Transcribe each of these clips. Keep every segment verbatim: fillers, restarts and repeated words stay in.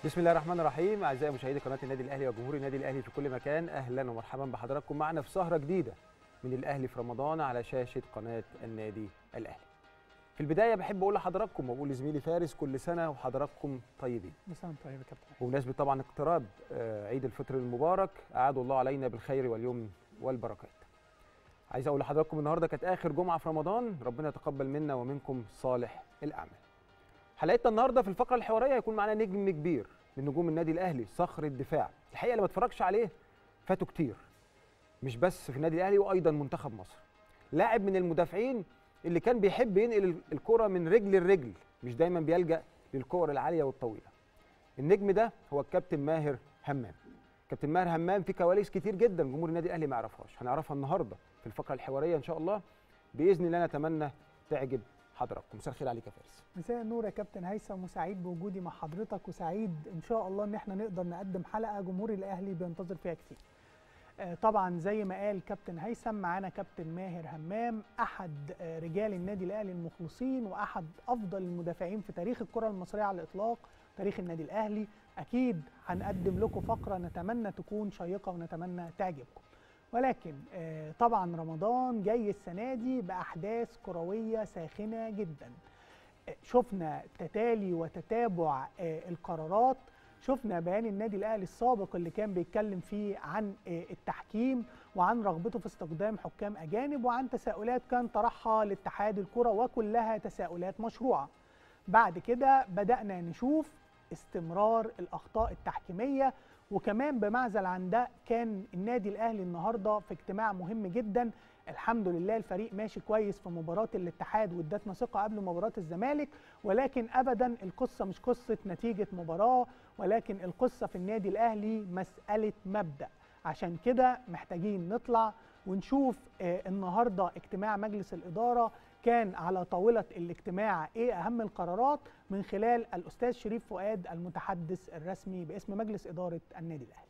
بسم الله الرحمن الرحيم. اعزائي مشاهدي قناه النادي الاهلي وجمهور النادي الاهلي في كل مكان، اهلا ومرحبا بحضراتكم معنا في سهره جديده من الاهلي في رمضان على شاشه قناه النادي الاهلي. في البدايه بحب اقول لحضراتكم واقول لزميلي فارس كل سنه وحضراتكم طيبين. كل سنه طيب يا كابتن. بمناسبه طبعا اقتراب عيد الفطر المبارك، اعاد الله علينا بالخير واليمن والبركات. عايز اقول لحضراتكم النهارده كانت اخر جمعه في رمضان، ربنا يتقبل منا ومنكم صالح الاعمال. حلقتنا النهارده في الفقره الحواريه هيكون معانا نجم كبير من نجوم النادي الاهلي، صخر الدفاع. الحقيقه اللي ما اتفرجش عليه فاتوا كتير، مش بس في النادي الاهلي وايضا منتخب مصر. لاعب من المدافعين اللي كان بيحب ينقل الكره من رجل لرجل، مش دايما بيلجأ للكور العاليه والطويله. النجم ده هو الكابتن ماهر همام. كابتن ماهر همام في كواليس كتير جدا جمهور النادي الاهلي ما يعرفهاش، هنعرفها النهارده في الفقره الحواريه ان شاء الله باذن الله، نتمنى تعجب حضراتكم. مساء الخير عليك يا فارس. مساء النور يا كابتن هيثم، وسعيد بوجودي مع حضرتك، وسعيد ان شاء الله ان احنا نقدر نقدم حلقه جمهور الاهلي بينتظر فيها كتير. آه طبعا زي ما قال كابتن هيثم، معانا كابتن ماهر همام، احد آه رجال النادي الاهلي المخلصين واحد افضل المدافعين في تاريخ الكره المصريه على الاطلاق، تاريخ النادي الاهلي. اكيد هنقدم لكم فقره نتمنى تكون شيقه ونتمنى تعجبكم. ولكن طبعا رمضان جاي السنه دي باحداث كرويه ساخنه جدا. شفنا تتالي وتتابع القرارات، شفنا بيان النادي الاهلي السابق اللي كان بيتكلم فيه عن التحكيم وعن رغبته في استخدام حكام اجانب، وعن تساؤلات كان طرحها لاتحاد الكره وكلها تساؤلات مشروعه. بعد كده بدانا نشوف استمرار الاخطاء التحكيميه، وكمان بمعزل عن ده كان النادي الاهلي النهارده في اجتماع مهم جدا. الحمد لله الفريق ماشي كويس في مباراه الاتحاد وادتنا ثقه قبل مباراه الزمالك، ولكن ابدا القصه مش قصه نتيجه مباراه، ولكن القصه في النادي الاهلي مساله مبدا. عشان كده محتاجين نطلع ونشوف آه النهارده اجتماع مجلس الاداره كان على طاوله الاجتماع ايه اهم القرارات، من خلال الاستاذ شريف فؤاد المتحدث الرسمي باسم مجلس اداره النادي الاهلي.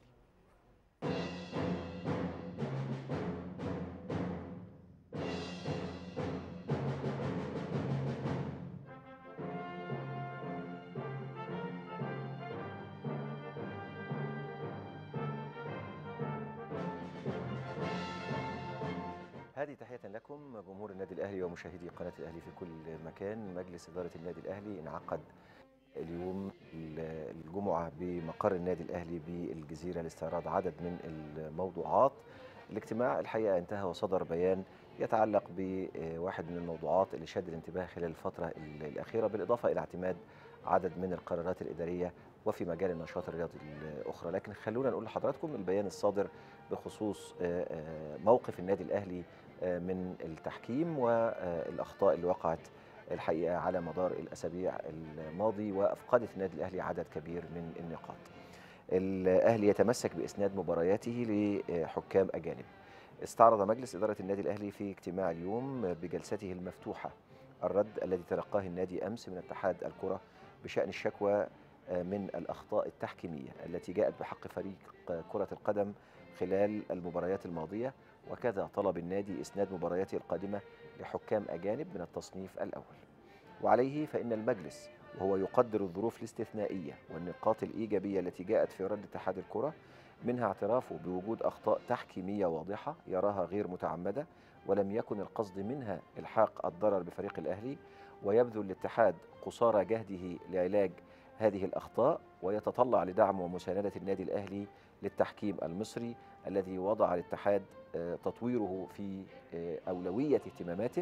هذه تحية لكم جمهور النادي الأهلي ومشاهدي قناة الأهلي في كل مكان. مجلس إدارة النادي الأهلي انعقد اليوم الجمعة بمقر النادي الأهلي بالجزيرة لاستعراض عدد من الموضوعات. الاجتماع الحقيقة انتهى وصدر بيان يتعلق بواحد من الموضوعات اللي شد الانتباه خلال الفترة الأخيرة، بالإضافة إلى اعتماد عدد من القرارات الإدارية وفي مجال النشاط الرياضي الأخرى. لكن خلونا نقول لحضراتكم البيان الصادر بخصوص موقف النادي الأهلي من التحكيم والأخطاء اللي وقعت الحقيقة على مدار الأسابيع الماضي وأفقدت النادي الأهلي عدد كبير من النقاط. الأهلي يتمسك بإسناد مبارياته لحكام أجانب. استعرض مجلس إدارة النادي الأهلي في اجتماع اليوم بجلسته المفتوحة الرد الذي تلقاه النادي أمس من اتحاد الكرة بشأن الشكوى من الأخطاء التحكيمية التي جاءت بحق فريق كرة القدم خلال المباريات الماضية، وكذا طلب النادي إسناد مبارياته القادمة لحكام أجانب من التصنيف الأول. وعليه فإن المجلس وهو يقدر الظروف الاستثنائية والنقاط الإيجابية التي جاءت في رد اتحاد الكرة، منها اعترافه بوجود أخطاء تحكيمية واضحة يراها غير متعمدة ولم يكن القصد منها إلحاق الضرر بفريق الأهلي، ويبذل الاتحاد قصارى جهده لعلاج هذه الأخطاء، ويتطلع لدعم ومساندة النادي الأهلي للتحكيم المصري الذي وضع الاتحاد تطويره في أولوية اهتماماته،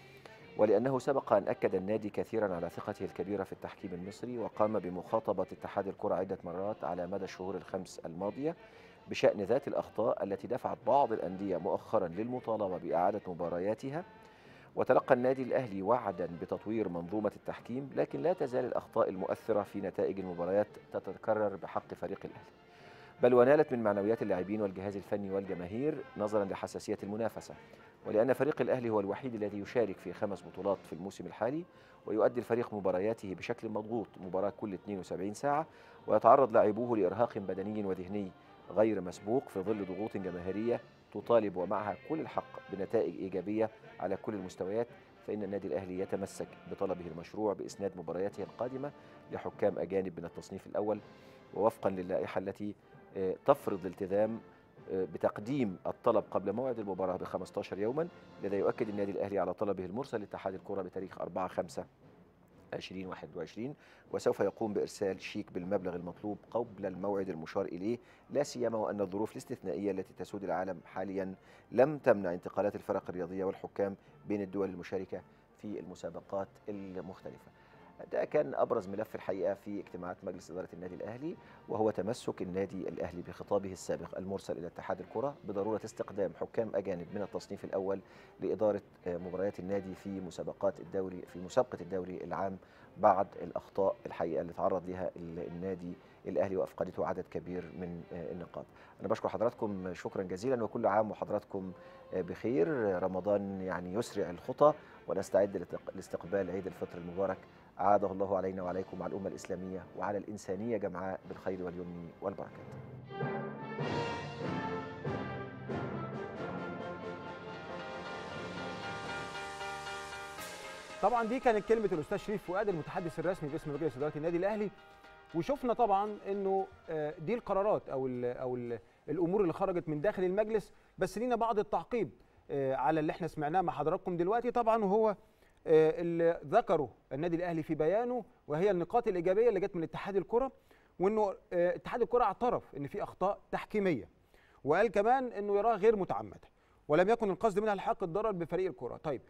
ولأنه سبق أن أكد النادي كثيرا على ثقته الكبيرة في التحكيم المصري، وقام بمخاطبة اتحاد الكرة عدة مرات على مدى الشهور الخمس الماضية بشأن ذات الأخطاء التي دفعت بعض الأندية مؤخرا للمطالبة بإعادة مبارياتها. وتلقى النادي الأهلي وعدا بتطوير منظومة التحكيم، لكن لا تزال الأخطاء المؤثرة في نتائج المباريات تتكرر بحق فريق الأهلي، بل ونالت من معنويات اللاعبين والجهاز الفني والجماهير نظرا لحساسية المنافسة، ولأن فريق الأهلي هو الوحيد الذي يشارك في خمس بطولات في الموسم الحالي، ويؤدي الفريق مبارياته بشكل مضغوط مباراة كل اثنين وسبعين ساعة، ويتعرض لاعبوه لإرهاق بدني وذهني غير مسبوق في ظل ضغوط جماهيرية تطالب ومعها كل الحق بنتائج إيجابية على كل المستويات. فإن النادي الأهلي يتمسك بطلبه المشروع بإسناد مبارياته القادمة لحكام أجانب من التصنيف الأول، ووفقا للائحة التي تفرض الالتزام بتقديم الطلب قبل موعد المباراة ب خمسة عشر يوما. لذا يؤكد النادي الأهلي على طلبه المرسل لاتحاد الكرة بتاريخ أربعة خمسة ألفين وواحد وعشرين، وسوف يقوم بإرسال شيك بالمبلغ المطلوب قبل الموعد المشار إليه، لا سيما وأن الظروف الاستثنائية التي تسود العالم حاليا لم تمنع انتقالات الفرق الرياضية والحكام بين الدول المشاركة في المسابقات المختلفة. ده كان أبرز ملف الحقيقة في اجتماعات مجلس إدارة النادي الأهلي، وهو تمسك النادي الأهلي بخطابه السابق المرسل إلى اتحاد الكرة بضرورة استخدام حكام أجانب من التصنيف الأول لإدارة مباريات النادي في مسابقات الدوري في مسابقة الدوري العام بعد الأخطاء الحقيقة اللي تعرض لها النادي الأهلي وأفقدته عدد كبير من النقاط. أنا بشكر حضراتكم شكرا جزيلا، وكل عام وحضراتكم بخير. رمضان يعني يسرع الخطى، ونستعد لاستقبال عيد الفطر المبارك، أعاده الله علينا وعليكم وعلى الأمة الإسلامية وعلى الإنسانية جمعاء بالخير واليمن والبركات. طبعا دي كانت كلمة الأستاذ شريف فؤاد المتحدث الرسمي باسم مجلس إدارة النادي الأهلي، وشفنا طبعا إنه دي القرارات أو ال أو ال الأمور اللي خرجت من داخل المجلس، بس لينا بعض التعقيب على اللي احنا سمعناه مع حضراتكم دلوقتي طبعا، وهو اللي ذكره النادي الاهلي في بيانه، وهي النقاط الايجابيه اللي جت من اتحاد الكره، وانه اتحاد الكره اعترف ان في اخطاء تحكيميه، وقال كمان انه يراها غير متعمده ولم يكن القصد منها الحاق الضرر بفريق الكره. طيب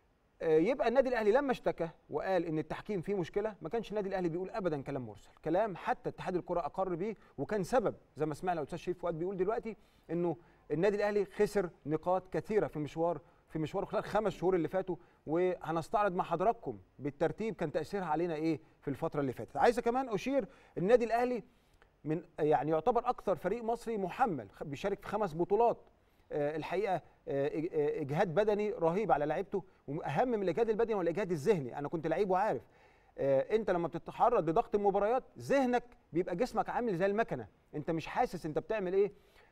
يبقى النادي الاهلي لما اشتكى وقال ان التحكيم فيه مشكله، ما كانش النادي الاهلي بيقول ابدا كلام مرسل، كلام حتى اتحاد الكره اقر بيه، وكان سبب زي ما سمعنا الاستاذ شريف فؤاد بيقول دلوقتي انه النادي الاهلي خسر نقاط كثيره في المشوار في مشواره خلال خمس شهور اللي فاتوا، وهنستعرض مع حضراتكم بالترتيب كان تاثيرها علينا ايه في الفتره اللي فاتت. عايزه كمان اشير النادي الاهلي من يعني يعتبر اكثر فريق مصري محمل، بيشارك في خمس بطولات، أه الحقيقه أه اجهاد بدني رهيب على لعيبته، واهم من الاجهاد البدني هو الاجهاد الذهني. انا كنت لعيب وعارف أه انت لما بتتعرض لضغط المباريات ذهنك بيبقى جسمك عامل زي المكنه، انت مش حاسس انت بتعمل ايه،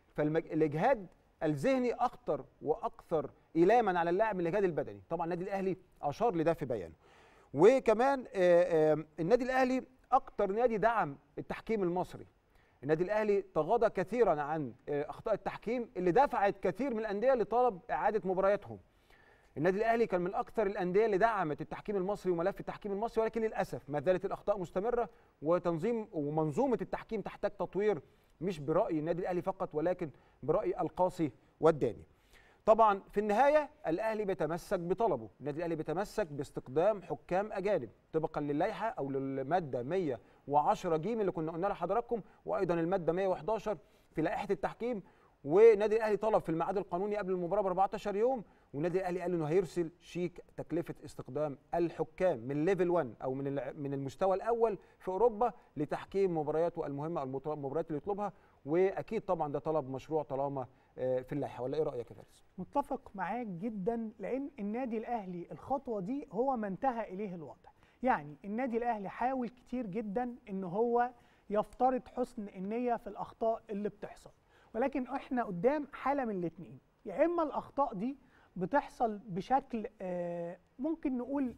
فالاجهاد الذهني اخطر واكثر ايلاما على اللاعب من الاجهاد البدني. طبعا النادي الاهلي اشار لده في بيانه. وكمان النادي الاهلي اكثر نادي دعم التحكيم المصري. النادي الاهلي تغاضى كثيرا عن اخطاء التحكيم اللي دفعت كثير من الانديه لطلب اعاده مبارياتهم. النادي الاهلي كان من اكثر الانديه اللي دعمت التحكيم المصري وملف التحكيم المصري، ولكن للاسف ما زالت الاخطاء مستمره، وتنظيم ومنظومه التحكيم تحتاج تطوير، مش براي النادي الاهلي فقط ولكن براي القاصي والداني. طبعا في النهايه الاهلي بيتمسك بطلبه، النادي الاهلي بيتمسك باستخدام حكام اجانب طبقا للائحه او للماده مئة وعشرة ج اللي كنا قلنا لحضراتكم، وايضا الماده مئة وأحد عشر في لائحه التحكيم. والنادي الاهلي طلب في الميعاد القانوني قبل المباراه ب أربعة عشر يوم، والنادي الاهلي قال انه هيرسل شيك تكلفه استخدام الحكام من ليفل واحد او من من المستوى الاول في اوروبا لتحكيم مبارياته المهمه او المباريات اللي يطلبها، واكيد طبعا ده طلب مشروع طالما في اللائحه. ولا ايه رايك يا فارس؟ متفق معاك جدا، لان النادي الاهلي الخطوه دي هو ما انتهى اليه الوضع. يعني النادي الاهلي حاول كتير جدا ان هو يفترض حسن النيه في الاخطاء اللي بتحصل، ولكن احنا قدام حاله من الاثنين، يا اما الاخطاء دي بتحصل بشكل ممكن نقول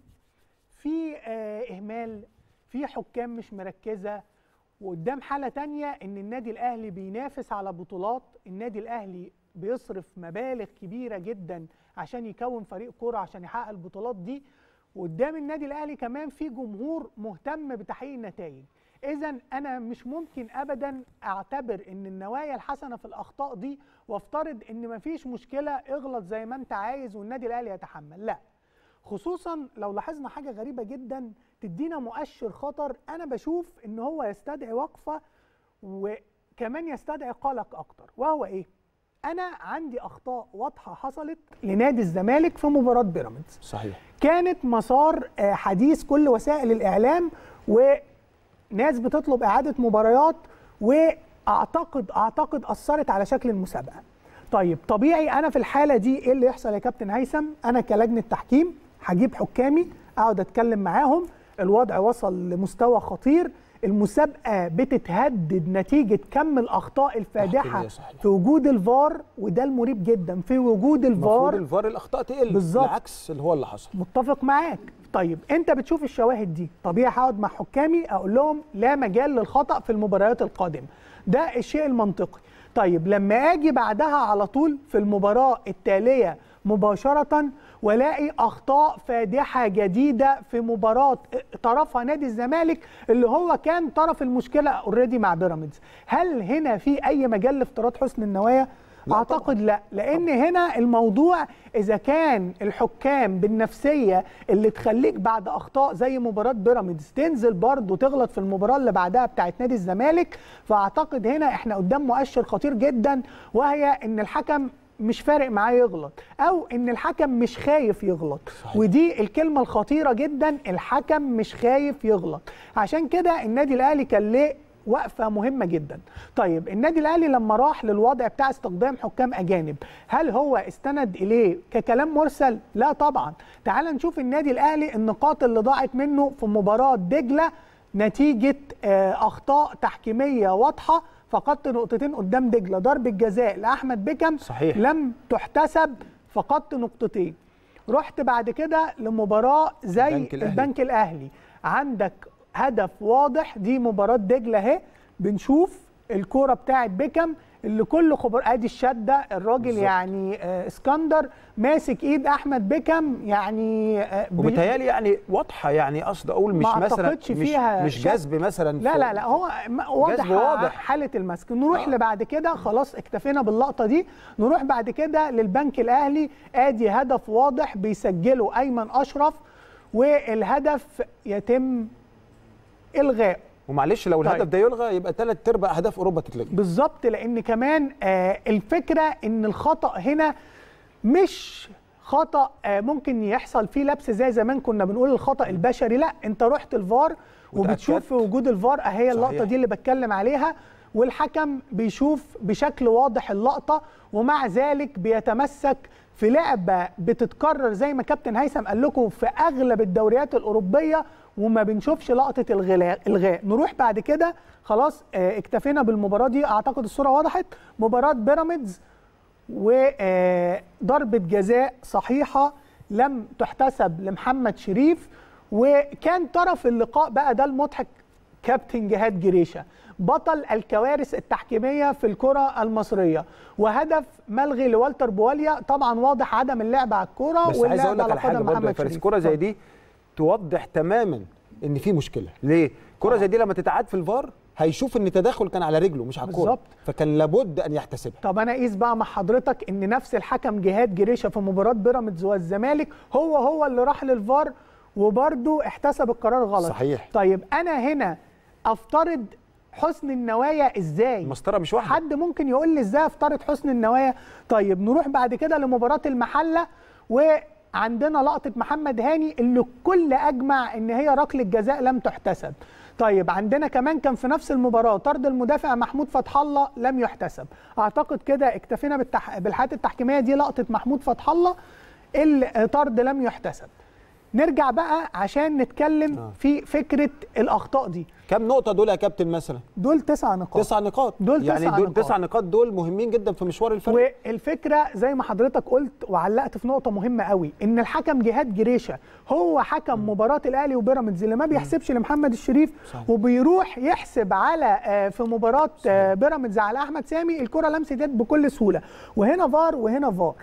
في اهمال، في حكام مش مركزه، وقدام حاله تانية ان النادي الاهلي بينافس على بطولات، النادي الاهلي بيصرف مبالغ كبيره جدا عشان يكون فريق كوره عشان يحقق البطولات دي، وقدام النادي الاهلي كمان في جمهور مهتم بتحقيق النتائج. إذن أنا مش ممكن أبدا أعتبر إن النوايا الحسنة في الأخطاء دي وافترض إن مفيش مشكلة اغلط زي ما أنت عايز والنادي الأهلي يتحمل، لا. خصوصا لو لاحظنا حاجة غريبة جدا تدينا مؤشر خطر، أنا بشوف إن هو يستدعي وقفة وكمان يستدعي قلق أكتر، وهو إيه؟ أنا عندي أخطاء واضحة حصلت لنادي الزمالك في مباراة بيراميدز. صحيح. كانت مسار حديث كل وسائل الإعلام، و ناس بتطلب إعادة مباريات، وأعتقد أعتقد أثرت على شكل المسابقة. طيب طبيعي أنا في الحالة دي إيه اللي يحصل يا كابتن هيثم؟ أنا كلجنة تحكيم هجيب حكامي أقعد أتكلم معاهم، الوضع وصل لمستوى خطير، المسابقه بتتهدد نتيجه كم الاخطاء الفادحه في وجود الفار، وده المريب جدا في وجود الفار. المفروض الفار الاخطاء تقل بالظبط، العكس اللي هو اللي حصل. متفق معاك. طيب انت بتشوف الشواهد دي، طبيعي هقعد مع حكامي اقول لهم لا مجال للخطا في المباريات القادمه، ده الشيء المنطقي. طيب لما اجي بعدها على طول في المباراه التاليه مباشره ولاقي اخطاء فادحه جديده في مباراه طرفها نادي الزمالك اللي هو كان طرف المشكله اوريدي مع بيراميدز، هل هنا في اي مجال لافتراض حسن النوايا؟ لا اعتقد لا، لان طبعا. هنا الموضوع اذا كان الحكام بالنفسيه اللي تخليك بعد اخطاء زي مباراه بيراميدز تنزل برضه تغلط في المباراه اللي بعدها بتاعت نادي الزمالك، فاعتقد هنا احنا قدام مؤشر خطير جدا، وهي ان الحكم مش فارق معاه يغلط او ان الحكم مش خايف يغلط. صحيح. ودي الكلمه الخطيره جدا، الحكم مش خايف يغلط. عشان كده النادي الاهلي كان ليه وقفه مهمه جدا. طيب النادي الاهلي لما راح للوضع بتاع استخدام حكام اجانب، هل هو استند اليه ككلام مرسل؟ لا طبعا. تعال نشوف النادي الاهلي النقاط اللي ضاعت منه في مباراه دجله نتيجه اخطاء تحكيميه واضحه. فقدت نقطتين قدام دجله، ضربه جزاء لاحمد بيكم صحيح لم تحتسب، فقدت نقطتين. رحت بعد كده لمباراه زي البنك الاهلي, البنك الأهلي. عندك هدف واضح، دي مباراه دجله اهي، بنشوف الكوره بتاعت بيكم اللي كل خبر ادي الشده الراجل بالزبط. يعني آه اسكندر ماسك ايد احمد بيكم يعني آه وبالتالي يعني واضحه، يعني قصد اقول مش مثلا مش فيها مش جذب مثلا، لا لا لا هو واضح, واضح حاله المسك. نروح آه. لبعد كده خلاص اكتفينا باللقطه دي، نروح بعد كده للبنك الاهلي، ادي هدف واضح بيسجله ايمن اشرف والهدف يتم الغاء. ومعلش لو الهدف طيب. ده يلغى يبقى ثلاث ارباع اهداف اوروبا تتلغي بالظبط، لان كمان آه الفكره ان الخطا هنا مش خطا آه ممكن يحصل فيه لبس زي زمان كنا بنقول الخطا البشري، لا انت رحت الفار وبتشوف في وجود الفار اهي اللقطه دي اللي بتكلم عليها، والحكم بيشوف بشكل واضح اللقطه، ومع ذلك بيتمسك في لعبه بتتكرر زي ما كابتن هيثم قال لكم في اغلب الدوريات الاوروبيه، وما بنشوفش لقطه الغاء. نروح بعد كده خلاص اه اكتفينا بالمباراه دي، اعتقد الصوره وضحت. مباراه بيراميدز وضربه جزاء صحيحه لم تحتسب لمحمد شريف، وكان طرف اللقاء بقى ده المضحك كابتن جهاد جريشه بطل الكوارث التحكيميه في الكره المصريه، وهدف ملغي لوالتر بواليا. طبعا واضح عدم اللعب على الكوره بس عايز اقول لك على حاجه برضه يا فارس، كوره زي دي توضح تماما ان في مشكله. ليه؟ كره زي دي لما تتعاد في الفار هيشوف ان التدخل كان على رجله مش على الكوره، فكان لابد ان يحتسبها. طب انا قيس بقى مع حضرتك ان نفس الحكم جهاد جريشه في مباراه بيراميدز والزمالك هو هو اللي راح للفار وبرده احتسب القرار غلط. صحيح. طيب انا هنا افترض حسن النوايا ازاي؟ المسطره مش واحده. حد ممكن يقول لي ازاي افترض حسن النوايا؟ طيب نروح بعد كده لمباراه المحله، وعندنا لقطه محمد هاني اللي الكل اجمع ان هي ركله جزاء لم تحتسب. طيب عندنا كمان كان في نفس المباراه طرد المدافع محمود فتح الله لم يحتسب. اعتقد كده اكتفينا بالتح... بالحالات التحكيميه دي. لقطه محمود فتح الله الطرد لم يحتسب. نرجع بقى عشان نتكلم آه. في فكره الاخطاء دي. كم نقطه دول يا كابتن مثلا؟ دول تسع نقاط. تسع نقاط دول يعني تسع دول نقاط. تسع نقاط دول مهمين جدا في مشوار الفريق. والفكره زي ما حضرتك قلت وعلقت في نقطه مهمه قوي، ان الحكم جهاد جريشه هو حكم م. مباراه الاهلي وبيراميدز اللي ما بيحسبش م. لمحمد الشريف صحيح. وبيروح يحسب على في مباراه بيراميدز على احمد سامي الكره لمست يد بكل سهوله، وهنا فار وهنا فار.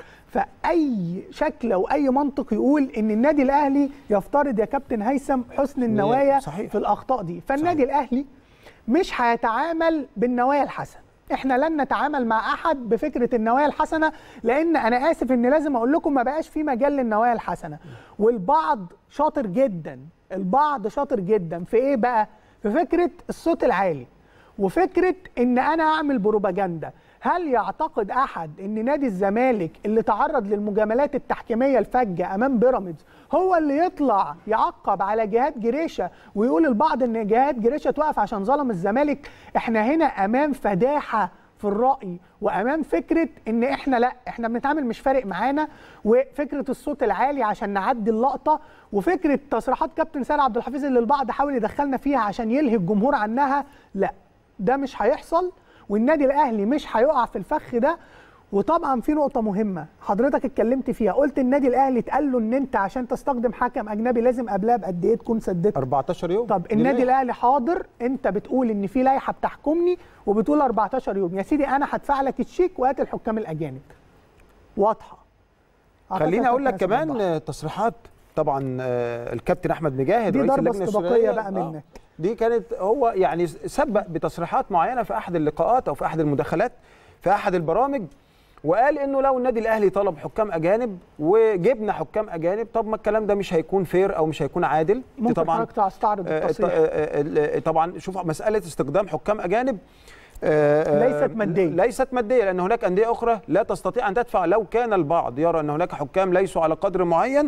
فاي شكل او اي منطق يقول ان النادي الاهلي يفترض يا كابتن هيثم حسن النوايا صحيح. في الاخطاء دي. فالنادي صحيح. الاهلي مش هيتعامل بالنوايا الحسنه، احنا لن نتعامل مع احد بفكره النوايا الحسنه، لان انا اسف ان لازم اقول لكم ما بقاش في مجال للنوايا الحسنه. والبعض شاطر جدا، البعض شاطر جدا في ايه بقى؟ في فكره الصوت العالي وفكره ان انا اعمل بروباجندا. هل يعتقد احد ان نادي الزمالك اللي تعرض للمجاملات التحكيميه الفجه امام بيراميدز هو اللي يطلع يعقب على جهاد جريشه ويقول البعض ان جهاد جريشه توقف عشان ظلم الزمالك؟ احنا هنا امام فداحه في الراي وامام فكره ان احنا لا احنا بنتعامل مش فارق معانا، وفكره الصوت العالي عشان نعدي اللقطه، وفكره تصريحات كابتن سيد عبد الحفيظ اللي البعض حاول يدخلنا فيها عشان يلهي الجمهور عنها، لا ده مش هيحصل، والنادي الاهلي مش هيقع في الفخ ده. وطبعا في نقطه مهمه حضرتك اتكلمت فيها، قلت النادي الاهلي اتقال له ان انت عشان تستخدم حكم اجنبي لازم قبلها بقد ايه تكون سددت أربعتاشر يوم. طب النادي الاهلي حاضر، انت بتقول ان في لائحه بتحكمني وبتقول أربعتاشر يوم، يا سيدي انا هدفع لك الشيك وهات الحكام الاجانب. واضحه. خليني اقول لك كمان تصريحات طبعا الكابتن احمد مجاهد دي رئيس ضربه اللجنه استباقيه بقى منك. آه. دي كانت هو يعني سبق بتصريحات معينه في احد اللقاءات او في احد المداخلات في احد البرامج، وقال انه لو النادي الاهلي طلب حكام اجانب وجبنا حكام اجانب، طب ما الكلام ده مش هيكون فير او مش هيكون عادل. ممكن طبعا حضرتك تستعرض التصريح. طبعا شوف مساله استخدام حكام اجانب ليست ماديه ليست ماديه لان هناك انديه اخرى لا تستطيع ان تدفع، لو كان البعض يرى ان هناك حكام ليسوا على قدر معين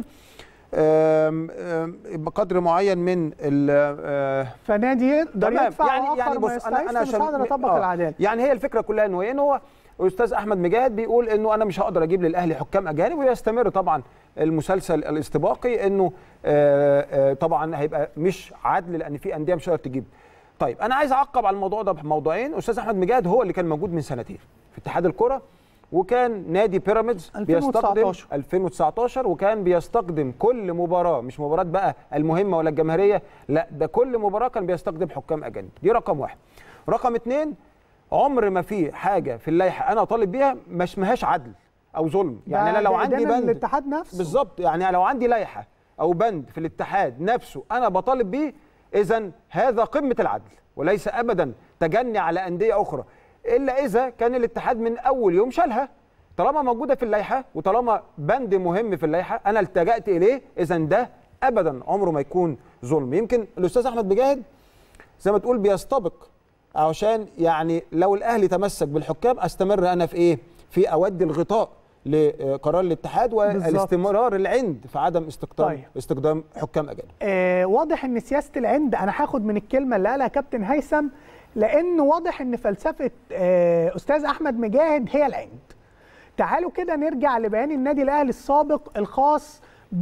بقدر معين من فنادي يقدر يدفع يعني يعني بص انا انا عشان اطبق آه العداله. يعني هي الفكره كلها انه ان هو استاذ احمد مجاهد بيقول انه انا مش هقدر اجيب للاهلي حكام اجانب، ويستمر طبعا المسلسل الاستباقي انه آآ آآ طبعا هيبقى مش عدل لان في انديه مش هتقدر تجيب. طيب انا عايز اعقب على الموضوع ده بموضوعين. استاذ احمد مجاهد هو اللي كان موجود من سنتين في اتحاد الكره، وكان نادي بيراميدز بيستخدم ألفين وتسعتاشر وكان بيستخدم كل مباراه، مش مباراه بقى المهمه ولا الجماهيريه، لا ده كل مباراه كان بيستخدم حكام اجانب. دي رقم واحد. رقم اتنين، عمر ما في حاجه في اللائحه انا طالب بيها ما اسمهاش عدل او ظلم. يعني انا لو عندي بند الاتحاد نفسه بالظبط، يعني لو عندي لائحه او بند في الاتحاد نفسه انا بطالب بيه، اذا هذا قمه العدل وليس ابدا تجني على انديه اخرى، الا اذا كان الاتحاد من اول يوم شالها. طالما موجوده في اللائحه وطالما بند مهم في اللائحه انا التجأت اليه، اذا ده ابدا عمره ما يكون ظلم. يمكن الاستاذ احمد مجاهد زي ما تقول بيستبق عشان يعني لو الاهلي تمسك بالحكام استمر انا في ايه؟ في اودي الغطاء لقرار الاتحاد والاستمرار العند في عدم استخدام طيب. استخدام حكام اجانب. آه واضح ان سياسه العند، انا هاخد من الكلمه اللي قالها كابتن هيثم، لان واضح ان فلسفه آه استاذ احمد مجاهد هي العند. تعالوا كده نرجع لبيان النادي الاهلي السابق الخاص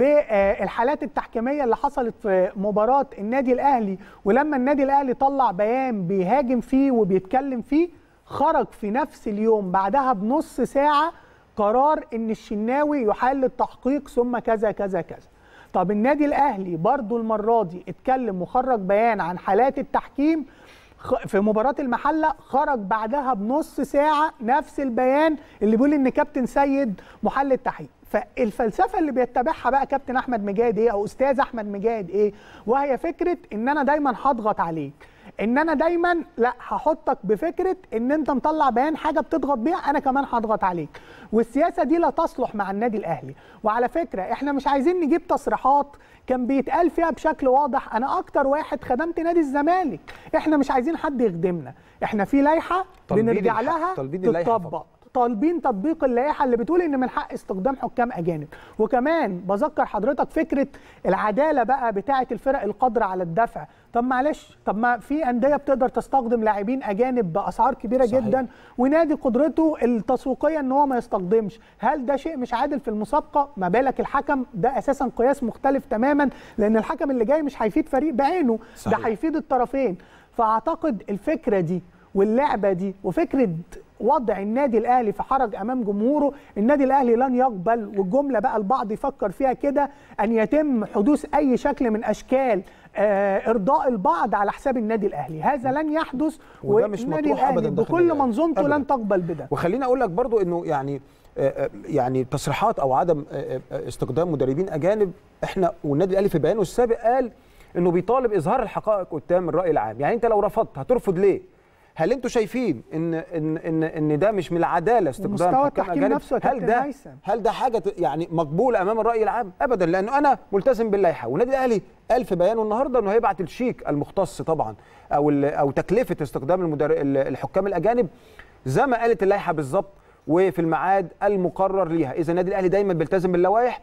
بالحالات التحكيميه اللي حصلت في مباراه النادي الاهلي، ولما النادي الاهلي طلع بيان بيهاجم فيه وبيتكلم فيه، خرج في نفس اليوم بعدها بنص ساعه قرار ان الشناوي يحال للتحقيق ثم كذا كذا كذا. طب النادي الاهلي برضو المره دي اتكلم وخرج بيان عن حالات التحكيم في مباراة المحلة، خرج بعدها بنص ساعة نفس البيان اللي بيقول ان كابتن سيد محل التحقيق. فالفلسفة اللي بيتبعها بقى كابتن احمد مجاهد ايه او استاذ احمد مجاهد ايه؟ وهي فكرة ان انا دايما هضغط عليك، ان انا دايما لا هحطك بفكرة ان انت مطلع بيان حاجة بتضغط بيها انا كمان هضغط عليك، والسياسة دي لا تصلح مع النادي الاهلي. وعلى فكرة احنا مش عايزين نجيب تصريحات كان بيتقال فيها بشكل واضح انا اكتر واحد خدمت نادي الزمالك، احنا مش عايزين حد يخدمنا، احنا في لائحه بنرجع لها تطبق، طالبين تطبيق اللائحه اللي بتقول ان من حق استخدام حكام اجانب. وكمان بذكر حضرتك فكره العداله بقى بتاعه الفرق القادره على الدفع. طب معلش، طب ما في انديه بتقدر تستخدم لاعبين اجانب باسعار كبيره صحيح. جدا، ونادي قدرته التسويقيه ان هو ما يستخدمش، هل ده شيء مش عادل في المسابقه؟ ما بالك الحكم ده اساسا قياس مختلف تماما، لان الحكم اللي جاي مش هيفيد فريق بعينه، صحيح. ده هيفيد الطرفين. فاعتقد الفكره دي واللعبه دي وفكره وضع النادي الاهلي في حرج امام جمهوره، النادي الاهلي لن يقبل، والجمله بقى البعض يفكر فيها كده، ان يتم حدوث اي شكل من اشكال آه ارضاء البعض على حساب النادي الاهلي، هذا لن يحدث، والنادي الاهلي بكل منظومته لن تقبل بده. وخليني اقول لك برضو انه يعني آه يعني تصريحات او عدم آه استخدام مدربين اجانب، احنا والنادي الاهلي في بيانه السابق قال انه بيطالب اظهار الحقائق قدام الراي العام. يعني انت لو رفضت هترفض ليه؟ هل انتوا شايفين ان ان ان ان ده مش من العداله استخدام حكام اجانب؟ هل ده هل ده حاجه يعني مقبوله امام الراي العام؟ ابدا، لانه انا ملتزم باللائحه، والنادي الاهلي قال في بيانه النهارده انه هيبعت الشيك المختص طبعا او او تكلفه استخدام المدر... الحكام الاجانب زي ما قالت اللائحه بالظبط وفي الميعاد المقرر ليها. اذا النادي الاهلي دايما بيلتزم باللوائح،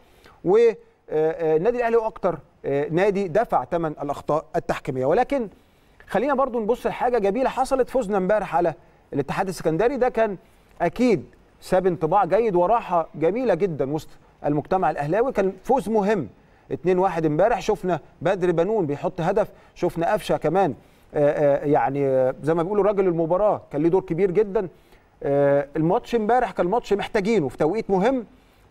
والنادي الاهلي هو اكتر نادي دفع ثمن الاخطاء التحكيميه. ولكن خلينا برضو نبص لحاجه جميله حصلت، فوزنا امبارح على الاتحاد السكندري، ده كان اكيد ساب انطباع جيد وراحه جميله جدا وسط المجتمع الاهلاوي. كان فوز مهم اتنين واحد امبارح. شفنا بدر بنون بيحط هدف، شفنا قفشه كمان آآ آآ يعني زي ما بيقولوا راجل المباراه، كان ليه دور كبير جدا. الماتش امبارح كان ماتش محتاجينه في توقيت مهم،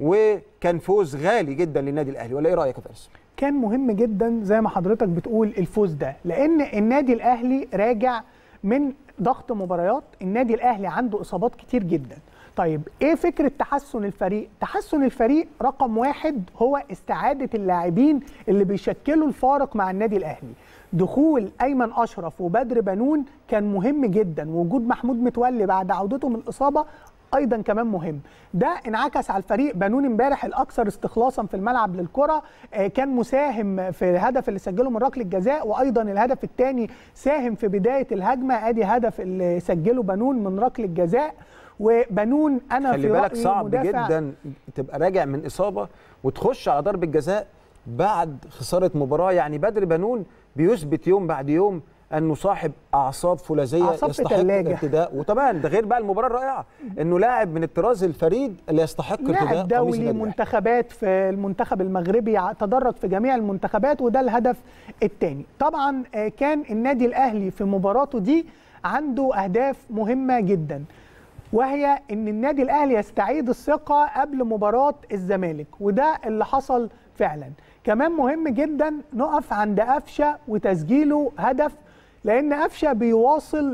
وكان فوز غالي جدا للنادي الاهلي، ولا ايه رايك يا فارس؟ كان مهم جدا زي ما حضرتك بتقول الفوز ده، لان النادي الاهلي راجع من ضغط مباريات. النادي الاهلي عنده اصابات كتير جدا. طيب ايه فكره تحسن الفريق؟ تحسن الفريق رقم واحد هو استعاده اللاعبين اللي بيشكلوا الفارق مع النادي الاهلي. دخول ايمن اشرف وبدر بنون كان مهم جدا، وجود محمود متولي بعد عودته من الاصابه ايضا كمان مهم. ده انعكس على الفريق. بنون امبارح الاكثر استخلاصا في الملعب للكره، كان مساهم في الهدف اللي سجله من ركله الجزاء، وايضا الهدف الثاني ساهم في بدايه الهجمه. ادي هدف اللي سجله بنون من ركله الجزاء. وبنون انا خلي في بالك رأيي صعب مدافع جدا تبقى راجع من اصابه وتخش على ضربه جزاء بعد خساره مباراه. يعني بدر بنون بيثبت يوم بعد يوم انه صاحب اعصاب فولاذيه أعصاب يستحق الارتداء. وطبعا ده غير بقى المباراه الرائعه انه لاعب من الطراز الفريد اللي يستحق ارتداء لاعب دولي، منتخبات في المنتخب المغربي، تدرج في جميع المنتخبات، وده الهدف الثاني. طبعا كان النادي الاهلي في مباراته دي عنده اهداف مهمه جدا، وهي ان النادي الاهلي يستعيد الثقه قبل مباراه الزمالك، وده اللي حصل فعلا. كمان مهم جدا نقف عند قفشه وتسجيله هدف، لان قفشه بيواصل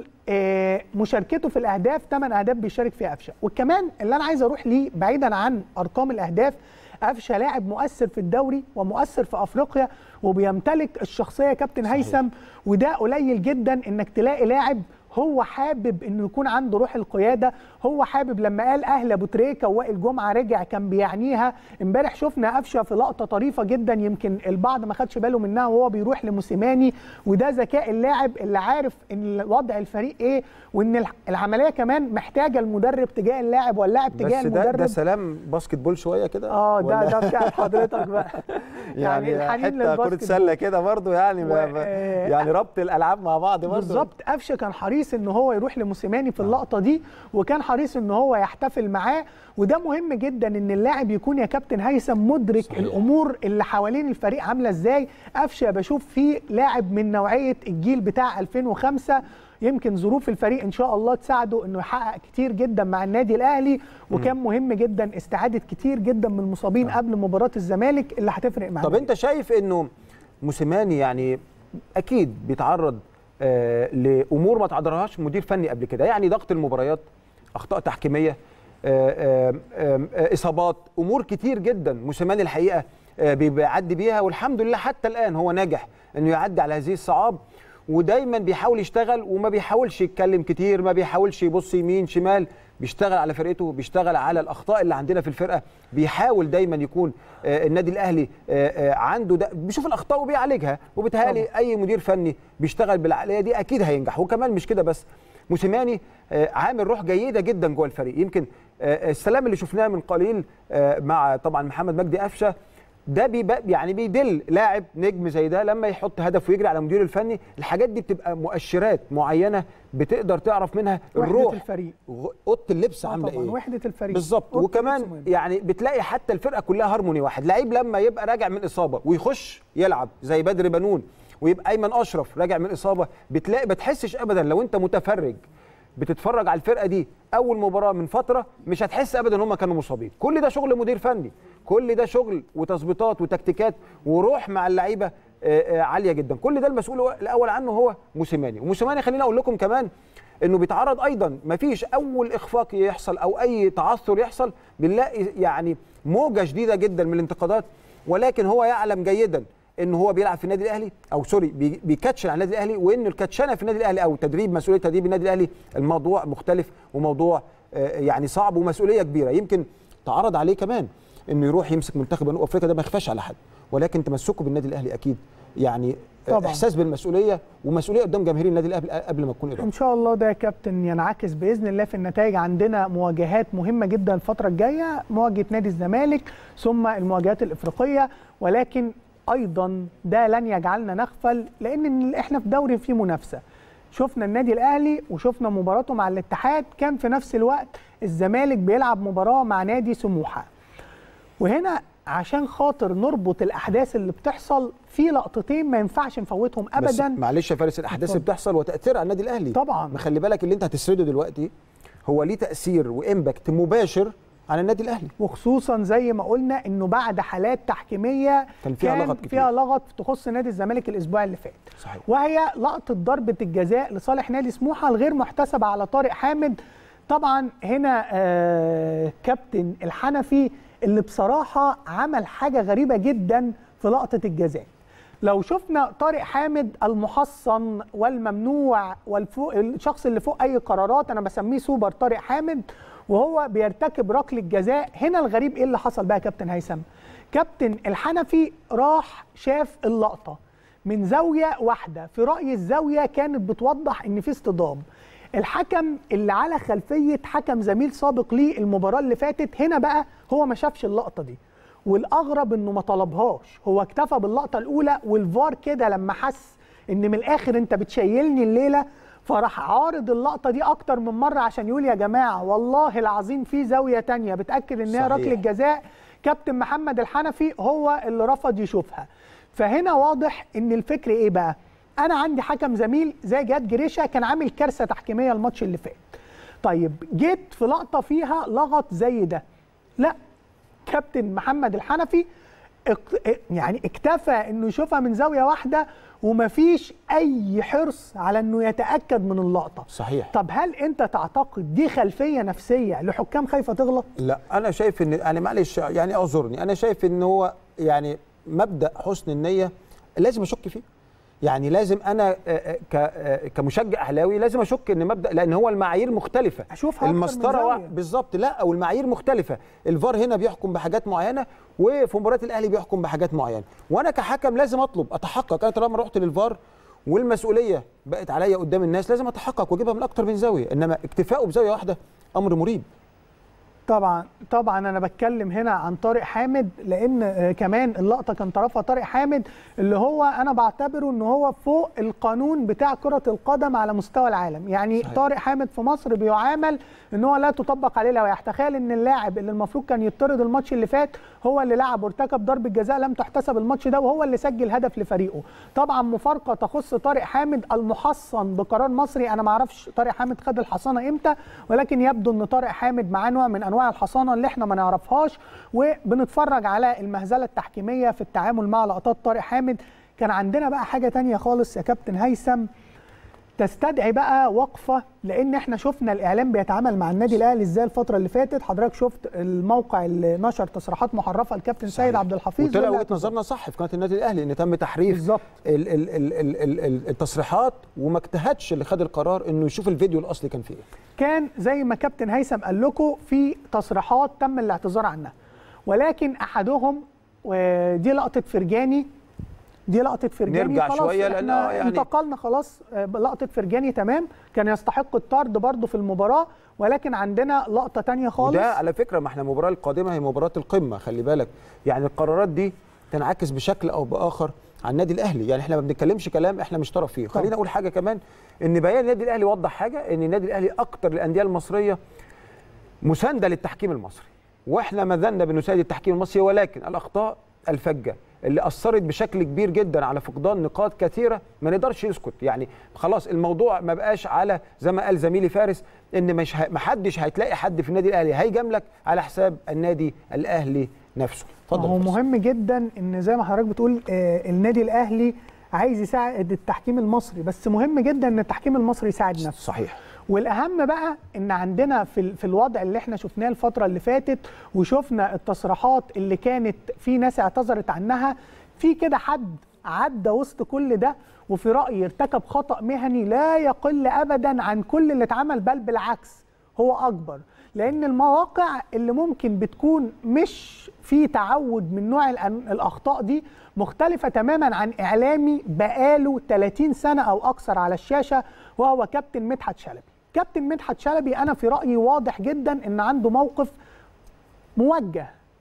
مشاركته في الاهداف. ثمان اهداف بيشارك فيها قفشه. وكمان اللي انا عايز اروح ليه بعيدا عن ارقام الاهداف، قفشه لاعب مؤثر في الدوري ومؤثر في افريقيا، وبيمتلك الشخصيه كابتن هيثم، وده قليل جدا انك تلاقي لاعب هو حابب انه يكون عنده روح القياده. هو حابب لما قال اهل ابو تريكه ووائل جمعه رجع كان بيعنيها. امبارح شفنا قفشه في لقطه طريفه جدا يمكن البعض ما خدش باله منها وهو بيروح لموسيماني، وده ذكاء اللاعب اللي عارف ان وضع الفريق ايه، وان العمليه كمان محتاجه المدرب تجاه اللاعب واللاعب تجاه بس المدرب. ده, ده سلام باسكت بول شويه كده. اه ده ده بتاع حضرتك بقى. يعني, يعني الحنين للباسكت، كره سله كده برضو يعني و... يعني ربط الالعاب مع بعض برضو. بالظبط. قفشه كان حريص ان هو يروح لموسيماني في اللقطه دي، وكان حريص ان هو يحتفل معاه. وده مهم جدا ان اللاعب يكون يا كابتن هيثم مدرك صحيح. الامور اللي حوالين الفريق عامله ازاي. قفشه بشوف فيه لاعب من نوعيه الجيل بتاع ألفين وخمسة، يمكن ظروف الفريق ان شاء الله تساعده انه يحقق كتير جدا مع النادي الاهلي. وكان مهم جدا استعاده كتير جدا من المصابين قبل مباراه الزمالك اللي هتفرق معاه. طب انت شايف انه موسيماني يعني اكيد بيتعرض آه لامور ما تعرضهاش مدير فني قبل كده، يعني ضغط المباريات، اخطاء تحكيميه، آه آه آه اصابات، امور كتير جدا موسيماني الحقيقه آه بيعدي بيها، والحمد لله حتى الان هو ناجح انه يعدي على هذه الصعاب، ودايما بيحاول يشتغل وما بيحاولش يتكلم كتير، ما بيحاولش يبص يمين شمال، بيشتغل على فرقته، بيشتغل على الاخطاء اللي عندنا في الفرقه، بيحاول دايما يكون آه النادي الاهلي آه آه عنده ده، بيشوف الاخطاء وبيعالجها، وبالتالي اي مدير فني بيشتغل بالعقليه دي اكيد هينجح. وكمان مش كده بس، موسيماني آه عامل روح جيده جدا جوه الفريق. يمكن آه السلام اللي شفناه من قليل آه مع طبعا محمد مجدي قفشه، ده بيبقى يعني بيدل لاعب نجم زي ده لما يحط هدف ويجري على المدير الفني. الحاجات دي بتبقى مؤشرات معينه بتقدر تعرف منها الروح، وحده الفريق، اوضه اللبس عامله ايه، وحده الفريق بالظبط. وكمان يعني بتلاقي حتى الفرقه كلها هارموني واحد. لعيب لما يبقى راجع من اصابه ويخش يلعب زي بدر بنون، ويبقى ايمن اشرف راجع من اصابه، بتلاقي ما بتحسش ابدا لو انت متفرج بتتفرج على الفرقه دي اول مباراه من فتره، مش هتحس ابدا ان هم كانوا مصابين. كل ده شغل مدير فني، كل ده شغل وتظبيطات وتكتيكات وروح مع اللعيبه عاليه جدا. كل ده المسؤول الاول عنه هو موسيماني. وموسيماني خليني اقول لكم كمان انه بيتعرض ايضا، ما فيش اول اخفاق يحصل او اي تعثر يحصل بنلاقي يعني موجه شديده جدا من الانتقادات، ولكن هو يعلم جيدا ان هو بيلعب في النادي الاهلي، او سوري بيكاتشن على النادي الاهلي، وان الكاتشنه في النادي الاهلي او تدريب، مسؤوليه تدريب النادي الاهلي الموضوع مختلف وموضوع يعني صعب ومسؤوليه كبيره. يمكن تعرض عليه كمان انه يروح يمسك منتخب جنوب افريقيا، ده ما يخفاش على حد، ولكن تمسكه بالنادي الاهلي اكيد يعني طبعا. احساس بالمسؤوليه ومسؤوليه قدام جماهير النادي الاهلي قبل ما تكون اداره. ان شاء الله ده يا كابتن ينعكس باذن الله في النتائج. عندنا مواجهات مهمه جدا الفتره الجايه، مواجهه نادي الزمالك ثم المواجهات الافريقيه، ولكن ايضا ده لن يجعلنا نغفل، لان احنا في دوري فيه منافسه. شفنا النادي الاهلي وشفنا مباراته مع الاتحاد، كان في نفس الوقت الزمالك بيلعب مباراه مع نادي سموحه. وهنا عشان خاطر نربط الاحداث اللي بتحصل في لقطتين ما ينفعش نفوتهم ابدا. بس معلش يا فارس، الاحداث اللي بتحصل وتاثيرها على النادي الاهلي طبعا، ما خلي بالك اللي انت هتسرده دلوقتي هو ليه تاثير وامباكت مباشر على النادي الاهلي، وخصوصا زي ما قلنا انه بعد حالات تحكيميه كان فيها كان لغط كتير، فيها لغط تخص نادي الزمالك الاسبوع اللي فات. صحيح. وهي لقطه ضربه الجزاء لصالح نادي سموحه الغير محتسبه على طارق حامد. طبعا هنا آه كابتن الحنفي اللي بصراحه عمل حاجه غريبه جدا في لقطه الجزاء. لو شفنا طارق حامد المحصن والممنوع والفوق الشخص اللي فوق اي قرارات، انا بسميه سوبر طارق حامد، وهو بيرتكب ركله جزاء. هنا الغريب ايه اللي حصل بقى يا كابتن هيثم؟ كابتن الحنفي راح شاف اللقطه من زاويه واحده، في رايي الزاويه كانت بتوضح ان في اصطدام. الحكم اللي على خلفيه حكم زميل سابق ليه المباراه اللي فاتت، هنا بقى هو ما شافش اللقطه دي، والاغرب انه ما طلبهاش، هو اكتفى باللقطه الاولى، والفار كده لما حس ان من الاخر انت بتشيلني الليله فراح عارض اللقطه دي اكتر من مره عشان يقول يا جماعه والله العظيم في زاويه تانية بتاكد ان هي ركله جزاء. كابتن محمد الحنفي هو اللي رفض يشوفها. فهنا واضح ان الفكر ايه بقى؟ انا عندي حكم زميل زي جهاد جريشه كان عامل كارثه تحكيميه الماتش اللي فات. طيب جيت في لقطه فيها لغط زي ده، لا، كابتن محمد الحنفي يعني اكتفى انه يشوفها من زاويه واحده ومفيش اي حرص على انه يتاكد من اللقطه. صحيح. طب هل انت تعتقد دي خلفيه نفسيه لحكام خايفه تغلط؟ لا، انا شايف ان يعني معلش يعني اعذرني، انا شايف ان هو يعني مبدا حسن النيه لازم اشك فيه. يعني لازم انا كمشجع اهلاوي لازم اشك ان مبدا، لان هو المعايير مختلفه، اشوفها المسطره بالظبط، لا او المعايير مختلفه. الفار هنا بيحكم بحاجات معينه وفي مباراه الاهلي بيحكم بحاجات معينه، وانا كحكم لازم اطلب اتحقق. انا طالما رحت للفار والمسؤوليه بقت عليا قدام الناس لازم اتحقق واجيبها من اكتر من زاويه، انما اكتفاؤه بزاويه واحده امر مريب. طبعا طبعا انا بتكلم هنا عن طارق حامد، لان كمان اللقطه كان طرفها طارق حامد اللي هو انا بعتبره ان هو فوق القانون بتاع كره القدم على مستوى العالم. يعني صحيح. طارق حامد في مصر بيعامل ان هو لا تطبق عليه لوائح. تخيل ان اللاعب اللي المفروض كان يطرد الماتش اللي فات هو اللي لعب وارتكب ضربه جزاء لم تحتسب الماتش ده، وهو اللي سجل هدف لفريقه. طبعا مفارقه تخص طارق حامد المحصن بقرار مصري. انا ما اعرفش طارق حامد خد الحصانه امتى، ولكن يبدو ان طارق حامد معاه نوع من انواع الحصانه اللي احنا ما نعرفهاش، وبنتفرج على المهزله التحكيميه في التعامل مع لقطات طارق حامد. كان عندنا بقى حاجه تانية خالص يا كابتن هيثم تستدعي بقى وقفه، لان احنا شفنا الاعلام بيتعامل مع النادي الاهلي ازاي الفتره اللي فاتت. حضرتك شفت الموقع اللي نشر تصريحات محرفه الكابتن سيد عبد الحفيظ، وطلع وجهه نظرنا صح في قناه النادي الاهلي ان تم تحريف بالظبط ال ال ال ال ال التصريحات، وما اجتهدش اللي خد القرار انه يشوف الفيديو الاصلي كان فيه. كان زي ما كابتن هيثم قال لكم في تصريحات تم الاعتذار عنها، ولكن احدهم ودي لقطه فرجاني، دي لقطه فرجاني نرجع خلاص شويه لان يعني انتقلنا خلاص. لقطه فرجاني تمام، كان يستحق الطرد برضه في المباراه، ولكن عندنا لقطه ثانيه خالص. وده على فكره ما احنا المباراه القادمه هي مباراه القمه، خلي بالك. يعني القرارات دي تنعكس بشكل او باخر على النادي الاهلي. يعني احنا ما بنتكلمش كلام احنا مش طرف فيه. خلينا اقول حاجه كمان، ان بيان النادي الاهلي وضح حاجه، ان النادي الاهلي اكتر الانديه المصريه مسانده للتحكيم المصري، واحنا ما زلنا بنساند التحكيم المصري، ولكن الاخطاء الفجه اللي اثرت بشكل كبير جدا على فقدان نقاط كثيره ما نقدرش يسكت. يعني خلاص الموضوع ما بقاش على زي ما قال زميلي فارس ان مش ه... ما حدش هتلاقي حد في النادي الاهلي هيجاملك على حساب النادي الاهلي نفسه. اتفضل. هو مهم جدا ان زي ما حضرتك بتقول آه النادي الاهلي عايز يساعد التحكيم المصري، بس مهم جدا ان التحكيم المصري يساعد نفسه. صحيح. والاهم بقى ان عندنا في في الوضع اللي احنا شفناه الفتره اللي فاتت، وشفنا التصريحات اللي كانت في ناس اعتذرت عنها، في كده حد عدى وسط كل ده وفي رايي ارتكب خطا مهني لا يقل ابدا عن كل اللي اتعمل، بل بالعكس هو اكبر. لان المواقع اللي ممكن بتكون مش في تعود من نوع الاخطاء دي مختلفه تماما عن اعلامي بقاله ثلاثين سنه او اكثر على الشاشه، وهو كابتن مدحت شلبي. كابتن مدحت شلبي انا في رايي واضح جدا ان عنده موقف موجه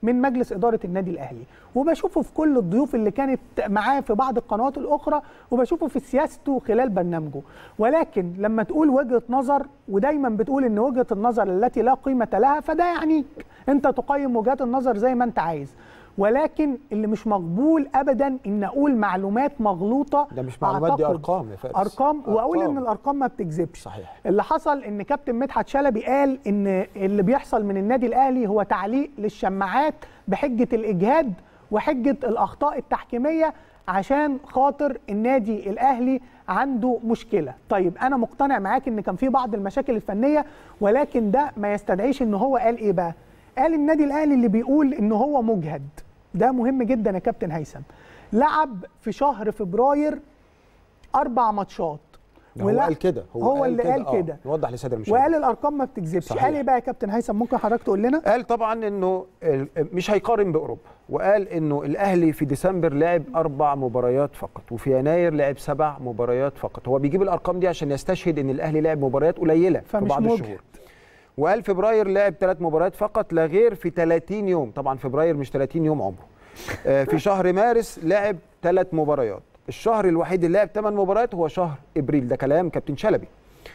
من مجلس اداره النادي الاهلي، وبشوفه في كل الضيوف اللي كانت معاه في بعض القنوات الاخرى، وبشوفه في سياسته خلال برنامجه. ولكن لما تقول وجهه نظر ودايما بتقول ان وجهه النظر التي لا قيمه لها، فده يعني انت تقيم وجهات النظر زي ما انت عايز. ولكن اللي مش مقبول ابدا ان اقول معلومات مغلوطه. ده مش معلومات، دي ارقام يا فارس. ارقام, أرقام. واقول ان الارقام ما بتكذبش. صحيح. اللي حصل ان كابتن مدحت شلبي قال ان اللي بيحصل من النادي الاهلي هو تعليق للشماعات بحجه الاجهاد وحجه الاخطاء التحكيميه عشان خاطر النادي الاهلي عنده مشكله. طيب انا مقتنع معاك ان كان في بعض المشاكل الفنيه، ولكن ده ما يستدعيش ان هو قال ايه بقى؟ قال النادي الاهلي اللي بيقول ان هو مجهد. ده مهم جدا يا كابتن هيثم. لعب في شهر فبراير اربع ماتشات. هو قال كده، هو, هو اللي قال كده. آه. نوضح للساده المشاهدين. وقال الارقام ما بتكذبش. قال ايه بقى يا كابتن هيثم؟ ممكن حضرتك تقول لنا؟ قال طبعا انه مش هيقارن باوروبا، وقال انه الاهلي في ديسمبر لعب اربع مباريات فقط، وفي يناير لعب سبع مباريات فقط. هو بيجيب الارقام دي عشان يستشهد ان الاهلي لعب مباريات قليله في بعض مجهد. الشهور. وقال فبراير لعب ثلاث مباريات فقط لا غير في ثلاثين يوم، طبعا فبراير مش ثلاثين يوم عمره. في شهر مارس لعب ثلاث مباريات. الشهر الوحيد اللي لعب ثمان مباريات هو شهر ابريل. ده كلام كابتن شلبي.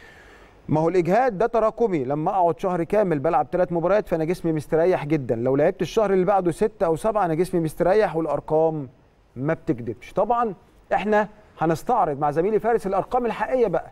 ما هو الاجهاد ده تراكمي، لما اقعد شهر كامل بلعب ثلاث مباريات فانا جسمي مستريح جدا، لو لعبت الشهر اللي بعده ستة او سبعة انا جسمي مستريح، والارقام ما بتكذبش. طبعا احنا هنستعرض مع زميلي فارس الارقام الحقيقيه بقى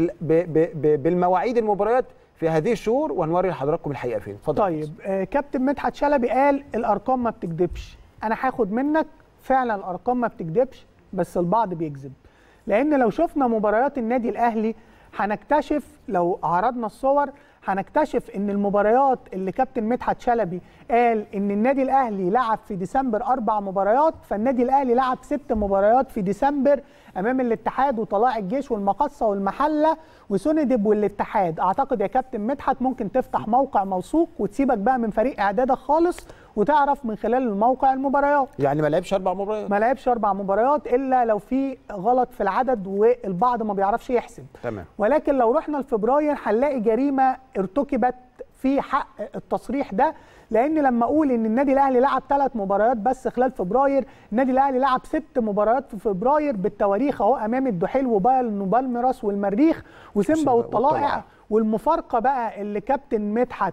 بالمواعيد المباريات في هذه الشهور، وهنوري لحضراتكم الحقيقه فين. اتفضل. طيب آه كابتن مدحت شلبي قال الارقام ما بتكذبش. انا هاخد منك فعلا الارقام ما بتكذبش، بس البعض بيكذب. لان لو شفنا مباريات النادي الاهلي هنكتشف، لو عرضنا الصور هنكتشف ان المباريات اللي كابتن مدحت شلبي قال ان النادي الاهلي لعب في ديسمبر اربع مباريات، فالنادي الاهلي لعب ست مباريات في ديسمبر امام الاتحاد وطلائع الجيش والمقصه والمحله وسوندب والاتحاد. اعتقد يا كابتن مدحت ممكن تفتح موقع موثوق وتسيبك بقى من فريق اعدادك خالص وتعرف من خلال الموقع المباريات. يعني ما لعبش اربع مباريات؟ ما لعبش اربع مباريات الا لو في غلط في العدد والبعض ما بيعرفش يحسب. تمام. ولكن لو رحنا لفبراير هنلاقي جريمه ارتكبت في حق التصريح ده، لان لما اقول ان النادي الاهلي لعب ثلاث مباريات بس خلال فبراير، النادي الاهلي لعب ست مباريات في فبراير بالتواريخ اهو امام الدحيل وبايرن وبالميراس والمريخ وسيمبا والطلائع. والمفارقه بقى اللي كابتن مدحت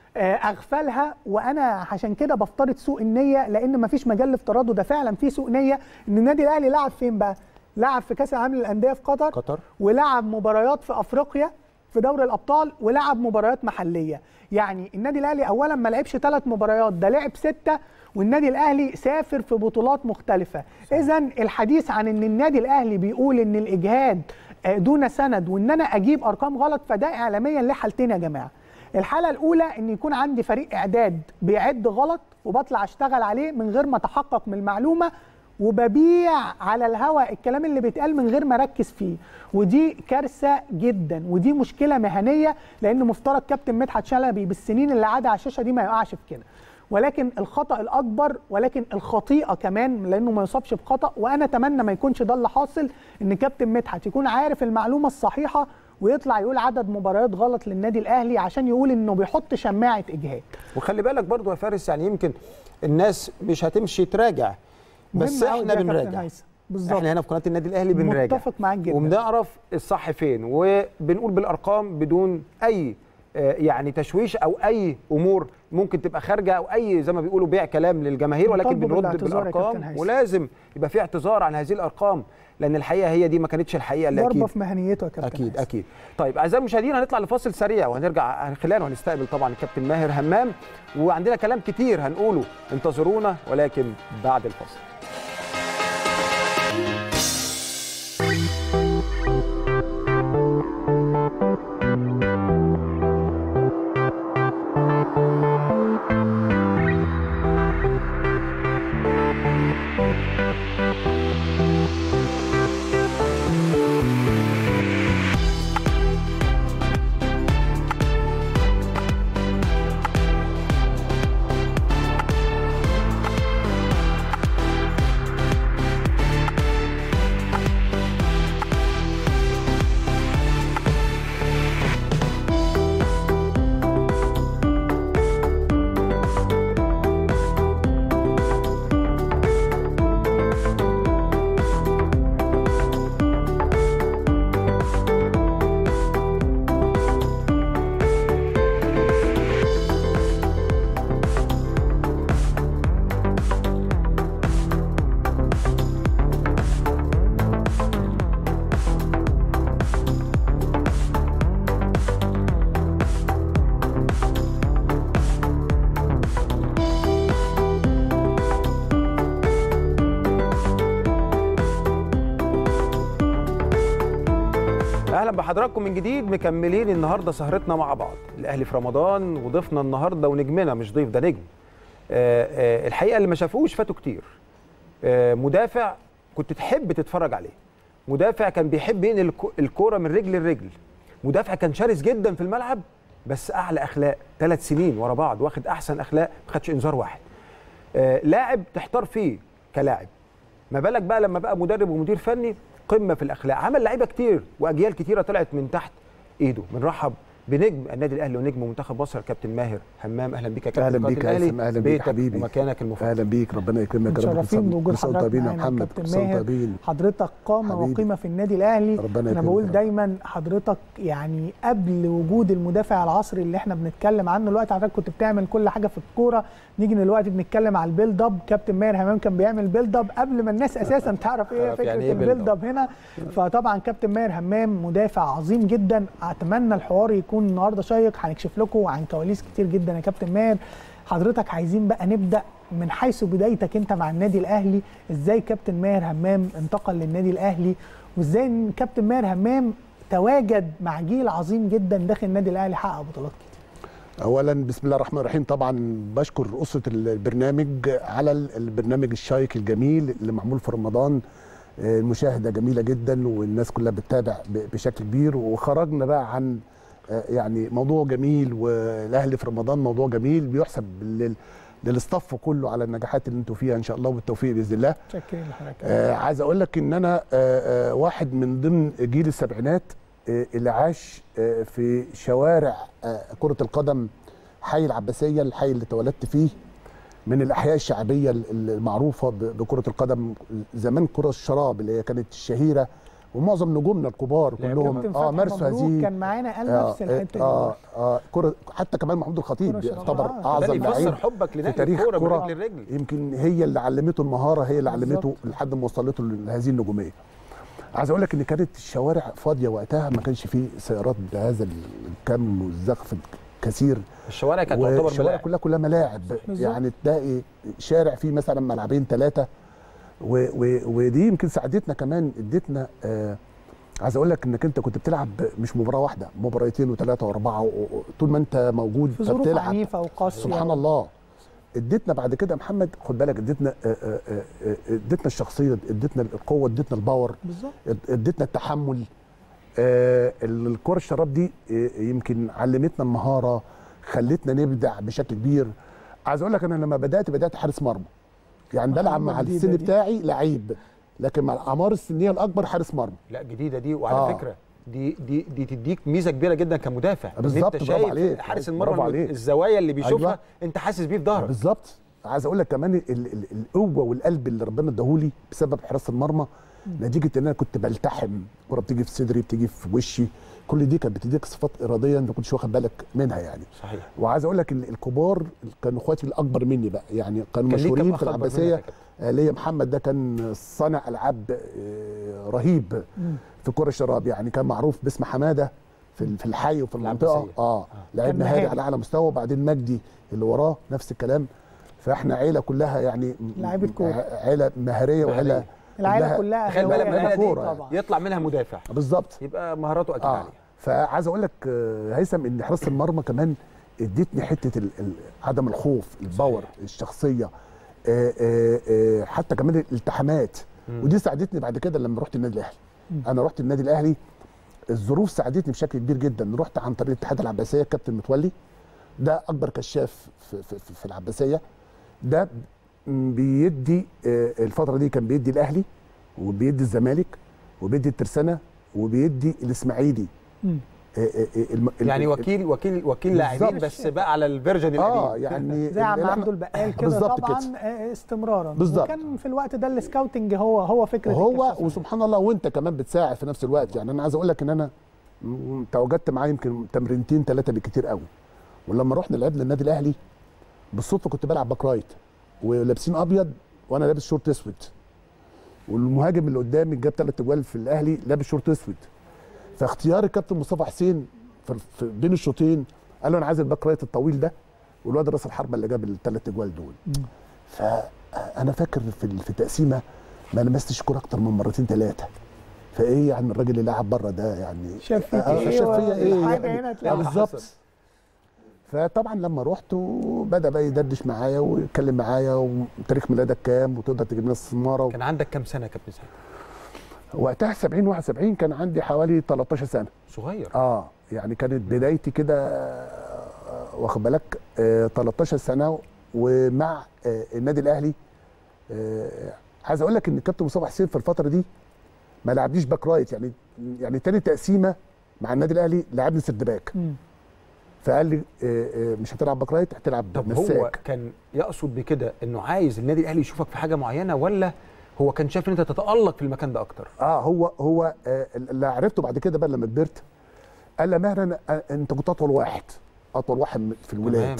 اغفلها، وانا عشان كده بفترض سوء النيه، لان مفيش مجال لافتراضه، ده فعلا في سوء نيه. ان النادي الاهلي لعب فين بقى؟ لعب في كاس العالم للانديه في قطر قطر ولعب مباريات في افريقيا في دوري الابطال ولعب مباريات محليه. يعني النادي الاهلي اولا ما لعبش ثلاث مباريات، ده لعب سته، والنادي الاهلي سافر في بطولات مختلفه. اذا الحديث عن ان النادي الاهلي بيقول ان الاجهاد دون سند وان انا اجيب ارقام غلط، فده اعلاميا له حالتين يا جماعه. الحاله الاولى ان يكون عندي فريق اعداد بيعد غلط وبطلع اشتغل عليه من غير ما اتحقق من المعلومه، وببيع على الهواء الكلام اللي بيتقال من غير ما اركز فيه، ودي كارثه جدا، ودي مشكله مهنيه، لان مفترض كابتن مدحت شلبي بالسنين اللي عادها على الشاشه دي ما يقعش في كده. ولكن الخطا الاكبر، ولكن الخطيئه كمان، لانه ما يصابش بخطا، وانا اتمنى ما يكونش ده اللي حاصل، ان كابتن مدحت يكون عارف المعلومه الصحيحه ويطلع يقول عدد مباريات غلط للنادي الاهلي عشان يقول انه بيحط شماعه اجهاد. وخلي بالك برضو يا فارس، يعني يمكن الناس مش هتمشي تراجع، بس احنا بنراجع. بالظبط. احنا هنا في قناه النادي الاهلي بنراجع، متفق معاك جدا، وبنعرف الصح فين، وبنقول بالارقام بدون اي يعني تشويش او اي امور ممكن تبقى خارجه او اي زي ما بيقولوا بيع كلام للجماهير، ولكن بنرد بالارقام، ولازم يبقى في اعتذار عن هذه الارقام، لان الحقيقه هي دي ما كانتش الحقيقه اللي اكيد ضربه في مهنيته يا كابتن. اكيد اكيد. طيب اعزائي المشاهدين، هنطلع لفاصل سريع وهنرجع خلاله هنستقبل طبعا الكابتن ماهر همام، وعندنا كلام كتير هنقوله، انتظرونا ولكن بعد الفاصل. برحب بحضراتكم من جديد، مكملين النهارده سهرتنا مع بعض. الاهلي في رمضان وضيفنا النهارده ونجمنا، مش ضيف ده نجم. آآ آآ الحقيقه اللي ما شافوش فاتوا كتير. مدافع كنت تحب تتفرج عليه، مدافع كان بيحب ينقل الكوره من رجل لرجل، مدافع كان شرس جدا في الملعب، بس اعلى اخلاق. ثلاث سنين ورا بعض واخد احسن اخلاق، ما خدش انذار واحد. لاعب تحتار فيه كلاعب، ما بالك بقى لما بقى مدرب ومدير فني قمه في الاخلاق. عمل لعيبه كتير واجيال كتيره طلعت من تحت ايده. بنرحب بنجم النادي الاهلي ونجم منتخب مصر الكابتن ماهر همام. اهلا بيك يا كابتن. اهلا بيك يا هيثم، اهلا بيك حبيبي، ومكانك المفضل. اهلا بيك، ربنا يكرمك. متشرفين بوجود حضرتك يا محمد. طيبين. حضرتك قامه وقيمه في النادي الاهلي. انا بقول دايما حضرتك يعني قبل وجود المدافع العصري اللي احنا بنتكلم عنه دلوقتي، حضرتك كنت بتعمل كل حاجه في الكوره. نيجي دلوقتي بنتكلم على البيلد اب، كابتن ماهر همام كان بيعمل بيلد اب قبل ما الناس اساسا تعرف ايه فكره يعني البيلد اب هنا. فطبعا كابتن ماهر همام مدافع عظيم جدا. اتمنى الحوار يكون النهارده شيق، هنكشف لكم عن كواليس كتير جدا يا كابتن ماهر. حضرتك عايزين بقى نبدا من حيث بدايتك انت مع النادي الاهلي. ازاي كابتن ماهر همام انتقل للنادي الاهلي، وازاي كابتن ماهر همام تواجد مع جيل عظيم جدا داخل النادي الاهلي حقق بطولات كتير؟ اولا بسم الله الرحمن الرحيم، طبعا بشكر اسره البرنامج على البرنامج الشيق الجميل اللي معمول في رمضان. المشاهده جميله جدا والناس كلها بتتابع بشكل كبير. وخرجنا بقى عن يعني موضوع جميل، والاهلي في رمضان موضوع جميل بيحسب للاستاف كله على النجاحات اللي انتوا فيها ان شاء الله والتوفيق باذن الله. شكرا لحضرتك. آه عايز اقول لك ان انا آه واحد من ضمن جيل السبعينات آه اللي عاش آه في شوارع آه كره القدم حي العباسيه، الحي اللي اتولدت فيه، من الاحياء الشعبيه المعروفه بكره القدم. زمان كره الشراب اللي هي كانت الشهيره، ومعظم نجومنا الكبار كلهم اه مارسوا هذه. كان معانا قال نفس الحته اه اه كره. حتى كمان محمود الخطيب يعتبر آه. اعظم لعيب حبك في تاريخ الكوره. يمكن هي اللي علمته المهاره، هي اللي علمته لحد ما وصلته لهذه النجوميه. عايز اقول لك ان كانت الشوارع فاضيه وقتها، ما كانش فيه سيارات بهذا الكم والزخف الكثير. الشوارع كانت تعتبر الشوارع كلها كلها ملاعب، يعني تلاقي شارع فيه مثلا ملعبين ثلاثه، ودي يمكن ساعدتنا كمان، ادتنا آه عايز اقول لك انك انت كنت بتلعب مش مباراه واحده، مباراتين وثلاثه واربعه، طول ما انت موجود في ظروف عنيفه وقاسيه. سبحان الله. ادتنا بعد كده محمد، خد بالك، ادتنا ادتنا الشخصيه، ادتنا القوه، ادتنا الباور، ادتنا التحمل. الكره الشراب دي يمكن علمتنا المهاره، خلتنا نبدع بشكل كبير. عايز اقول لك انا لما بدات بدات حارس مرمى، يعني بلعب مع السن بتاعي لعيب، لكن مع الاعمار السنيه الاكبر حارس مرمى. لا جديده دي، وعلى آه. فكره دي دي دي تديك ميزه كبيره جدا كمدافع. بالظبط، انت شايف حارس المرمى الزوايا اللي بيشوفها أيوة. انت حاسس بيه في ظهرك. بالظبط. عايز اقول لك كمان القوه والقلب اللي ربنا اداهولي بسبب حراسه المرمى، نتيجه ان انا كنت بلتحم، الكوره بتيجي في صدري، بتيجي في وشي، كل دي كانت بتديك صفات اراديه انت ما كنتش واخد بالك منها يعني. صحيح. وعايز اقول لك الكبار كانوا اخواتي الاكبر مني بقى، يعني كانوا مشهورين في العباسيه. ليا محمد ده كان صانع العاب رهيب في كره الشراب، يعني كان معروف باسم حماده في في الحي وفي المنطقه. اه لعيب مهاري على اعلى مستوى. وبعدين مجدي اللي وراه نفس الكلام. فاحنا عيله كلها يعني لعيبه كوره، عيله مهاريه وعيله العيله كلها. تخيل بقى لما العيله دي يطلع منها مدافع بالظبط، يبقى مهاراته اكيد آه. عاليه. فعايز اقول لك هيثم ان حراسه المرمى كمان ادتني حته عدم الخوف، الباور، الشخصيه، آآ آآ حتى كمان الالتحامات. ودي ساعدتني بعد كده لما رحت النادي الاهلي. انا رحت النادي الاهلي، الظروف ساعدتني بشكل كبير جدا. رحت عن طريق الاتحاد العباسيه، كابتن متولي ده اكبر كشاف في, في, في العباسيه. ده بيدي الفتره دي كان بيدي الاهلي وبيدي الزمالك وبيدي الترسانه وبيدي الاسماعيلي. الم... يعني وكيل وكيل وكيل لاعبين، بس بقى على الفيرجن القديم. اه يعني زي عم عبد البقال كده طبعا كده. استمرارا بالظبط. وكان في الوقت ده السكاوتنج هو هو فكره هو وسبحان الله، وانت كمان بتساعد في نفس الوقت. يعني انا عايز اقول لك ان انا تواجدت معاه يمكن تمرينتين ثلاثه بالكثير قوي. ولما رحنا لعبنا النادي الاهلي بالصدفه كنت بلعب باك رايت ولابسين ابيض وانا لابس شورت اسود، والمهاجم اللي قدامي جاب ثلاث اجوال في الاهلي لابس شورت اسود. فاختيار الكابتن مصطفى حسين في بين الشوطين قال له انا عايز الباك رايت الطويل ده والواد راس الحربه اللي جاب الثلاث اجوال دول. فانا فاكر في في تقسيمه ما لمستش كوره اكتر من مرتين ثلاثه. فايه يعني الراجل اللي قاعد بره ده يعني شاف فيك آه، ايه شاف فيا ايه حاجه يعني. هنا آه، تلاقي بالظبط. فطبعا لما رحت وبدا بقى يدردش معايا ويتكلم معايا وتاريخ ميلادك كام وتقدر تجيب لنا السماره. كان عندك كام سنه يا كابتن سعيد؟ وقتها سبعين واحد وسبعين كان عندي حوالي تلتاشر سنه. صغير. اه يعني كانت بدايتي كده آه، واخد بالك آه تلتاشر سنه ومع آه النادي الاهلي. آه عايز اقول لك ان الكابتن مصطفى حسين في الفتره دي ما لعبنيش باك رايت، يعني يعني تاني تقسيمه مع النادي الاهلي لعبني سيرد باك. فقال لي آه آه مش هتلعب باك رايت، هتلعب طب مساك. هو كان يقصد بكده انه عايز النادي الاهلي يشوفك في حاجه معينه، ولا هو كان شايف ان انت تتالق في المكان ده اكتر؟ اه هو هو آه اللي عرفته بعد كده بقى لما كبرت، قال لي ماهر انا آه انت كنت اطول واحد اطول واحد في الولاد.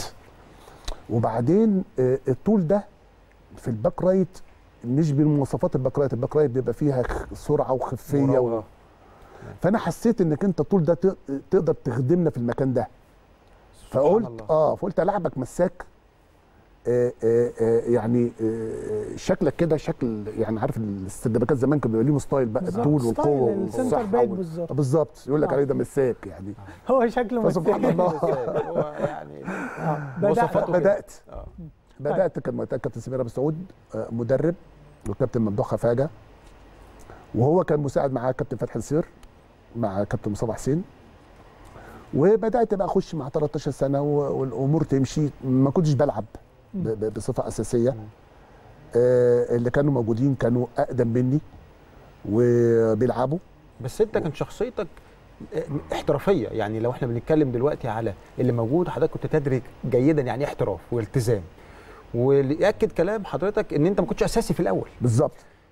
وبعدين آه الطول ده في الباك رايت مش بمواصفات الباك رايت، الباك رايت بيبقى فيها سرعه وخفيه و... فانا حسيت انك انت الطول ده تقدر تخدمنا في المكان ده. فقلت اه فقلت العبك مساك. آه آه آه يعني آه شكلك كده شكل، يعني عارف السردباكات زمان كانوا بيبقى ليهم ستايل بقى، الطول والقوه السنتر باك بالظبط بالظبط يقول لك عليه ده مساك يعني. هو شكله مساك فسبحان الله. هو يعني بدأت بدات بدات كان وقتها كابتن سمير ابو سعود مدرب، والكابتن ممدوح خفاجه، وهو كان مساعد معاه كابتن فتحي نصير مع كابتن مصطفى حسين. وبدات بقى اخش مع تلتاشر سنه والامور تمشي. ما كنتش بلعب بصفه اساسيه. آه اللي كانوا موجودين كانوا اقدم مني وبيلعبوا. بس انت كان شخصيتك احترافيه، يعني لو احنا بنتكلم دلوقتي على اللي موجود، حضرتك كنت تدرك جيدا يعني ايه احتراف والتزام. واللي ياكد كلام حضرتك ان انت ما كنتش اساسي في الاول. بالظبط.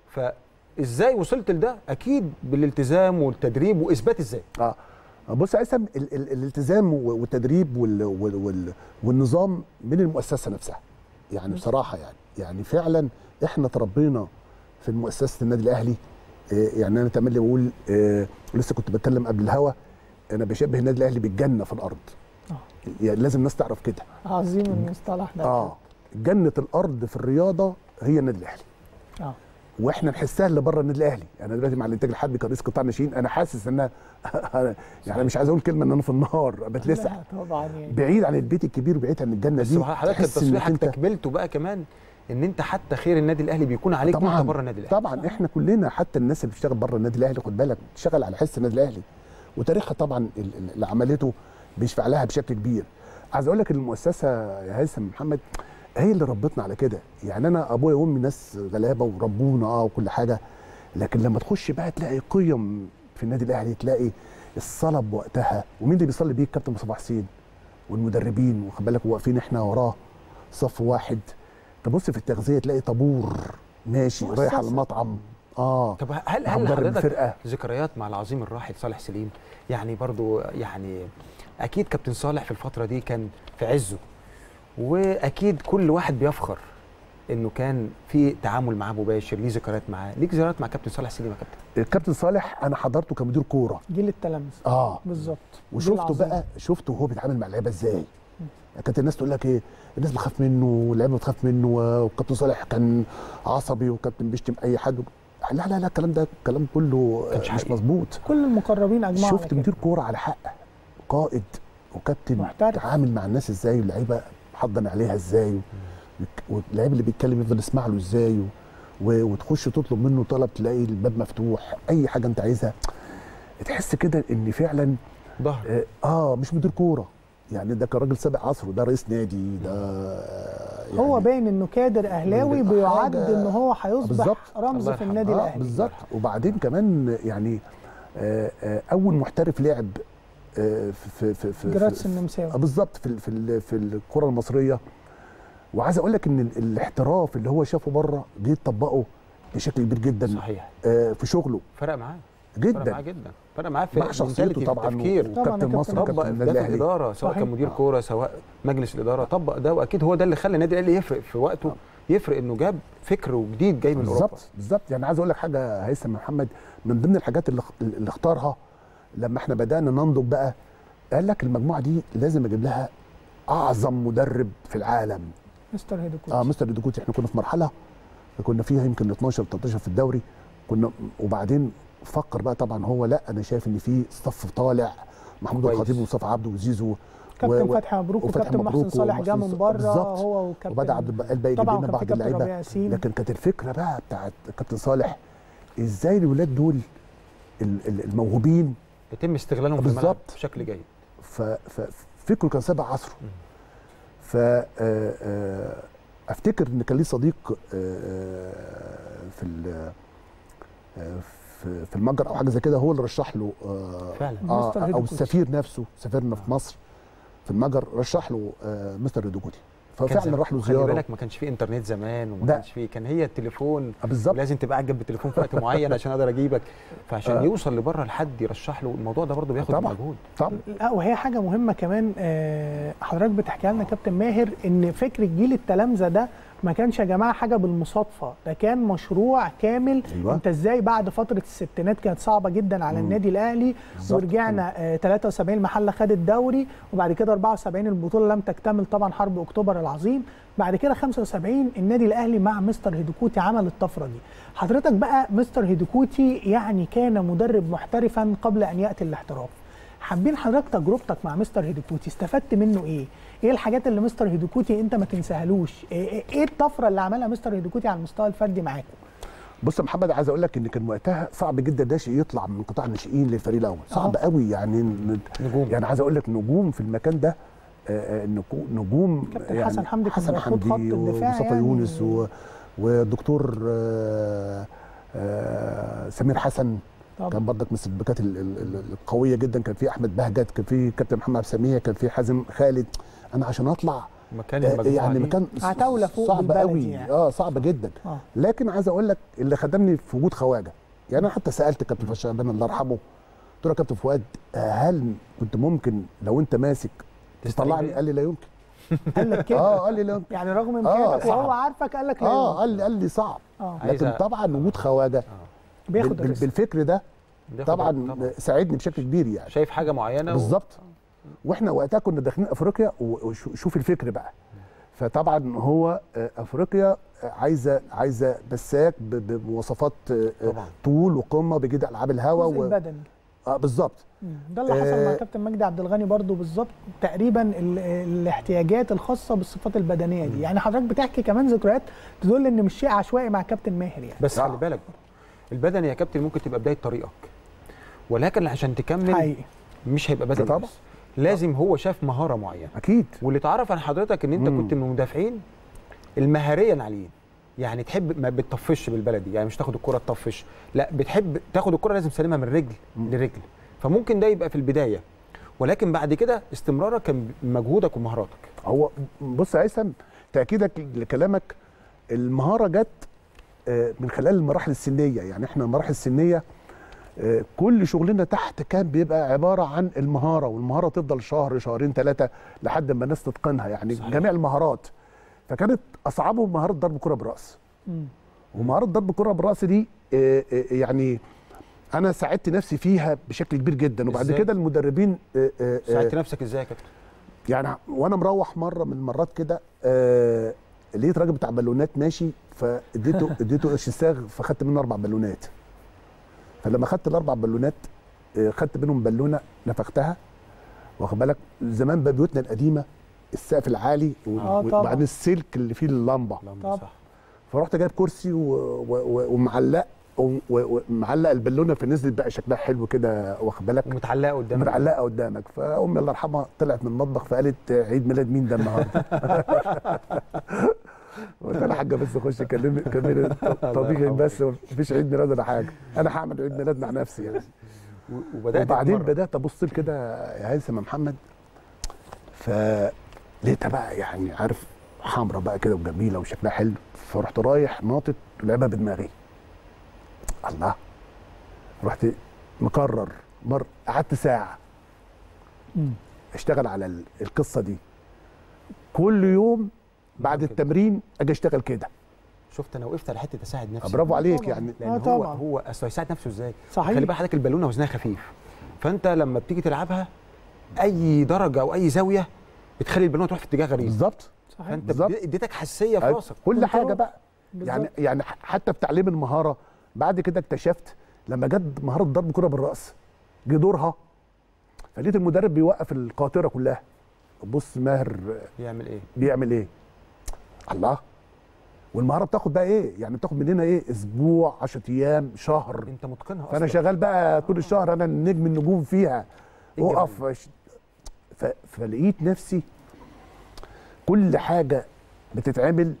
فازاي وصلت لده؟ اكيد بالالتزام والتدريب واثبات ازاي. اه بص يا هيثم، ال ال الالتزام والتدريب وال وال وال والنظام من المؤسسه نفسها. يعني بصراحه يعني يعني فعلا احنا تربينا في مؤسسه النادي الاهلي. آه يعني انا تملي بقول آه لسه كنت بتكلم قبل الهوا، انا بشبه النادي الاهلي بالجنه في الارض. اه يعني لازم الناس تعرف كده. عظيم المصطلح ده. اه جنه الارض في الرياضه هي النادي الاهلي. اه واحنا نحسها اللي بره النادي الاهلي. يعني انا دلوقتي مع الانتاج الحربي كرئيس قطاع ناشئين انا حاسس ان انا يعني مش عايز اقول كلمه ان انا في النار بتلسع. طبعا يعني بعيد عن البيت الكبير وبعيد عن الجنه دي. بس حضرتك تصريحك تكملته بقى كمان ان انت حتى خير النادي الاهلي بيكون عليك وانت بره النادي الاهلي. طبعا احنا كلنا حتى الناس اللي بتشتغل بره النادي الاهلي خد بالك بتشتغل على حس النادي الاهلي وتاريخها طبعا اللي عملته بيشفع لها بشكل كبير. عايز اقول لك ان المؤسسه يا هيثم محمد هي اللي ربتنا على كده. يعني انا ابويا وامي ناس غلابه وربونا اه وكل حاجه، لكن لما تخش بقى تلاقي قيم في النادي الاهلي، تلاقي الصلاه بوقتها. ومين اللي بيصلي بيه؟ الكابتن مصطفى حسين والمدربين، واخد بالك واقفين احنا وراه صف واحد. تبص في التغذيه تلاقي طابور ماشي رايح على المطعم. اه طب هل هل حضرتك ذكريات مع العظيم الراحل صالح سليم؟ يعني برضو يعني اكيد كابتن صالح في الفتره دي كان في عزه، واكيد كل واحد بيفخر انه كان في تعامل معاه مباشر، ليه ذكريات معاه. ليك ذكريات مع كابتن صالح سليم يا كابتن؟ الكابتن صالح انا حضرته كمدير كوره جيل التلامذه. اه بالظبط. وشفته بقى شفته وهو بيتعامل مع اللعيبه ازاي. كانت الناس تقول لك ايه، الناس بتخاف منه واللعيبه بتخاف منه، والكابتن صالح كان عصبي وكابتن بيشتم اي حد. لا لا لا الكلام ده الكلام كله مش مظبوط. كل المقربين اجمعوا. شفت مدير كوره على حق، قائد وكابتن محترف، تعامل مع الناس ازاي واللعيبه حضن عليها ازاي، واللعيب اللي بيتكلم يفضل يسمع له ازاي، وتخش تطلب منه طلب تلاقي الباب مفتوح، اي حاجه انت عايزها. تحس كده ان فعلا ظهر اه, آه مش مدير كوره، يعني ده كان راجل سابق عصره، ده رئيس نادي، ده يعني هو باين انه كادر اهلاوي بيعد ان هو هيصبح رمز في النادي آه الاهلي. بالظبط. وبعدين كمان يعني آه آه اول محترف لعب آه في في في جراتس النمساوي آه بالظبط في في في الكره المصريه. وعايز اقول لك ان الاحتراف اللي هو شافه بره جه يطبقه بشكل كبير جدا. صحيح. آه في شغله فرق معاه جدا، فرق معاه جدا، فرق معاه في مع شخصيته طبعا التفكير. وكابتن مصر طبق ده في الاداره، سواء كان مدير كوره سواء مجلس الاداره، طبق ده، واكيد هو ده اللي خلى النادي الاهلي يفرق في وقته. يفرق انه جاب فكر جديد جاي من اوروبا. بالظبط بالظبط. يعني عايز اقول لك حاجه هيثم محمد، من ضمن الحاجات اللي, اللي اختارها لما احنا بدانا ننضج بقى، قال لك المجموعه دي لازم اجيب لها اعظم مدرب في العالم، مستر هيدوكوتي. اه مستر هيدوكوتي. احنا كنا في مرحله كنا فيها يمكن اتناشر تلتاشر في الدوري، كنا وبعدين فكر بقى طبعا هو لا انا شايف ان في صف طالع محمود الخطيب ومصطفى عبده وزيزو كابتن فتحي مبروك وكابتن محسن صالح جه من بره هو وكابتن وبدا عبد الباقي طبعا بينا بعض اللعيبه. لكن كانت الفكره بقى بتاعت كابتن صالح ازاي الولاد دول الموهوبين يتم استغلالهم في الملعب بشكل جيد. ففكره كان سابق عصره. ف افتكر ان كان لي صديق في في المجر او حاجه زي كده هو اللي رشح له فعلا آه او السفير نفسه سفيرنا في مصر في المجر رشح له آه مستر هيدوكوتي، ففعلا راح له زياره. خلي بالك ما كانش في انترنت زمان وما كانش في، كان هي التليفون بالظبط، لازم تبقى قاعد جنب التليفون في وقت معين عشان اقدر اجيبك، فعشان آه. يوصل لبره لحد يرشح له الموضوع ده برضه بياخد مجهود طبعا. لا وهي حاجه مهمه كمان آه حضرتك بتحكي لنا كابتن ماهر ان فكر الجيل التلامذه ده ما كانش يا جماعه حاجه بالمصادفه، ده كان مشروع كامل. أيوة. انت ازاي بعد فتره الستينات كانت صعبه جدا على مم. النادي الاهلي، ورجعنا آه ثلاثة وسبعين المحله خد الدوري، وبعد كده أربعة وسبعين البطوله لم تكتمل طبعا حرب اكتوبر العظيم، بعد كده خمسة وسبعين النادي الاهلي مع مستر هيدوكوتي عمل الطفره دي. حضرتك بقى مستر هيدوكوتي يعني كان مدرب محترفا قبل ان ياتي الاحتراف، حابين حضرتك تجربتك مع مستر هيدوكوتي استفدت منه ايه؟ ايه الحاجات اللي مستر هيدوكوتي انت ما تنساهالوش؟ ايه, إيه الطفره اللي عملها مستر هيدوكوتي على المستوى الفردي معاكم؟ بص يا محمد، عايز اقول لك ان كان وقتها صعب جدا ناشئ يطلع من قطاع الناشئين للفريق الاول، صعب أوه. قوي يعني نجوم، يعني عايز اقول لك نجوم في المكان ده، نجوم كابتن يعني حسن حمدي حسن حمدي ومصطفى يعني يونس و... ودكتور آآ آآ سمير حسن طبعا. كان برضك من السباكات القويه جدا، كان في احمد بهجت، كان في كابتن محمد عبد السميع، كان في حازم خالد. انا عشان اطلع مكان آه يعني مكان صعب قوي يعني. اه صعب جدا آه. لكن عايز اقول لك اللي خدمني في وجود خواجه، يعني انا حتى سالت كابتن فؤاد شعبان الله يرحمه، قلت له يا كابتن فؤاد هل كنت ممكن لو انت ماسك تطلعني؟ قال لي لا يمكن. قال لك كده؟ اه قال لي لا يمكن، يعني رغم امكانياتك وهو عارفك قال لك لا يمكن. اه قال لي قال لي صعب آه. لكن طبعا وجود خواجه آه. بياخد بال بالفكر ده طبعا, طبعا ساعدني بشكل كبير، يعني شايف حاجه معينه بالظبط و... واحنا وقتها كنا داخلين افريقيا، وشوف الفكر بقى. فطبعا هو افريقيا عايزه عايزه مساك بمواصفات طول وقمه بجد العاب الهواء و... البدني اه بالظبط. ده اللي حصل آه مع كابتن مجدي عبد الغني برضو بالظبط تقريبا، ال... الاحتياجات الخاصه بالصفات البدنيه دي. يعني حضرتك بتحكي كمان ذكريات تدل ان مش شيء عشوائي مع كابتن ماهر يعني. بس خلي بالك البدني يا كابتن ممكن تبقى بدايه طريقك، ولكن عشان تكمل حقيقي مش هيبقى بدني طبعا، لازم هو شاف مهاره معينه اكيد. واللي تعرف عن حضرتك ان انت مم. كنت من المدافعين المهاريا عاليين، يعني تحب ما بتطفش بالبلدي، يعني مش تاخد الكره تطفش، لا بتحب تاخد الكره لازم سليمه من رجل مم. لرجل. فممكن ده يبقى في البدايه، ولكن بعد كده استمرارك كان مجهودك ومهاراتك. هو بص يا هيثم، تاكيدك لكلامك، المهاره جت من خلال المراحل السنيه، يعني احنا المراحل السنيه كل شغلنا تحت كان بيبقى عباره عن المهاره، والمهاره تفضل شهر شهرين ثلاثه لحد ما الناس تتقنها، يعني صحيح. جميع المهارات. فكانت اصعبهم مهاره ضرب كره براس. ومهاره ضرب كره براس دي يعني انا ساعدت نفسي فيها بشكل كبير جدا، وبعد كده المدربين ساعدت نفسك ازاي يا كابتن؟ يعني وانا مروح مره من المرات كده لقيت راجل بتاع بالونات ماشي، فاديته اديته قرش الساغ، فخدت منه اربع بالونات. فلما خدت الاربع بالونات خدت منهم بالونه نفختها، واخد بالك زمان بقى بيوتنا القديمه السقف العالي وبعدين السلك اللي فيه اللمبه، صح. فرحت جايب كرسي ومعلق ومعلق البالونه، فنزلت بقى شكلها حلو كده، واخد بالك، ومتعلقه قدامك متعلقه قدامك. فامي الله يرحمها طلعت من المطبخ فقالت عيد ميلاد مين ده النهارده؟ قلت لها حاجه بس خش كلمي كملي طبيخي بس، مفيش عيد ميلاد ولا حاجه، انا هعمل عيد ميلاد مع نفسي يعني. وبدات وبعدين بدات ابص كده يا هيثم محمد، فلقيتها بقى يعني عارف حمرا بقى كده وجميله وشكلها حلو، فرحت رايح ناطط لعبها بدماغي. الله، رحت مكرر مر، قعدت ساعه اشتغل على القصه دي كل يوم بعد التمرين، اجي اشتغل كده. شفت انا وقفت على حته اساعد نفسي. برافو عليك يعني. لان هو طبعا. هو اصل يساعد نفسه ازاي؟ صحيح. خلي بقى حضرتك البالونه وزنها خفيف، فانت لما بتيجي تلعبها اي درجه او اي زاويه بتخلي البالونه تروح في اتجاه غريب. بالظبط. صحيح. فانت اديتك حساسيه في راسك كل حاجه بقى. بالزبط. يعني يعني حتى في تعليم المهاره بعد كده اكتشفت لما جت مهاره ضرب كره بالراس جه دورها، فلقيت المدرب بيوقف القاطره كلها. بص ماهر بيعمل ايه؟ بيعمل ايه؟ الله. والمهاره بتاخد بقى ايه؟ يعني بتاخد مننا ايه؟ اسبوع، عشرة ايام، شهر. انت متقنها اصلا. فانا شغال بقى طول الشهر، انا النجم النجوم فيها. اقف. ف... فلقيت نفسي كل حاجه بتتعمل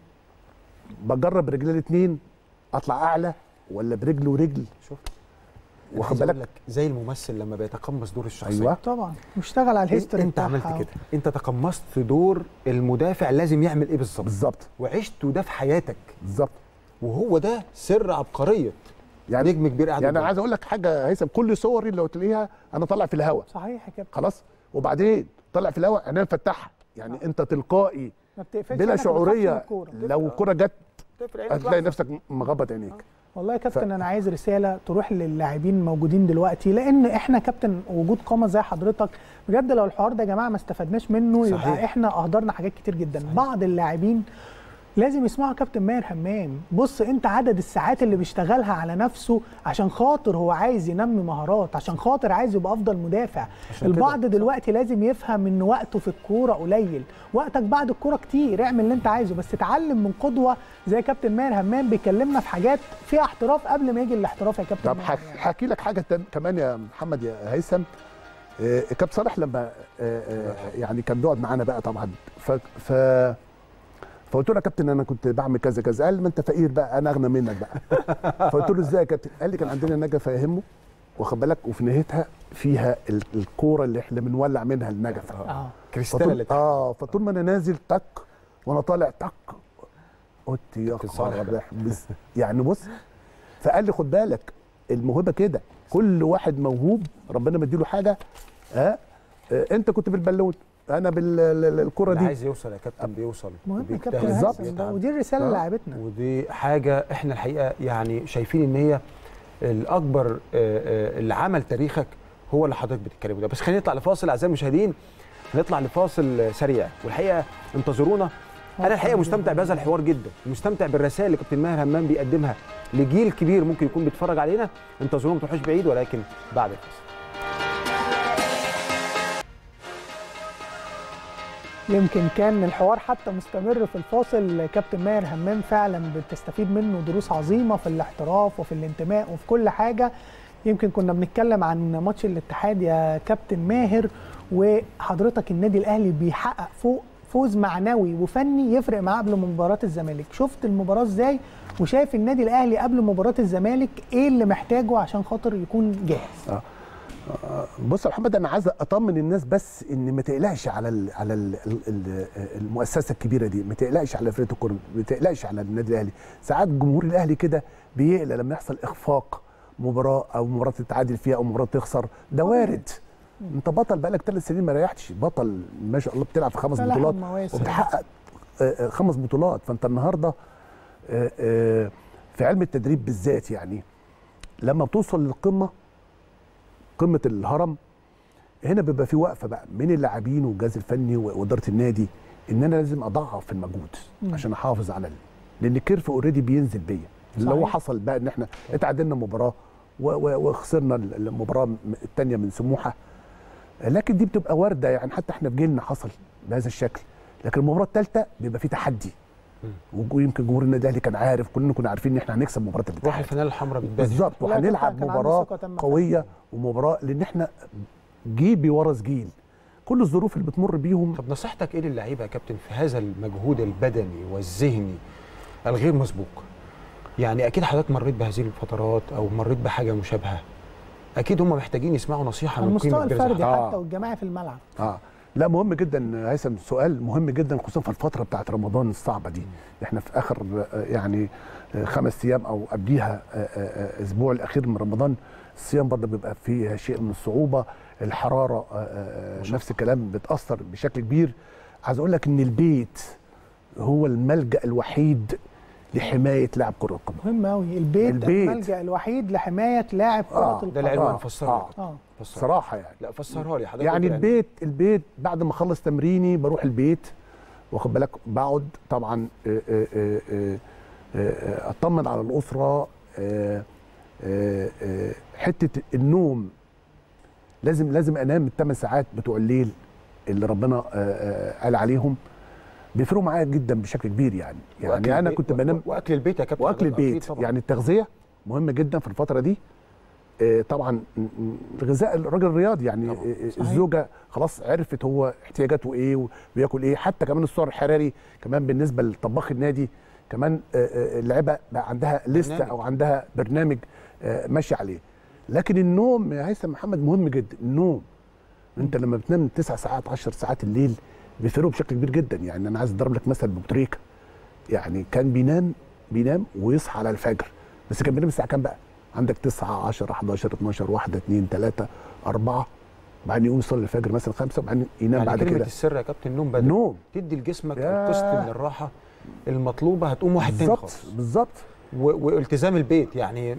بجرب رجلي الاثنين اطلع اعلى ولا برجل ورجل. شوف واخد بالك زي الممثل لما بيتقمص دور الشخصيه. ايوه طبعا واشتغل على الهيستوري. انت عملت كده، انت تقمصت دور المدافع لازم يعمل ايه بالظبط بالظبط، وعشت ده في حياتك بالظبط. وهو ده سر عبقريه يعني نجم كبير قاعد. يعني انا عايز اقول لك حاجه هيثم، كل صوري لو تلاقيها انا طالع في الهواء. صحيح يا كابتن. خلاص، وبعدين طالع في الهواء عينيا مفتحه، يعني آه. انت تلقائي ما بتقفلش بلا شعوريه. لو الكره جت هتلاقي هتلاقي نفسك مغبط عينيك. آه. والله يا كابتن ف... انا عايز رساله تروح للاعبين الموجودين دلوقتي، لان احنا كابتن وجود قامه زي حضرتك بجد لو الحوار ده يا جماعه ما استفدناش منه صحيح. يبقى احنا اهدرنا حاجات كتير جدا. صحيح. بعض اللاعبين لازم يسمعوا كابتن ماهر همام. بص انت عدد الساعات اللي بيشتغلها على نفسه عشان خاطر هو عايز ينمي مهارات، عشان خاطر عايز يبقى افضل مدافع. البعض كده. دلوقتي لازم يفهم ان وقته في الكوره قليل، وقتك بعد الكوره كتير، اعمل اللي انت عايزه بس اتعلم من قدوه زي كابتن ماهر همام بيكلمنا في حاجات فيها احتراف قبل ما يجي الاحتراف يا كابتن. طب هحكي لك حاجه كمان يا محمد يا هيثم. آه كابتن صالح لما آه آه يعني كان بيقعد معانا بقى طبعا ف, ف فقلت له يا كابتن انا كنت بعمل كذا كذا. قال ما انت فقير بقى انا اغنى منك بقى. فقلت له ازاي يا كابتن؟ قال لي كان عندنا نجفه يهمه واخد بالك، وفي نهايتها فيها الكوره اللي احنا بنولع منها النجفه. اه كريستال اللي تحت. اه فطول ما انا نازل تك وانا طالع تك قلت يا خبر يعني بص. فقال لي خد بالك الموهبه كده، كل واحد موهوب ربنا مديله حاجه. اه, آه انت كنت بالبالون انا بالكره دي. عايز يوصل يا كابتن بيوصل. مهم يا كابتن بالظبط، ودي الرساله اللي لعبتنا، ودي حاجه احنا الحقيقه يعني شايفين ان هي الاكبر اللي عمل تاريخك هو اللي حضرتك بتتكلموا ده. بس خلينا نطلع لفاصل اعزائي المشاهدين، هنطلع لفاصل سريع والحقيقه انتظرونا. انا الحقيقه مستمتع بهذا الحوار جدا، مستمتع بالرسائل اللي كابتن ماهر همام بيقدمها لجيل كبير ممكن يكون بيتفرج علينا. انتظرونا ما تروحوش بعيد، ولكن بعد الفاصل. يمكن كان الحوار حتى مستمر في الفاصل. كابتن ماهر همام فعلا بتستفيد منه دروس عظيمه في الاحتراف وفي الانتماء وفي كل حاجه. يمكن كنا بنتكلم عن ماتش الاتحاد يا كابتن ماهر، وحضرتك النادي الاهلي بيحقق فوق فوز معنوي وفني يفرق معاه قبل مباراه الزمالك. شفت المباراه ازاي؟ وشايف النادي الاهلي قبل مباراه الزمالك ايه اللي محتاجه عشان خاطر يكون جاهز؟ آه. بص يا محمد انا عايز اطمن الناس بس ان ما تقلقش على ال على ال المؤسسه الكبيره دي، ما تقلقش على فرقه الكوره، ما تقلقش على النادي الاهلي. ساعات جمهور الاهلي كده بيقلق لما يحصل اخفاق مباراه او مباراه تتعادل فيها او مباراه تخسر، ده وارد. انت بطل بقالك ثلاث سنين ما ريحتش، بطل ما شاء الله بتلعب في خمس بطولات وبتحقق خمس بطولات. فانت النهارده في علم التدريب بالذات يعني لما بتوصل للقمه قمه الهرم هنا بيبقى في وقفه بقى من اللاعبين والجهاز الفني واداره النادي ان انا لازم اضعف في المجهود م. عشان احافظ على ال... لان الكيرف اوريدي بينزل بيا. اللي هو حصل بقى ان احنا اتعادلنا مباراه وخسرنا المباراه الثانيه من سموحه، لكن دي بتبقى وارده يعني حتى احنا في جيلنا حصل بهذا الشكل. لكن المباراه الثالثه بيبقى في تحدي، ويمكن جمهور النادي الاهلي كان عارف، كلنا كنا عارفين ان احنا هنكسب مباراه الاتحاد. روح الفانيله الحمراء بالظبط، وهنلعب مباراه قويه ومباراه لان احنا جيل بيورث جيل. كل الظروف اللي بتمر بيهم. طب نصيحتك ايه للعيبه يا كابتن في هذا المجهود البدني والذهني الغير مسبوق؟ يعني اكيد حضرتك مريت بهذه الفترات او مريت بحاجه مشابهه، اكيد هم محتاجين يسمعوا نصيحه من المستوى الفردي آه. حتى والجماعي في الملعب. اه لا مهم جدا هيثم، سؤال مهم جدا خصوصا في الفتره بتاعت رمضان الصعبه دي. احنا في اخر يعني خمس ايام او قبليها اسبوع الاخير من رمضان، الصيام برضه بيبقى فيه شيء من الصعوبه، الحراره نفس الكلام بتاثر بشكل كبير. عايز اقول لك ان البيت هو الملجا الوحيد لحمايه لاعب كره القدم. مهم قوي البيت, البيت الملجا الوحيد لحمايه لاعب كره آه القدم. ده العلم انا فسرها آه. آه. صراحه يعني. لا فسرها لي حضرتك. يعني البيت البيت بعد ما اخلص تمريني بروح البيت واخد بالك، بقعد طبعا اطمن على الاسره، آه، آه، حته النوم لازم لازم انام الثمان ساعات بتوع الليل اللي ربنا آه، آه، قال عليهم، بيفرقوا معايا جدا بشكل كبير يعني يعني انا كنت بنام. واكل البيت يا كابتن. واكل البيت يعني التغذيه مهمه جدا في الفتره دي. آه، طبعا غذاء الراجل الرياضي يعني آه، الزوجه خلاص عرفت هو احتياجاته ايه وبياكل ايه، حتى كمان السعر الحراري كمان بالنسبه لطباخ النادي كمان آه، آه، اللعيبه بقى عندها لسته او عندها برنامج آه، ماشي عليه. لكن النوم يا هيثم محمد مهم جدا. النوم انت لما بتنام تسع ساعات عشر ساعات الليل بيفرقوا بشكل كبير جدا. يعني انا عايز اضرب لك مثل بوتريكا، يعني كان بينام بينام ويصحى على الفجر، بس كان بينام الساعه كام بقى؟ عندك تسعة عشرة حداشر اتناشر واحد اتنين تلاتة أربعة، بعدين يقوم يصلي الفجر مثلا خمسة، وبعدين ينام يعني بعد كلمة كده. السر يا كابتن النوم بدري. النوم تدي لجسمك ياه. القسط من الراحه المطلوبه، هتقوم واحد تاني خالص. بالظبط. و- والتزام البيت يعني،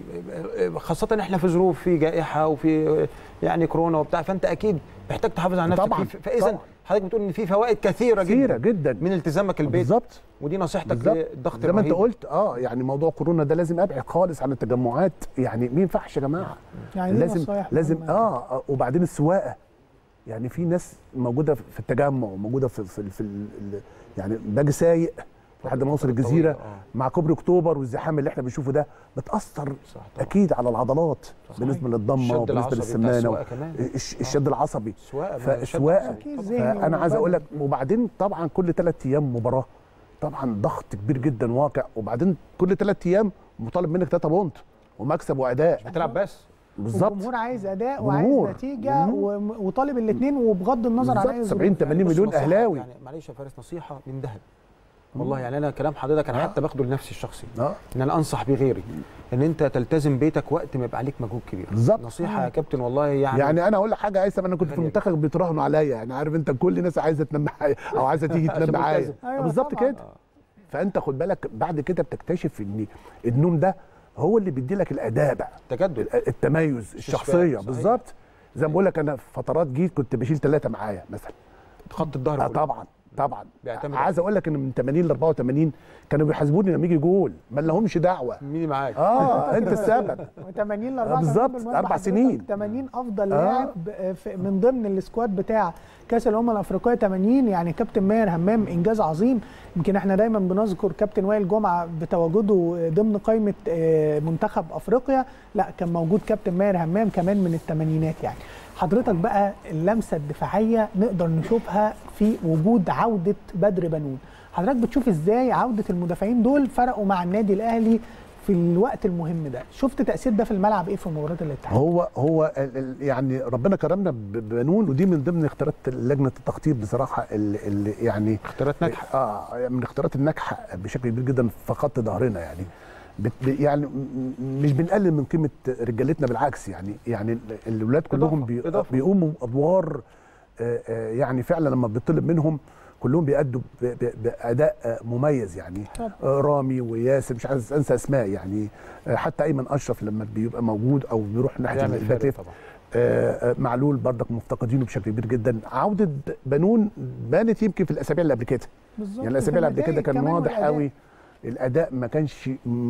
خاصه احنا في ظروف، في جائحه وفي يعني كورونا وبتاع، فانت اكيد محتاج تحافظ على نفسك. طبعاً، فاذا طبعاً. حضرتك بتقول ان في فوائد كثيره, كثيره جدا, جدا من التزامك البيت. بالظبط. ودي نصيحتك بالظبط. للضغط زي ما انت الرهيب. قلت اه يعني موضوع كورونا ده لازم ابعد خالص عن التجمعات، يعني ما ينفعش يا جماعه. يعني دي لازم نصايح لازم مهمة. اه آه، وبعدين السواقه، يعني في ناس موجوده في التجمع وموجوده في في, في ال- ال- يعني باجي سايق لحد ما اوصل الجزيره طويلة، آه. مع كوبري اكتوبر والزحام اللي احنا بنشوفه ده بتاثر صح طبعاً. اكيد على العضلات صحيح. بالنسبه للضمه الشد وبالنسبه العصبي بتاع للسمانه السواقة كمان. الش- الشد العصبي. السواقه فالسواقه أكيد ذهني فانا عايز اقول لك، وبدني. وبعدين طبعا كل ثلاث ايام مباراه، طبعا ضغط كبير جدا واقع، وبعدين كل ثلاث ايام مطالب منك ثلاثة بونت ومكسب واداء. هتلعب بس بالظبط. الجمهور عايز اداء جمهور. وعايز نتيجه جمهور. و- وطالب الاثنين، وبغض النظر عن اي بالظبط. ظروف. سبعين تمانين بص مليون نصيحة، اهلاوي. يعني معلش يا فارس، نصيحه من ذهب والله. يعني انا كلام حضرتك انا آه. حتى باخده لنفسي الشخصي، اه ان انا انصح بيه غيري، ان انت تلتزم بيتك وقت ما يبقى عليك مجهود كبير. بالظبط. نصيحه يا كابتن والله. يعني يعني انا اقول لك حاجه يا هيثم، انا كنت في غالية المنتخب بيتراهنوا عليا، يعني عارف انت كل الناس عايزه تنام معايا او عايزه تيجي تنام عشان معايا. ملتزم. أيوة بالظبط طبعاً. كده. فانت خد بالك بعد كده بتكتشف ان النوم ده هو اللي بيدي لك الاداء بقى، تجدد. التميز، الشخصيه. صحيح. بالظبط. زي ما بقول لك انا في فترات جيت كنت بشيل ثلاثه معايا مثلا. خط الظهر آه كله. طبعا طبعا. بيعتمد عايز اقول لك ان من تمانين ل اربعة وتمانين كانوا بيحاسبوني لما يجي جول، ما لهمش دعوه. مين اللي معاك؟ اه انت السبب. ثمانين ل آه، اربعة بالظبط. أربع سنين. ثمانين افضل آه. لاعب في- من ضمن السكواد بتاع كاس الامم الافريقيه ثمانين. يعني كابتن ماهر همام انجاز عظيم. يمكن احنا دايما بنذكر كابتن وائل جمعه بتواجده ضمن قائمه آه، منتخب افريقيا، لا كان موجود كابتن ماهر همام كمان من الثمانينات. يعني حضرتك بقى اللمسه الدفاعيه نقدر نشوفها في وجود عوده بدر بنون. حضرتك بتشوف ازاي عوده المدافعين دول فرقوا مع النادي الاهلي في الوقت المهم ده؟ شفت تاثير ده في الملعب ايه في مباراه الاتحاد؟ هو هو ال- ال- يعني ربنا كرمنا ب- ببنون، ودي من ضمن اختيارات لجنه التخطيط بصراحه، اللي اللي يعني اختيارات ناجحه. اه من الاختيارات الناجحه بشكل كبير جدا في خط ظهرنا. يعني بت يعني م- م- مش بنقلل من قيمه رجالتنا، بالعكس. يعني يعني ال- الاولاد كلهم بي إضافة. بيقوموا ادوار آه، آه، يعني فعلا لما بيطلب منهم كلهم بيأدوا ب- ب- باداء آه، مميز. يعني طب. آه، رامي وياسر، مش عايز انسى اسماء، يعني آه، حتى ايمن اشرف لما بيبقى موجود او بيروح ناحيه بيعمل فارق الكتف. طبعا. آه، آه، معلول برضك مفتقدينه بشكل كبير جدا. عوده بنون بانت يمكن في الاسابيع اللي قبل كده. بالظبط. يعني الاسابيع اللي قبل كده كان كمان واضح والأداء. قوي الاداء ما كانش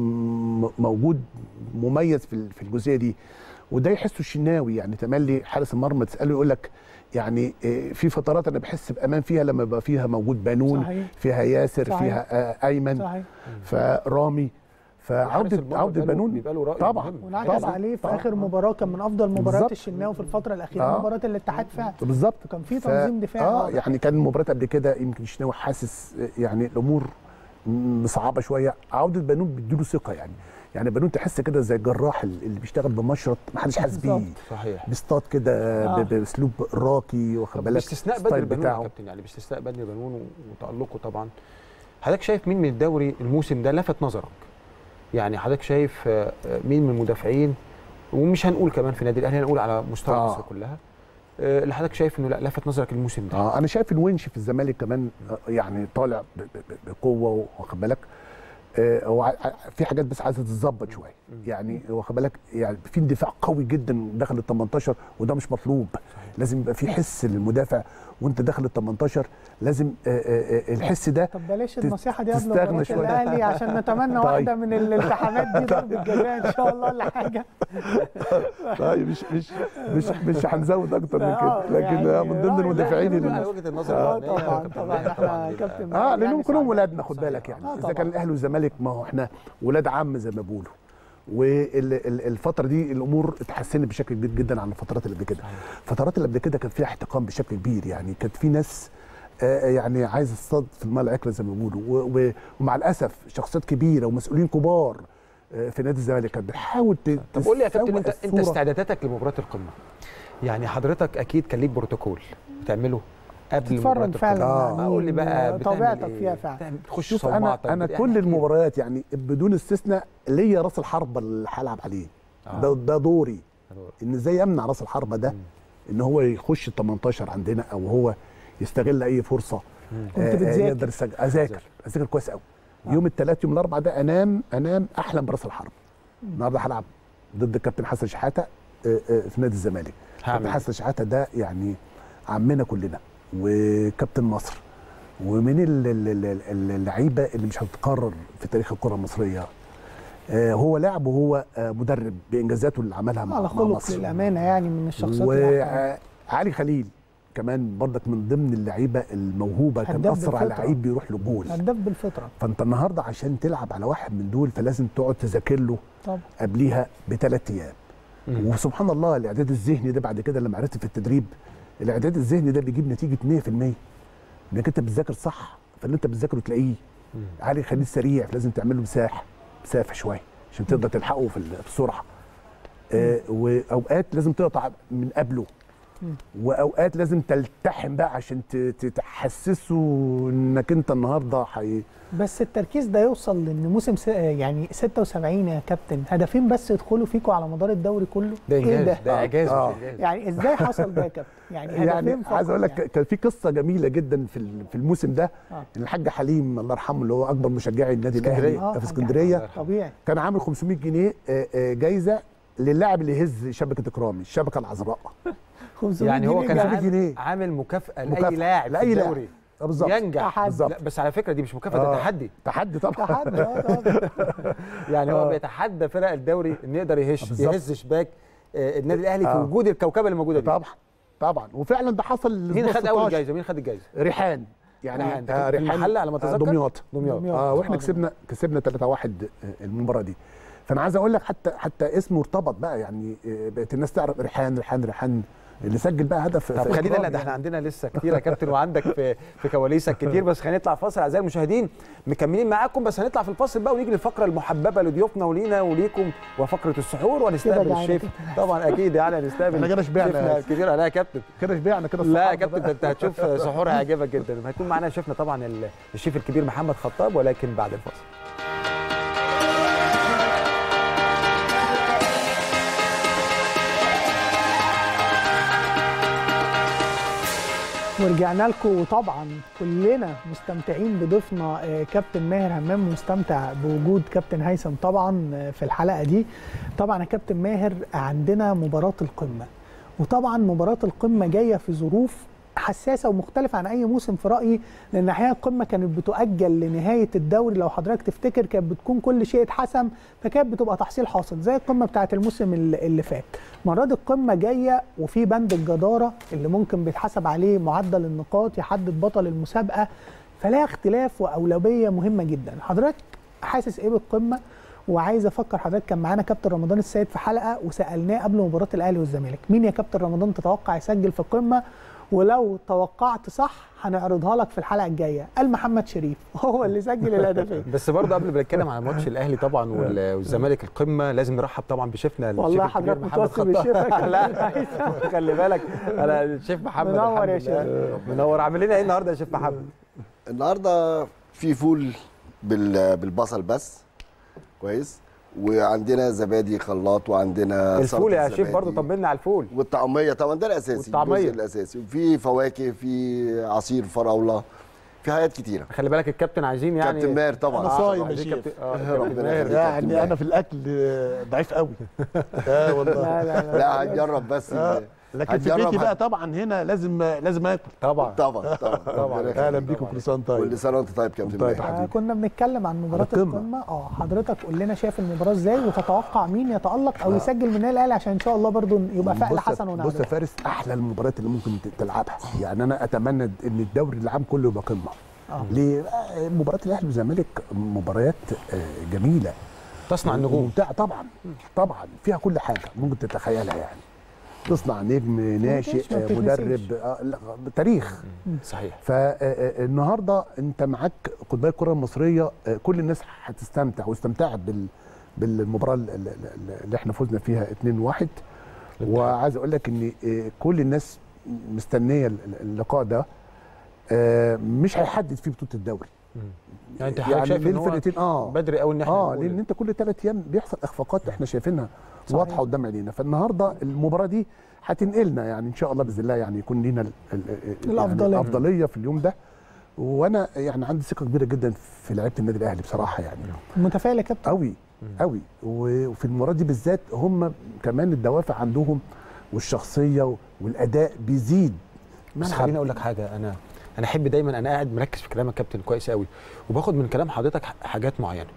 م- موجود مميز في ال- في الجزئيه دي، وده يحسه الشناوي. يعني تملي حارس المرمى تساله يقول لك يعني آه، في فترات انا بحس بامان فيها لما يبقى فيها موجود بنون، صحيح. فيها ياسر، صحيح. فيها آه، ايمن، صحيح. فرامي. حارس فعوده المرمى عوده بيبقى له- بنون بيبقى له رأي طبعا مهم. ونعكس طبعاً. عليه في طبعاً. اخر مباراه كان من افضل مباريات بالظبط. الشناوي في الفتره الاخيره آه. مباراه الاتحاد فعلا. بالظبط. وكان في ف- تنظيم دفاعي اه واضح. يعني كان مباراه قبل كده يمكن الشناوي حاسس يعني الامور م- صعبه شويه. عوده بنون بيديله ثقه. يعني يعني بنون تحس كده زي الجراح اللي بيشتغل بمشرط ما حدش حاسس بيه، بالظبط. صحيح. بيصطاد كده آه. ب- باسلوب راقي، واخد طب بالك باستثناء بدر الستايل بنون يا بتاعه. كابتن، يعني باستثناء بدر بنون وتألقه طبعا، حضرتك شايف مين من الدوري الموسم ده لفت نظرك؟ يعني حضرتك شايف آه، آه، مين من المدافعين، ومش هنقول كمان في النادي الاهلي، هنقول على مستوى آه. مصر كلها، آه، اللي حضرتك شايف انه لا لفت نظرك الموسم ده؟ اه انا شايف الونش في الزمالك كمان آه، يعني طالع ب- ب- بقوه، واخد بالك آه، هو ع- في حاجات بس عايزه تتظبط شويه. يعني واخد بالك يعني في اندفاع قوي جدا داخل ال تمنتاشر، وده مش مطلوب. لازم يبقى في حس للمدافع، وانت داخل ال تمنتاشر لازم آآ آآ الحس ده. طب بلاش النصيحه دي قبل تستغنى مباراه شوية. الاهلي عشان نتمنى طيب. واحده من الالتحامات دي ضربه جزاء ان شاء الله ولا حاجه. طيب مش مش مش مش هنزود اكتر من آه، كده، لكن يعني من ضمن رأي- المدافعين على اللي وجهه النظر اه الفنية طبعا كابتن طبعا ماهر احنا ال- كابتن اه ماهر لانهم يعني كلهم سعيد. ولادنا، خد صحيح. بالك يعني آه اذا طبعاً. كان الاهلي والزمالك ما هو احنا ولاد عم زي ما بيقولوا. والفتره دي الامور اتحسنت بشكل كبير جدا عن الفترات اللي قبل كده. الفترات اللي قبل كده كان فيها احتقان بشكل كبير، يعني كانت في ناس آه يعني عايز تصطاد في الماء العكره زي ما بيقولوا، و- و- ومع الاسف شخصيات كبيره ومسؤولين كبار آه في نادي الزمالك كانت بتحاول ت- طب قول لي يا كابتن، تسوق انت انت الصورة. استعداداتك لمباراه القمه، يعني حضرتك اكيد كان ليك بروتوكول بتعمله قبل مباراه تتفرج فعلا القمه. آه. آه، قول لي بقى بتعمل طبيعتك إيه؟ فيها فعلا. بتعمل- بتخش شوف انا صومعتك انا بت- كل يعني المباريات يعني بدون استثناء ليا راس الحربه اللي هلعب عليه. آه. ده ده دوري، دوري. ان ازاي امنع راس الحربه ده ان هو يخش ال تمنتاشر عندنا، او هو يستغل اي فرصه. كنت آه، آه، بتذاكر. يقدر يسجل. اذاكر اذاكر كويس قوي. يوم الثلاث يوم الاربع ده انام انام احلم براس الحربه. النهارده هلعب ضد الكابتن حسن شحاته آه، آه، في نادي الزمالك. هعمل كابتن إيه؟ حسن شحاته ده يعني عمنا كلنا، وكابتن مصر، ومن ال- ال- ال- ال- اللعيبه اللي مش هتتكرر في تاريخ الكره المصريه. آه، هو لاعب وهو آه، مدرب بانجازاته اللي عملها مع على مع خلق مصر. للامانه يعني من الشخصيات اللي وعلي خليل كمان برضك من ضمن اللعيبه الموهوبه، كان هداف اسرع بالفطرة. لعيب بيروح له جول. هداف بالفطره فانت النهارده عشان تلعب على واحد من دول فلازم تقعد تذاكر له طبعا. قبليها بثلاث ايام. مم. وسبحان الله الاعداد الذهني ده بعد كده لما عرفت في التدريب، الاعداد الذهني ده بيجيب نتيجه مية في المية، انك انت بتذاكر صح، فاللي انت بتذاكره تلاقيه. مم. علي خليل سريع، لازم تعمل له مساحه مسافه شويه عشان تقدر تلحقه في ال- في السرعه. آه واوقات لازم تقطع من قبله، مم. واوقات لازم تلتحم بقى عشان ت- ت- تحسسه انك انت النهارده حي... بس التركيز ده يوصل لان موسم س... يعني ستة وسبعين يا كابتن هدفين بس يدخلوا فيكوا على مدار الدوري كله. ده ايه انجاز، ده؟ ده اعجاز آه. مش انجاز. يعني ازاي حصل ده يا كابتن؟ يعني يعني هدفين فقط عايز اقول لك يعني. كان في قصه جميله جدا في ال- في الموسم ده. آه. ان الحاج حليم الله يرحمه اللي هو اكبر مشجعي النادي اسكندرية. الاهلي آه، في حاج اسكندريه، طبيعي. كان عامل خمسمية جنيه آه، آه، جايزه للاعب اللي يهز شبكه اكرامي الشبكه العذراء. خمسمية يعني هو جنيه كان جايزة. عامل, جنيه. عامل مكافاه مكافأة لاي لاعب في لأي لاعب. الدوري آه، بالظبط ينجح. تحدي. بالظبط. لا بس على فكره دي مش مكافاه، ده آه. تحدي. تحدي طبعا. تحدي اه طبعا. يعني هو آه. بيتحدى فرق الدوري ان يقدر يهش بالظبط. يهز شباك آه، النادي الاهلي في آه. وجود الكوكبه اللي موجوده دي. طبعا طبعا وفعلا ده حصل. مين الأسبوع خد اول ستاشر. جايزه؟ مين خد الجايزه؟ ريحان يعني ريحان. ده آه كان في المحلة على ما آه، أتذكر؟ دمياط دمياط. دمياط. اه واحنا آه، كسبنا كسبنا ثلاثة واحد آه، المباراه دي. فانا عايز اقول لك حتى حتى اسمه ارتبط بقى، يعني آه، بقت الناس تعرف ريحان ريحان ريحان اللي سجل بقى هدف. طب في خلينا، لا إكرامي ده احنا عندنا لسه كتير يا كابتن وعندك في في كواليسك كتير، بس خلينا نطلع فاصل اعزائي المشاهدين، مكملين معاكم بس هنطلع في الفاصل بقى ونيجي للفقره المحببه لضيوفنا ولينا وليكم وفقره السحور ونستقبل جعانة الشيف. كده. طبعا اكيد يعني هنستقبل احنا كده شبعنا شيفنا يا الكبير. لا يا كابتن، كده شبعنا كده لا يا الصحافة كابتن، ده بقى. انت هتشوف سحور هيعجبك جدا. هيكون معانا شيفنا طبعا الشيف الكبير محمد خطاب، ولكن بعد الفاصل. ورجعنا لكم، وطبعا كلنا مستمتعين بضيفنا آه، كابتن ماهر همام، مستمتع بوجود كابتن هيثم طبعا آه، في الحلقه دي. طبعا يا كابتن ماهر عندنا مباراه القمه، وطبعا مباراه القمه جايه في ظروف حساسه ومختلفه عن اي موسم في رايي، لان احيانا القمه كانت بتؤجل لنهايه الدوري. لو حضرتك تفتكر كانت بتكون كل شيء اتحسم، فكانت بتبقى تحصيل حاصل زي القمه بتاعه الموسم اللي اللي فات. مرة دي القمه جايه وفي بند الجداره اللي ممكن بيتحسب عليه معدل النقاط يحدد بطل المسابقه، فلها اختلاف واولويه مهمه جدا. حضرتك حاسس ايه بالقمه؟ وعايز افكر حضرتك، كان معانا كابتن رمضان السيد في حلقه وسالناه قبل مباراه الاهلي والزمالك مين يا كابتن رمضان تتوقع يسجل في القمه، ولو توقعت صح هنعرضها لك في الحلقه الجايه. قال محمد شريف هو اللي سجل الهدفين. بس برضه قبل ما نتكلم عن ماتش الاهلي طبعا وال- والزمالك القمه، لازم نرحب طبعا بشيفنا الشيف والله الكبير حضرتك محمد متوصي خطاب. بشيفك. لا خلي بالك انا الشيف محمد منور يا الحمد لله. منور. عامل لنا ايه النهارده يا شيف محمد؟ النهارده في فول بال- بالبصل بس كويس، وعندنا زبادي خلاط، وعندنا الفول يا سلطة شيف برضه زبادي. طمنا على الفول. والطعميه طبعا ده الاساسي، والطعمية. الجزء الاساسي، وفي فواكه، في عصير فراوله، في حاجات كتيره. خلي بالك الكابتن عايزين يعني كابتن ماهر طبعا. أنا صايم يا عايزين شيف. كابتن- اه ربنا كابتن ماهر. يخليك. يعني انا في الاكل ضعيف قوي. اه والله. لا لا لا, لا هنجرب بس ال- لكن في بيتي بقى طبعا هنا لازم لازم اكل طبعا طبعا طبعا طبعا. اهلا بيكم، كل سنه طيب. كل سنه وانت طيب كابتن طيب ماهر. آه كنا بنتكلم عن مباراه القمة. القمه. اه حضرتك قول لنا شايف المباراه ازاي، وتتوقع مين يتالق او يسجل من النادي الاهلي عشان ان شاء الله برضو يبقى فعل بص- حسن ونعم. بص يا فارس، احلى المباريات اللي ممكن تلعبها، يعني انا اتمنى ان الدوري العام كله يبقى قمه. آه. ليه؟ آه، مباراه الاهلي والزمالك مباريات آه، جميله تصنع النجوم. ممتعه طبعا طبعا، فيها كل حاجه ممكن تتخيلها، يعني تصنع نجم ناشئ ما آه، بتتنسيش. مدرب آه، لا، تاريخ. صحيح. فالنهارده انت معاك قطبي الكره المصريه، آه، كل الناس هتستمتع واستمتعت بال بالمباراه اللي اللي احنا فزنا فيها اتنين واحد. وعايز اقول لك ان آه، كل الناس مستنيه اللقاء ده، آه، مش هيحدد فيه بطوله الدوري. يعني انت يعني شايف ان هو الفرقتين اه بدري قوي ان احنا اه نقول لان انت كل ثلاث ايام بيحصل اخفاقات احنا شايفينها صحيح. واضحه قدام عينينا. فالنهارده المباراه دي هتنقلنا يعني ان شاء الله باذن الله، يعني يكون لينا ال- ال- ال- الأفضلية. يعني الافضليه في اليوم ده. وانا يعني عندي ثقه كبيره جدا في لعيبه النادي الاهلي بصراحه، يعني متفائل يا كابتن. قوي قوي. وفي المباراه دي بالذات هم كمان الدوافع عندهم والشخصيه والاداء بيزيد. بس ملعب. خليني اقول لك حاجه، انا انا احب دايما، انا قاعد مركز في كلامك كابتن كويس قوي، وباخد من كلام حضرتك ح- حاجات معينه.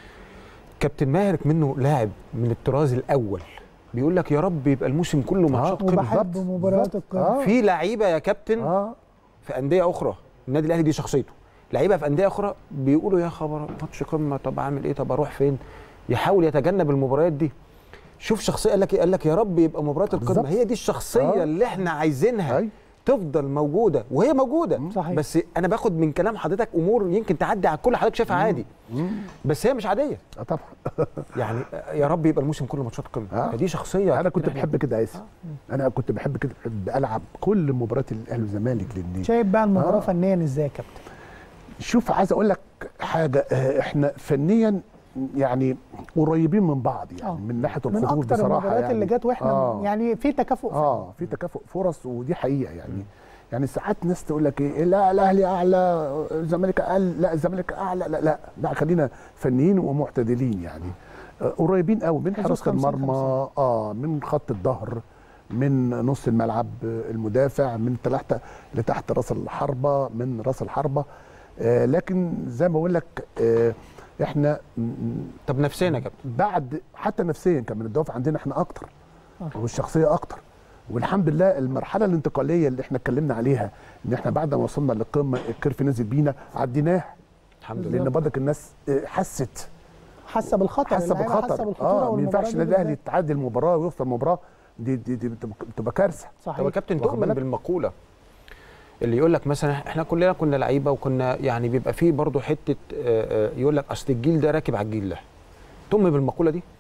كابتن ماهر منه لاعب من الطراز الاول بيقول لك يا رب يبقى الموسم كله ماتشات قمه. وبحب مباريات بالظبط. القمه. آه. في لعيبه يا كابتن اه في انديه اخرى، النادي الاهلي دي شخصيته، لعيبه في انديه اخرى بيقولوا يا خبر ماتش قمه، طب اعمل ايه، طب اروح فين، يحاول يتجنب المباريات دي. شوف شخصيه، قال لك ايه، قال لك يا رب يبقى مباراه بالظبط. القمه هي دي الشخصيه آه. اللي احنا عايزينها أي. تفضل موجوده، وهي موجوده. صحيح. بس انا باخد من كلام حضرتك امور يمكن تعدي على الكل، حضرتك شايفها عادي بس هي مش عاديه. اه طبعا. يعني يا رب يبقى الموسم كله ماتشات قمه. آه. فدي شخصيه انا كنت كابتن بحب كده يا ياسر. انا كنت بحب كده، بحب العب كل مباريات الاهلي والزمالك. لان شايف بقى المباراه آه. فنيا ازاي يا كابتن؟ شوف عايز اقول لك حاجه، آه، احنا فنيا يعني قريبين من بعض، يعني آه. من ناحيه من الخطوط اكتر بصراحه. المباريات يعني اللي جت واحنا آه. يعني في تكافؤ. اه في تكافؤ فرص، ودي حقيقه يعني. يعني ساعات ناس تقول لك ايه، لا الاهلي اعلى الزمالك اقل، لا الزمالك اعلى، لا لا لا خلينا فنيين ومعتدلين يعني. آه قريبين قوي من حراسه المرمى، اه من خط الظهر، من نص الملعب المدافع، من تحت لتحت راس الحربه، من راس الحربه. آه لكن زي ما بقول لك آه احنا طب نفسيا يا كابتن بعد حتى نفسيا كمان الدوافع عندنا احنا اكتر، آه. والشخصيه اكتر. والحمد لله المرحله الانتقاليه اللي احنا اتكلمنا عليها، ان احنا بعد ما وصلنا للقمه الكيرف نزل بينا، عديناها. الحمد لله. لان برضك الناس آه، حست حاسه بالخطر، حاسه اللعيبة بالخطر. حاسه بالخطوره. اه ما والمباراة ينفعش دي النادي الاهلي بالذات. يتعادل المباراه ويوصل المباراه دي دي, دي بتبقى كارثه. طب يا صحيح. كابتن واخد تؤمن بالك؟ بالمقوله اللي يقول لك مثلا احنا كلنا كنا لعيبه، وكنا يعني بيبقى فيه برضه حته آه، آه، يقول لك اصل الجيل ده راكب على الجيل ده. تؤمن بالمقوله دي؟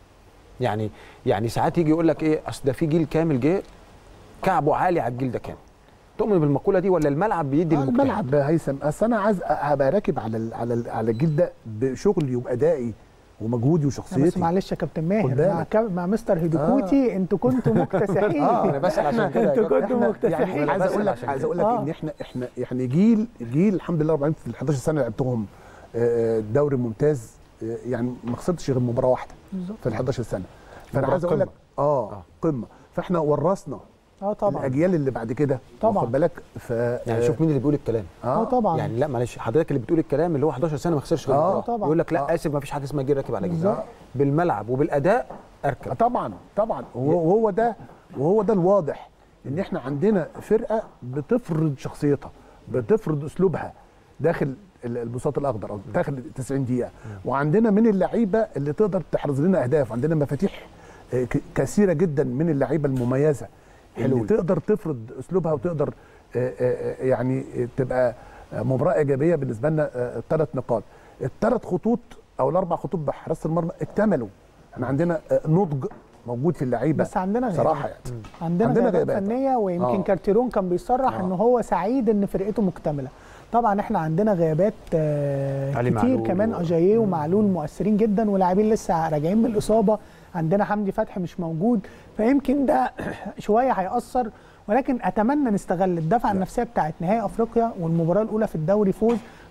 يعني يعني ساعات يجي يقول لك ايه، اصل ده في جيل كامل جه كعبه عالي على الجيل ده كان. تؤمن بالمقوله دي ولا الملعب بيدي آه المجتهد؟ الملعب هيثم، اصل انا عايز ابقى راكب على ال على ال على الجيل ده بشغلي وبادائي ومجهودي بس وشخصيتي. معلش يا كابتن خد ماهر، بالك. مع, كاب... مع مستر هيدوكوتي انتوا كنتوا مكتسحين. انا بسال عشان كده يا انتوا كابتن. كنتوا احنا يعني مكتسحين. عايز اقول لك عشان عايز كده. اقول لك آه. ان احنا احنا يعني جيل جيل الحمد لله أربعين في ال حداشر سنه لعبتهم آه، دوري ممتاز، آه، يعني ما خسرتش غير مباراه واحده بالظبط. في ال حداشر سنه. فانا مباراة عايز اقول لك قمة. اه آه. قمه. فاحنا ورثنا اه طبعا. الاجيال اللي بعد كده، طبعا. واخد بالك. ف يعني شوف مين اللي بيقول الكلام. اه طبعا. يعني لا معلش حضرتك اللي بتقول الكلام اللي هو حداشر سنه ما خسرش غير آه مباراة. طبعا. يقول لك لا آه. اسف ما فيش حاجه اسمها جيل راكب على جيل. بالظبط. بالملعب وبالاداء اركب. طبعا طبعا وهو وهو ده وهو ده الواضح، ان احنا عندنا فرقه بتفرض شخصيتها، بتفرض اسلوبها داخل ال- البساط الاخضر او داخل تسعين دقيقه. وعندنا من اللعيبه اللي تقدر تحرز لنا اهداف، عندنا مفاتيح آه، ك- كثيره جدا من اللعيبه المميزه اللي حلو. تقدر تفرض اسلوبها وتقدر آه، آه، يعني تبقى مباراه ايجابيه بالنسبه لنا. الثلاث نقاط، الثلاث خطوط او الاربع خطوط بحراسه المرمى اكتملوا. احنا عندنا آه، نضج موجود في اللعيبه بس عندنا صراحه غيابات. يعني. عندنا, عندنا غيابات غيابات. فنيه، ويمكن آه. كارتيرون كان بيصرح آه. ان هو سعيد ان فرقته مكتمله. طبعا احنا عندنا غيابات آه علي كتير معلول كمان، و- اجاييه ومعلول مؤثرين جدا، ولاعبين لسه راجعين من الاصابه. عندنا حمدي فتحي مش موجود، فيمكن ده شويه هيأثر. ولكن اتمنى نستغل الدفعه النفسيه بتاعت نهائي افريقيا والمباراه الاولى في الدوري فوز،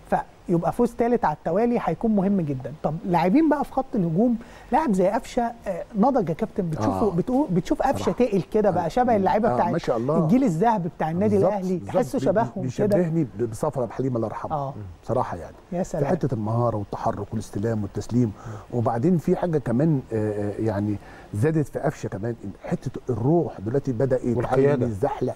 يبقى فوز ثالث على التوالي هيكون مهم جدا. طب لاعبين بقى في خط الهجوم، لاعب زي قفشه آه نضج يا كابتن، بتشوفه آه. بتقول بتشوف قفشه تقل كده بقى شبه اللعيبه آه بتاع ما شاء الله الجيل الذهبي بتاع النادي بالزبط الاهلي، بالزبط تحسه شبههم كده. بيشبهني بصفرة بحليمه الله يرحمها آه. بصراحه يعني يا سلام. في حته المهاره والتحرك والاستلام والتسليم. وبعدين في حاجه كمان آه يعني زادت في قفشه كمان، حته الروح دلوقتي بدا يتعلم يزحلق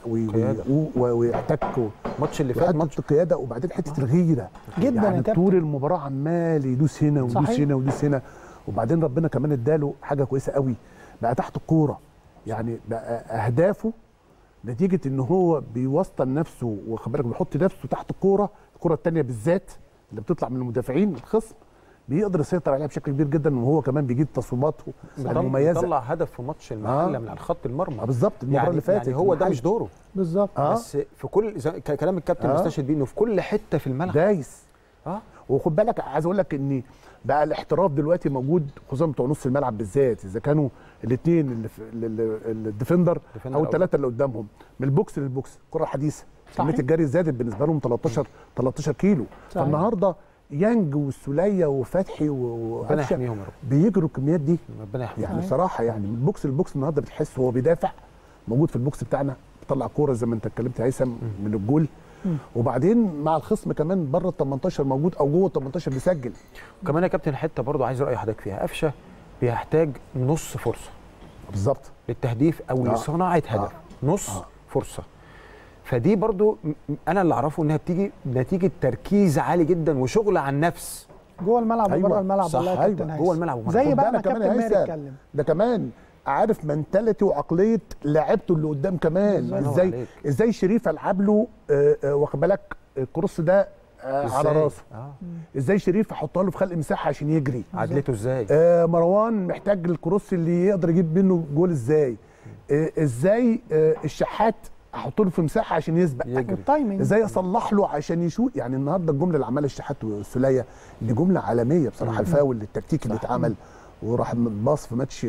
ويحتك. الماتش اللي فات ماتش القياده، وبعدين حته الغيره جدا يعني طول المباراه عمال يدوس هنا ويدوس هنا ويدوس هنا. وبعدين ربنا كمان اداله حاجه كويسه قوي، بقى تحت الكوره، يعني بقى اهدافه نتيجه ان هو بيوسطن نفسه واخد بالك بيحط نفسه تحت الكوره، الكوره الثانيه بالذات اللي بتطلع من المدافعين الخصم بيقدر يسيطر عليها بشكل كبير جدا، وهو كمان بيجيب تصويباته المميزه. طلع هدف في ماتش المحله آه. من على خط المرمى آه بالظبط المباراه يعني اللي فاتت. يعني هو ده مش دوره بالظبط آه. بس في كل كلام الكابتن آه. مستشهد بيه انه في كل حته في الملعب دايس اه. وخد بالك عايز اقول لك ان بقى الاحتراف دلوقتي موجود، خصوصا بتوع نص الملعب بالذات، اذا كانوا الاثنين اللي الديفندر او الثلاثه اللي قدامهم من البوكس للبوكس، الكره الحديثه كميه الجري زادت بالنسبه لهم تلتاشر تلتاشر كيلو. صحيح. فالنهارده يانج والسوليه وفتحي ربنا يحميهم يا رب بيجروا الكميات دي ربنا يحميهم يعني بصراحه. يعني من البوكس للبوكس النهارده بتحس هو بيدافع موجود في البوكس بتاعنا، بيطلع كوره زي ما انت اتكلمت يا هيثم من الجول، وبعدين مع الخصم كمان بره ال تمنتاشر موجود او جوه ال تمنتاشر بيسجل. وكمان يا كابتن حته برضو عايز راي حضرتك فيها، قفشه بيحتاج نص فرصه بالظبط للتهديف او آه. لصناعه هدف آه. نص آه. فرصه. فدي برضو انا اللي اعرفه انها بتيجي نتيجه تركيز عالي جدا وشغل عن نفس جوه الملعب أيوة. وبره الملعب. صح أيوة. جوه الملعب زي بقى ما كابتن ماهر اتكلم، ده كمان عارف منتاليتي وعقليه لاعبته اللي قدام كمان. ازاي ازاي شريف العب له آه آه واخد بالك الكروس ده آه على راسه آه. ازاي شريف احطها له في خلق مساحه عشان يجري، عدلته ازاي آه مروان محتاج الكروس اللي يقدر يجيب منه جول ازاي، آه ازاي آه الشحات احط له في مساحه عشان يسبق يجري، ازاي اصلح له عشان يشوط. يعني النهارده الجمله اللي عملها الشحات والسوليه دي جمله عالميه بصراحه. الفاول التكتيك اللي اتعمل وراح باص في ماتش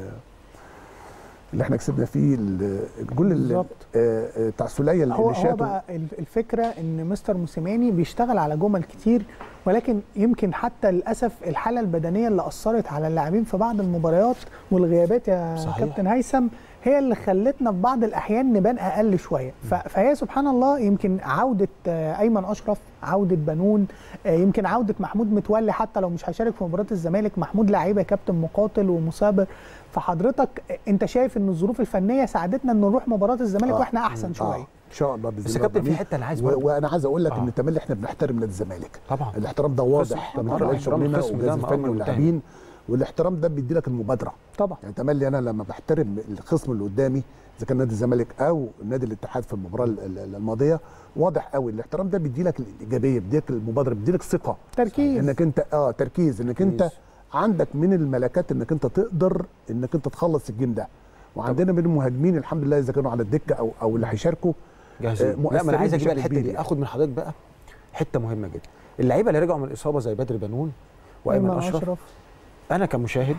اللي احنا كسبنا فيه الجول بتاع السوليه اللي هو شاته. هو بقى الفكره ان مستر موسيماني بيشتغل على جمل كتير، ولكن يمكن حتى للاسف الحاله البدنيه اللي اثرت على اللاعبين في بعض المباريات والغيابات يا صحيح. كابتن هيثم هي اللي خلتنا في بعض الاحيان نبان اقل شويه. فهي سبحان الله يمكن عوده ايمن اشرف، عوده بنون، يمكن عوده محمود متولي حتى لو مش هيشارك في مباراه الزمالك. محمود لعيبه كابتن مقاتل ومثابر. فحضرتك انت شايف ان الظروف الفنيه ساعدتنا ان نروح مباراه الزمالك آه. واحنا احسن شويه آه. ان شاء الله باذن الله. بس كابتن في حته انا عايز و... وانا عايز اقول لك آه. ان تملي احنا بنحترم نادي الزمالك طبعا. الاحترام ده واضح من خلال شغلنا والجهاز الفني واللاعبين، والاحترام ده بيدي لك المبادره طبعا. يعني تملي انا لما بحترم الخصم اللي قدامي اذا كان نادي الزمالك او نادي الاتحاد في المباراه الماضيه، واضح قوي الاحترام ده بيدي لك الايجابيه، بيدي لك المبادره، بيدي لك ثقه، تركيز انك انت اه تركيز انك تركيز. انت عندك من الملكات انك انت تقدر انك انت تخلص الجيم ده. وعندنا من المهاجمين الحمد لله اذا كانوا على الدكه او او اللي هيشاركوا جاهزين. آه لا ما انا عايز اجيب الحته دي، اخد من حضرتك بقى حته مهمه جدا. اللعيبه اللي رجعوا من الاصابه زي بدر بنون وايمن اشرف, أشرف انا كمشاهد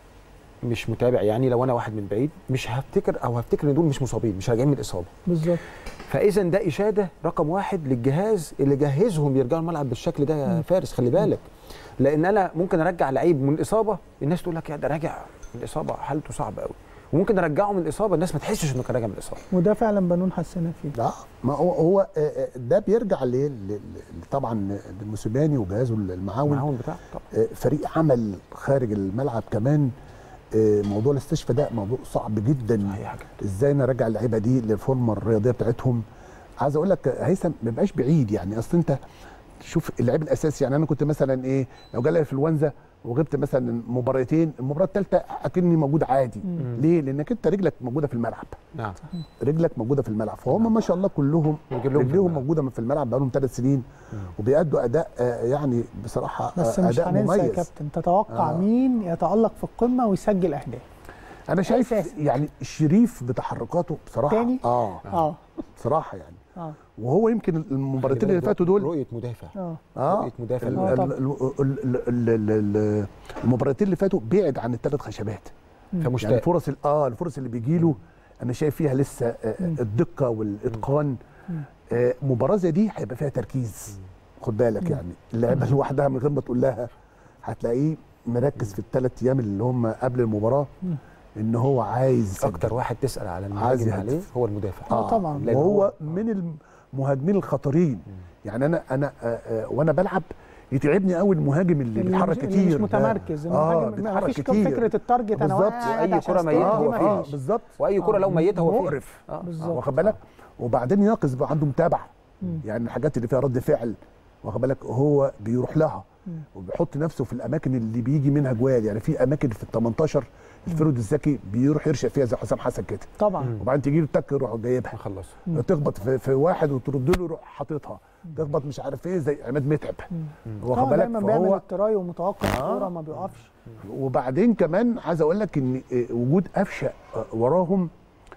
مش متابع، يعني لو انا واحد من بعيد مش هفتكر او هفتكر ان دول مش مصابين، مش راجعين من الاصابه بالظبط. فاذا ده اشاده رقم واحد للجهاز اللي جهزهم يرجعوا الملعب بالشكل ده يا فارس. خلي بالك، لان انا ممكن ارجع لعيب من الاصابه الناس تقول لك يا ده راجع من الاصابه حالته صعبه قوي، وممكن ارجعه من الاصابه الناس ما تحسش انه كان راجع من الاصابه. وده فعلا بنون حسنا فيه. لا ما هو هو ده بيرجع ل طبعا للموسيماني وجهازه المعاون المعاون بتاعه طبعا. فريق عمل خارج الملعب كمان. موضوع الاستشفاء ده موضوع صعب جدا. ازاي انا ارجع اللعيبه دي للفورمه الرياضيه بتاعتهم. عايز اقول لك هيثم ما بقاش بعيد، يعني اصل انت شوف اللعيب الاساسي. يعني انا كنت مثلا ايه لو جالي انفلونزا وغبت مثلا مباراتين، المباراه الثالثه اكني موجود عادي. مم. ليه؟ لانك انت رجلك موجوده في الملعب. نعم رجلك موجوده في الملعب، فهم نعم. ما شاء الله كلهم رجلهم موجوده في الملعب بقالهم ثلاث سنين. مم. وبيأدوا اداء آه يعني بصراحه بس آه مش اداء مميز. بس مش هننسى يا كابتن، تتوقع آه. مين يتألق في القمه ويسجل اهداف؟ انا شايف أساسي. يعني الشريف بتحركاته بصراحه تاني؟ اه اه بصراحه يعني اه وهو يمكن المباراتين اللي فاتوا دول رؤيه مدافع. اه رؤيه مدافع. المباراتين اللي فاتوا بعد عن الثلاث خشبات. فمشتاق يعني الفرص اه الفرص اللي بيجي له انا شايف فيها لسه الدقه والاتقان. آه مباراه زي دي هيبقى فيها تركيز. خد بالك مم. يعني اللعيبه لوحدها من غير ما تقول لها هتلاقيه مركز في الثلاث ايام اللي هم قبل المباراه مم. ان هو عايز يسجل. اكتر واحد تسال على عايز المهاجم عليه يهدف. هو المدافع. اه طبعا. لأن وهو هو- من المهاجمين الخطيرين. يعني انا انا آه آه وانا بلعب يتعبني قوي المهاجم اللي اللي بيتحرك مش- اللي كتير مش ده. متمركز، اه المهاجم ما بيتحرك فيش كتير فكره التارجت انا بالظبط. قاعد وأي عشان كرة أستلم ميتة دي هو ما اه فيش. بالظبط واي كره لو ميته هو فيه. مقرف آه. بالظبط. واخد بالك. وبعدين ناقص بقى عنده متابعه، مم. يعني الحاجات اللي فيها رد فعل واخد بالك هو بيروح لها مم. وبيحط نفسه في الاماكن اللي بيجي منها جوال. يعني في اماكن في ال تمنتاشر الفرود الذكي بيروح يرشق فيها زي حسام حسن كده، طبعا. وبعدين تجي له تك يروح جايبها، نخلص. مم. تخبط في, في واحد وترد له يروح حاططها، تخبط مش عارف ايه زي عماد متعب واخد هو بالك. دايما بيعمل فهو التراي ومتوقع آه. الكوره ما بيقفش. وبعدين كمان عايز اقول لك ان وجود قفشه وراهم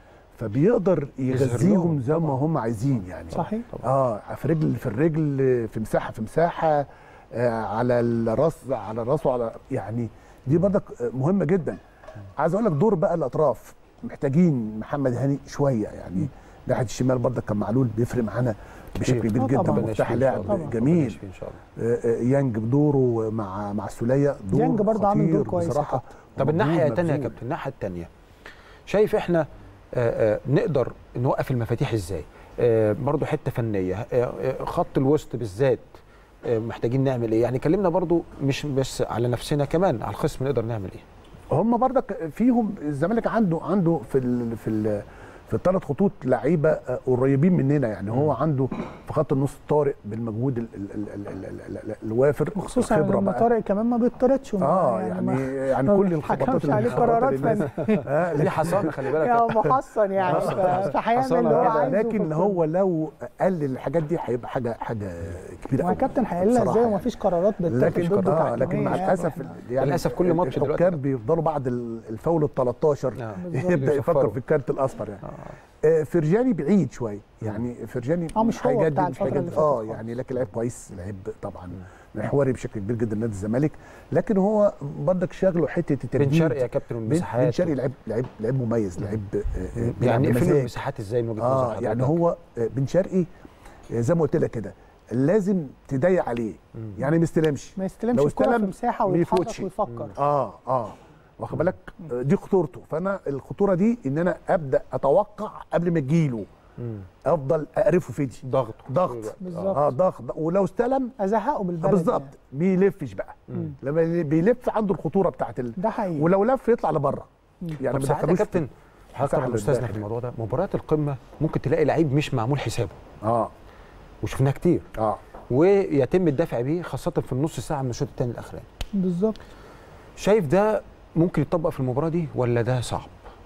فبيقدر يغذيهم زي ما هم عايزين يعني. صحيح. اه في رجل في الرجل في مساحه في مساحه آه على الراس على الراس وعلى يعني دي برضك مهمه جدا. عايز اقول لك دور بقى الاطراف محتاجين محمد هاني شويه يعني. ناحيه الشمال برضك كان معلول بيفرق معانا بشكل كبير آه جدا، طبعاً. مفتاح ربنا يشفيه إن شاء لعب الله. جميل. ربنا يشفيه ان شاء الله. آه، آه، يانج بدوره مع مع السوليه دور يانج برضه عامل دور خطير كويس يا بصراحه. طب الناحيه ومجهود الثانيه يا مبذول. كابتن، الناحيه الثانيه شايف احنا آه، آه، نقدر نوقف المفاتيح ازاي؟ آه، برضو حته فنيه، آه، آه، خط الوسط بالذات آه، محتاجين نعمل ايه؟ يعني كلمنا برضو مش بس على نفسنا، كمان على الخصم نقدر نعمل ايه؟ هم برضك فيهم الزمالك عنده عنده في ال في ال في الثلاث خطوط لعيبه آه، قريبين مننا يعني. هو عنده في خط النص طارق بالمجهود ال ال ال ال ال ال ال الوافر وخصوصا الخبرة لما بقى. طارق كمان ما بيطردش. اه ما- يعني ما- يعني ما كل بيتحكمش الخبطات اللي عليه بيخبطها قرارات للناس. فنية. آه دي حصانه خلي بالك يا يا كابتن. محصن يعني ف- فهيعمل حصانة اللي هو كده. عايزه. في لكن الكورة. هو لو قلل الحاجات دي هيبقى حاجه حاجه كبيره ما قوي. كابتن هيقلها بصراحة ازاي يعني. ومفيش قرارات بتتاخد لكن ضده اه لكن مع تحكيمية الاسف يعني. يعني للأسف كل ماتش دلوقتي الحكام كده. بيفضلوا بعد ال- الفاول ال تلتاشر آه. يبدا يفكر يصفروا. في الكارت الاصفر يعني. آه. آه، فرجاني بعيد شويه يعني. فرجاني اه مش هو هيجدد- بتاع الفترة هيجدد- اللي فاتت اه خالص. يعني لكن لعيب كويس، لعيب طبعا محوري بشكل كبير جدا نادي الزمالك. لكن هو برضك شاغله حته التجديد. بن شرقي يا كابتن بن والمساحات بن شرقي لعيب لعيب لعيب مميز، لعيب آه، آه، بيلعب يعني يقفلوا بمزاج. المساحات ازاي من وجهه نظر اه حضرتك؟ يعني هو آه، بن شرقي آه، زي ما قلت لك كده لازم تضيق عليه يعني ما يستلمش. ما يستلمش لو الكوره في استلم مساحه ما ويتحرك يفوتش. ويفكر. اه اه واخد بالك آه، دي خطورته. فانا الخطوره دي ان انا ابدا اتوقع قبل ما تجيله، مم. افضل اقرفه في دي ضغط ضغط بالظبط. اه ضغط. ولو استلم ازهقه آه، بالبلد بالظبط يعني. بيلفش بقى. لما بيلف عنده الخطوره بتاعت ال... ده حقيقي. ولو لف يطلع لبره يعني طب ما ساعات يا دخلوش في- كابتن حضرتك مساحة طبعا استاذنا للداخل. في الموضوع ده، مباريات القمه ممكن تلاقي لعيب مش معمول حسابه اه وشفناه كتير، اه ويتم الدفع بيه خاصه في النص ساعه من الشوط الثاني الاخراني. بالظبط. شايف ده ممكن يتطبق في المباراه دي ولا ده صعب؟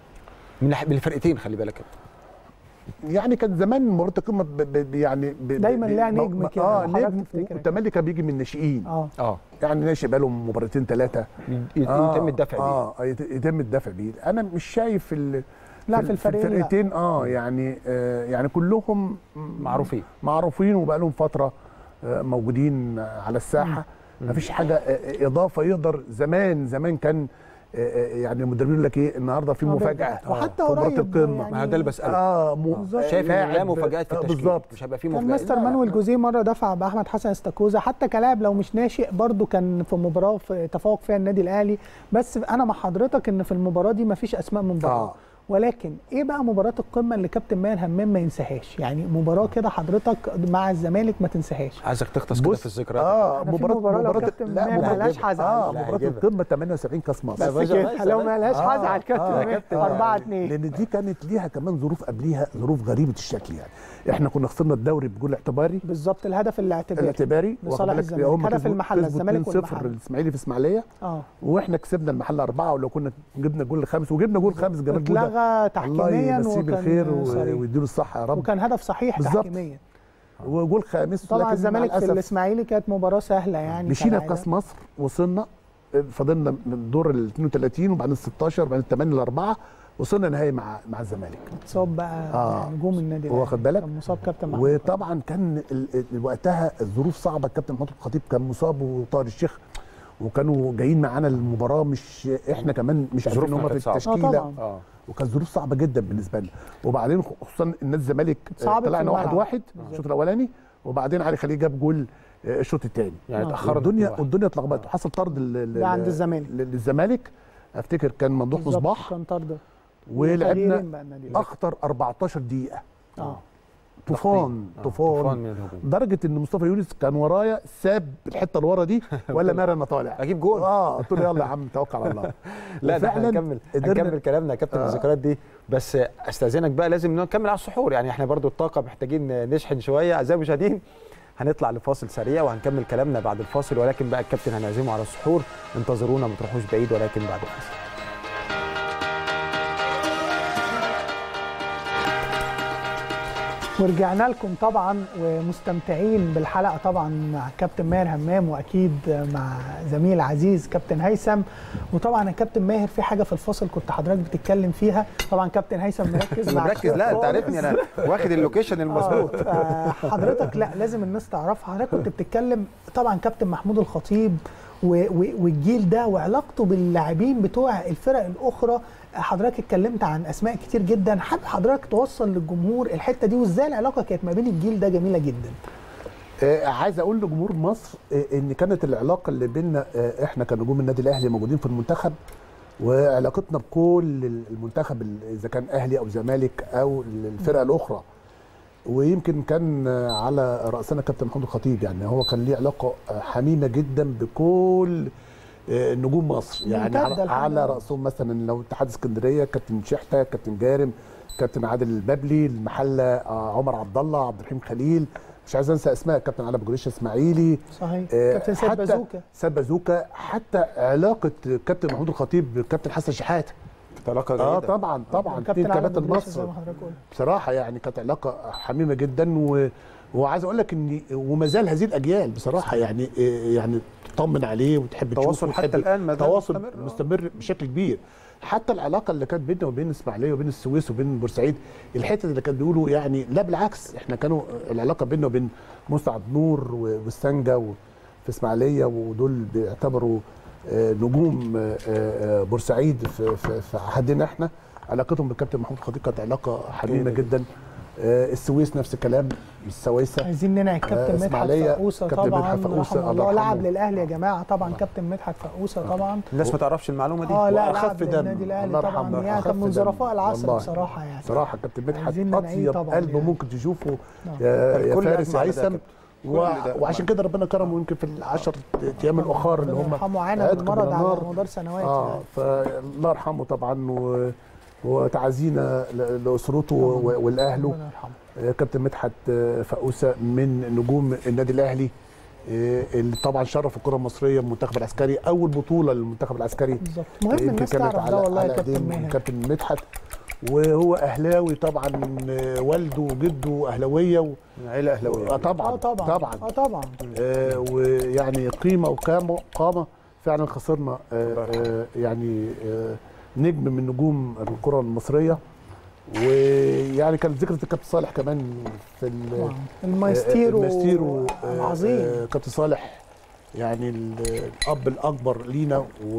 من ناحية- من الفرقتين خلي بالك يا كابتن. يعني كان زمان مباراه القمه ب... ب... يعني ب... دايماً ب... لها ب- نجم كده، اه وحضرتك نجم تفتكر. والتملي كان بيجي من الناشئين اه اه يعني ناشئ بقالهم مباراتين ثلاثه يتم الدفع بيه. اه يت- يتم الدفع بيه. انا مش شايف ال... لا في الفريقين لا. الفرقتين اه يعني آه يعني كلهم معروفين. معروفين وبقى لهم فتره آه موجودين على الساحه. مفيش حاجه آه اضافه يقدر. زمان زمان كان آه آه يعني المدربين يقول لك ايه النهارده في آه، مفاجاه وحتى في مباراه قريب القمه يعني ما هو ده اللي بساله. اه م... بالظبط. شايف ان لا لاعب- مفاجآت في آه، التشكيل، بالظبط. مش هيبقى في كان مفاجآت. مستر لا، لا. مانويل جوزيه مره دفع باحمد حسن استاكوزا حتى كلاعب لو مش ناشئ برضو كان في مباراه في تفوق فيها النادي الاهلي. بس انا مع حضرتك ان في المباراه دي ما فيش اسماء من بره. آه. ولكن ايه بقى مباراه القمه اللي كابتن ماهر همام ما ينساهاش؟ يعني مباراه كده حضرتك مع الزمالك ما تنساهاش. عايزك تغطس كده بص في الذكريات. اه أنا في مباراه مباراة لو مباراه كابتن لا ماهر ما مباراه لهاش هزعل. اه لا، مباراه هيعجبك. القمه ثمانية وسبعين كاس مصر. بس باشا كده بس لو بس. ما لهاش آه، هزعل كابتن آه، ماهر آه. أربعة اتنين. لان دي كانت ليها كمان ظروف قبليها، ظروف غريبه الشكل يعني. احنا كنا خسرنا الدوري بجول اعتباري بالظبط الهدف الاعتباري الاعتباري لصالح واخد بالك؟ الزمالك. هم هدف كسبوا- المحلة، كسبوا الزمالك اتنين صفر والمحلة. الاسماعيلي في اسماعيليه اه واحنا كسبنا المحله اربعه. ولو كنا جبنا جول الخامس وجبنا جول خامس جمال جوده اتلغى تحكيميا الله يمسيه وكان بالخير و- صريح. ويديله الصحه يا رب. وكان هدف صحيح بالظبط. تحكيميا. وجول خامس. طبعا لكن مع الزمالك في الأسف الاسماعيلي كانت مباراه سهله يعني مشينا كالعادة. بكاس مصر وصلنا فضلنا من دور ال اثنين وثلاثين وبعدين ستاشر وبعدين ثمانية ل أربعة وصلنا نهائي مع مع الزمالك. اتصاب بقى آه. نجوم النادي الأهلي. واخد بالك؟ كان مصاب كابتن محمود. وطبعا كان ال- ال- وقتها الظروف صعبه. الكابتن محمود الخطيب كان مصاب وطاهر الشيخ وكانوا جايين معانا المباراه مش احنا كمان مش عارفين ظروفنا هم في كانت صعبة. التشكيله. آه طبعاً. اه وكانت ظروف صعبه جدا بالنسبه لنا. وبعدين خصوصا النادي الزمالك صعبت في طلعنا واحد الملعب. واحد الشوط الاولاني وبعدين علي خليل جاب جول الشوط الثاني يعني آه. اتاخرت الدنيا واحد. والدنيا اتلخبطت وحصل طرد لل- ده عند الزمالك. للزمالك. افتكر كان ممدوح بالظبط، مصباح كان طرد ولعبنا وتغييرين بقى النادي الأهلي. اخطر أربعتاشر دقيقه اه طوفان آه، طوفان طوفان من الهجوم. لدرجه ان مصطفى يونس كان ورايا ساب الحته اللي ورا دي ولا ماري انا طالع اجيب جول. اه قلت له يلا يا عم توكل على الله. لا ده وفعلاً هنكمل قدرنا- هنكمل كلامنا يا كابتن آه. الذكريات دي، بس استاذنك بقى لازم نكمل على السحور، يعني احنا برضو الطاقه محتاجين نشحن شويه. اعزائي المشاهدين هنطلع لفاصل سريع وهنكمل كلامنا بعد الفاصل، ولكن بقى الكابتن هنعزمه على السحور. انتظرونا ما تروحوش بعيد، ولكن بعد الفاصل. ورجعنا لكم طبعا ومستمتعين بالحلقه طبعا مع كابتن ماهر همام، واكيد مع زميل عزيز كابتن هيثم. وطبعا يا كابتن ماهر في حاجه في الفاصل كنت حضرتك بتتكلم فيها، طبعا كابتن هيثم مركز انا مع مركز، لا انت عارفني انا واخد اللوكيشن المظبوط. آه، حضرتك لا لازم الناس تعرفها. حضرتك كنت بتتكلم طبعا كابتن محمود الخطيب و- و- والجيل ده وعلاقته باللاعبين بتوع الفرق الاخرى. حضرتك اتكلمت عن اسماء كتير جدا، حابب حضرتك توصل للجمهور الحته دي وازاي العلاقه كانت ما بين الجيل ده جميله جدا. آه عايز اقول لجمهور مصر آه ان كانت العلاقه اللي بيننا آه احنا كنجوم النادي الاهلي موجودين في المنتخب، وعلاقتنا بكل المنتخب اذا كان اهلي او زمالك او الفرق الاخرى. ويمكن كان على راسنا كابتن محمود الخطيب، يعني هو كان ليه علاقه حميمه جدا بكل نجوم مصر، يعني على, على راسهم مثلا لو اتحاد اسكندريه كابتن شحته، كابتن جارم، كابتن عادل البابلي، المحله عمر عبد الله، عبد الرحيم خليل، مش عايز انسى اسماء، كابتن علي ابو جريشه اسماعيلي، صحيح، آه كابتن سيد بازوكا سيد بازوكا، حتى علاقه كابتن محمود الخطيب بالكابتن حسن شحاته علاقه جيده. اه طبعا طبعا كابتن كباتن مصر بصراحه، يعني كانت علاقه حميمه جدا. و... وعايز اقول لك ان وما زال هذه الاجيال بصراحه يعني يعني تطمن عليه وتحب تشوفه، تواصل حتى الان تواصل مستمر, مستمر بشكل كبير. حتى العلاقه اللي كانت بيننا وبين الاسماعيليه وبين السويس وبين بورسعيد، الحته اللي كانوا بيقولوا يعني لا بالعكس، احنا كانوا العلاقه بيننا وبين مسعد نور والسنجه في اسماعيليه، ودول بيعتبروا نجوم بورسعيد في في عهدنا احنا. علاقتهم بالكابتن محمود الخطيب كانت علاقه حميمه جدا. السويس نفس الكلام، السويسه. عايزين ننعي كابتن مدحت فقوسه طبعا رحمه الله، لعب للاهلي يا جماعه طبعا. كابتن مدحت فقوسه طبعا الناس ما تعرفش المعلومه دي. اه لا لعب للنادي الاهلي طبعا، يعني كان من ظرفاء العصر بصراحه. يعني بصراحه كابتن مدحت اطيب قلب يعني. ممكن تشوفه يا, يا فارس هيثم، و... وعشان كده ربنا كرمه يمكن في العشر ايام الاخر اللي هم رحمه عانى من المرض على مدار سنوات. اه يعني. فالله يرحمه طبعا، و... وتعزينا لاسرته ولاهله. كابتن مدحت فقوسه من نجوم النادي الاهلي، اللي طبعا شرف الكره المصريه المنتخب العسكري، اول بطوله للمنتخب العسكري بالظبط. مهم الناس تعرف ده والله يا كابتن ماهر. كابتن مدحت، وهو اهلاوي طبعا، والده وجده اهلاويه و... عيله اهلاويه. اه طبعا اه طبعا طبعا اه طبعا آه ويعني قيمه وقامه قامه فعلا. خسرنا آه آه يعني آه نجم من نجوم الكره المصريه. ويعني كانت ذكرى الكابتن صالح كمان في المايستيرو المايستيرو العظيم كابتن صالح، يعني الاب الاكبر لينا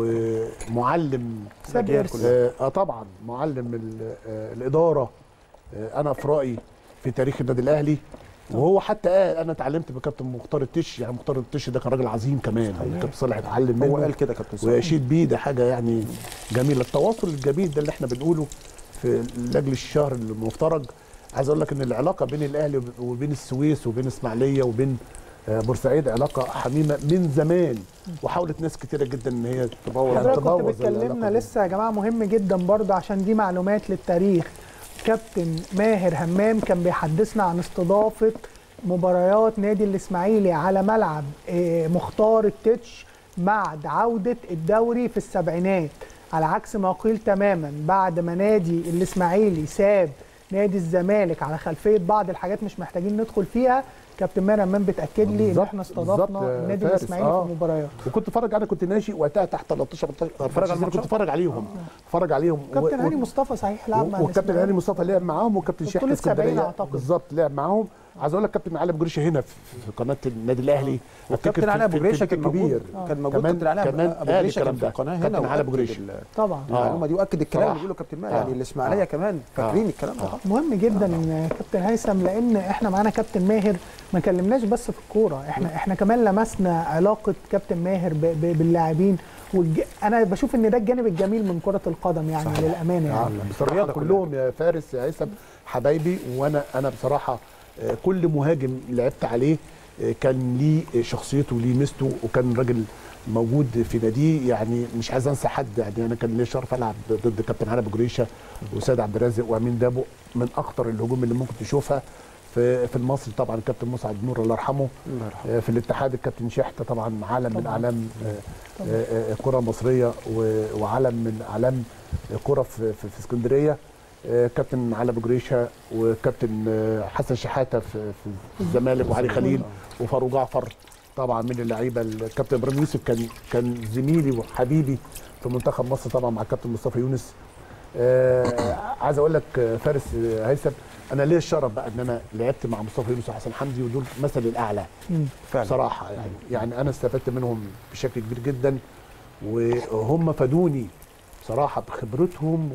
ومعلم اه, آه طبعا معلم الاداره آه انا في رايي في تاريخ النادي الاهلي. وهو حتى قال انا اتعلمت بكابتن مختار التش، يعني مختار التش ده كان راجل عظيم كمان، كابتن صالح اتعلم منه. هو قال كده كابتن صالح ويشيد بيه، ده حاجه يعني جميله. التواصل الجميل ده اللي احنا بنقوله في لاجل الشهر المفترج. عايز اقول لك ان العلاقه بين الاهلي وبين السويس وبين اسماعيليه وبين بورسعيد علاقه حميمه من زمان، وحاولت ناس كتيره جدا ان هي تبوظ. حضرتك كنت بتكلمنا لسه يا جماعه مهم جدا برضه عشان دي معلومات للتاريخ. كابتن ماهر همام كان بيحدثنا عن استضافه مباريات نادي الاسماعيلي على ملعب مختار التتش بعد عوده الدوري في السبعينات، على عكس ما قيل تماما بعد ما نادي الاسماعيلي ساب نادي الزمالك على خلفيه بعض الحاجات مش محتاجين ندخل فيها. كابتن ماهر همام بيتاكد لي ان احنا استضفنا النادي الاسماعيلي آه. في المباريات. وكنت اتفرج، انا كنت ناشئ وقتها تحت ثلاثة عشر اتفرج على كنت اتفرج عليهم اتفرج عليهم كابتن هاني و... مصطفى صحيح لعب مع وكابتن هاني مصطفى لعب معاهم، وكابتن شحته اسكندريه بالظبط لعب معاهم. عايز اقول لك كابتن علي ابو جريشه هنا في في قناه النادي الاهلي. وكابتن علي ابو جريشه كان موجود آه. كان موجود كابتن علي ابو جريشه كان في القناه هنا. كابتن علي ابو جريشه طبعا المعلومه دي واكد الكلام اللي بيقوله كابتن ماهر. يعني الاسماعيليه كمان فاكرين الكلام ده. مهم جدا ان كابتن هيثم، لان احنا معانا كابتن ماهر ما كلمناش بس في الكوره، احنا احنا كمان لمسنا علاقه كابتن ماهر باللاعبين، والج... انا بشوف ان ده الجانب الجميل من كره القدم يعني. صحيح. للامانه يعني بصراحه كلهم يا فارس يا هيثم حبايبي. وانا انا بصراحه كل مهاجم لعبت عليه كان ليه شخصيته وليه ميزته، وكان راجل موجود في ناديه. يعني مش عايز انسى حد، يعني انا كان لي شرف العب ضد كابتن علي ابو جريشه وسيد عبد الرازق وامين دابو، من اخطر الهجوم اللي ممكن تشوفها في في المصري. طبعا الكابتن مسعد نور الله يرحمه، في الاتحاد الكابتن شحته طبعا عالم من اعلام الكره المصريه وعالم من اعلام الكره في في اسكندريه. كابتن علي ابو جريشه وكابتن حسن شحاته في في الزمالك، وعلي خليل وفاروق جعفر طبعا من اللعيبه. الكابتن ابراهيم يوسف كان كان زميلي وحبيبي في منتخب مصر طبعا مع الكابتن مصطفى يونس. آه عايز اقول لك فارس هيثم، انا ليا الشرف بقى ان انا لعبت مع مصطفى يونس وحسن حمدي، ودول مثل الاعلى بصراحه. يعني يعني انا استفدت منهم بشكل كبير جدا، وهم فادوني بصراحه بخبرتهم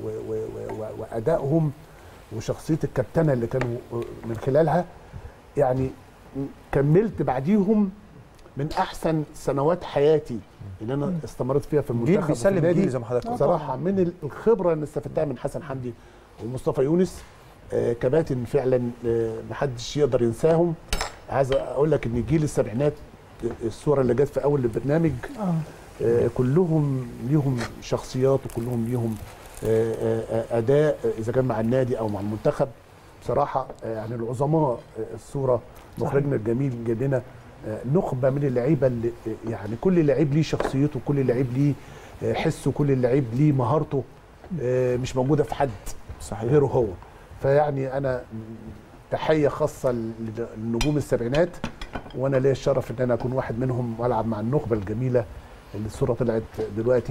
وادائهم وشخصيه الكابتنه اللي كانوا من خلالها. يعني كملت بعديهم من احسن سنوات حياتي اللي انا استمرت فيها في المنتخب. جيل بيسلم جيل زي ما حضرتك بصراحه من الخبره اللي استفدتها من حسن حمدي ومصطفى يونس. آه كباتن فعلا آه محدش يقدر ينساهم. عايز اقول لك ان جيل السبعينات، الصوره اللي جت في اول البرنامج، آه. آه كلهم ليهم شخصيات وكلهم ليهم آه آه اداء اذا كان مع النادي او مع المنتخب. بصراحه آه يعني العظماء آه الصوره مخرجنا الجميل جاب لنا آه نخبه من اللعيبه اللي آه يعني كل لعيب ليه شخصيته، كل لعيب ليه آه حسه، كل لعيب ليه مهارته آه مش موجوده في حد صحيح غيره هو. فيعني انا تحيه خاصه لنجوم السبعينات، وانا ليا الشرف ان انا اكون واحد منهم والعب مع النخبه الجميله اللي الصوره طلعت دلوقتي.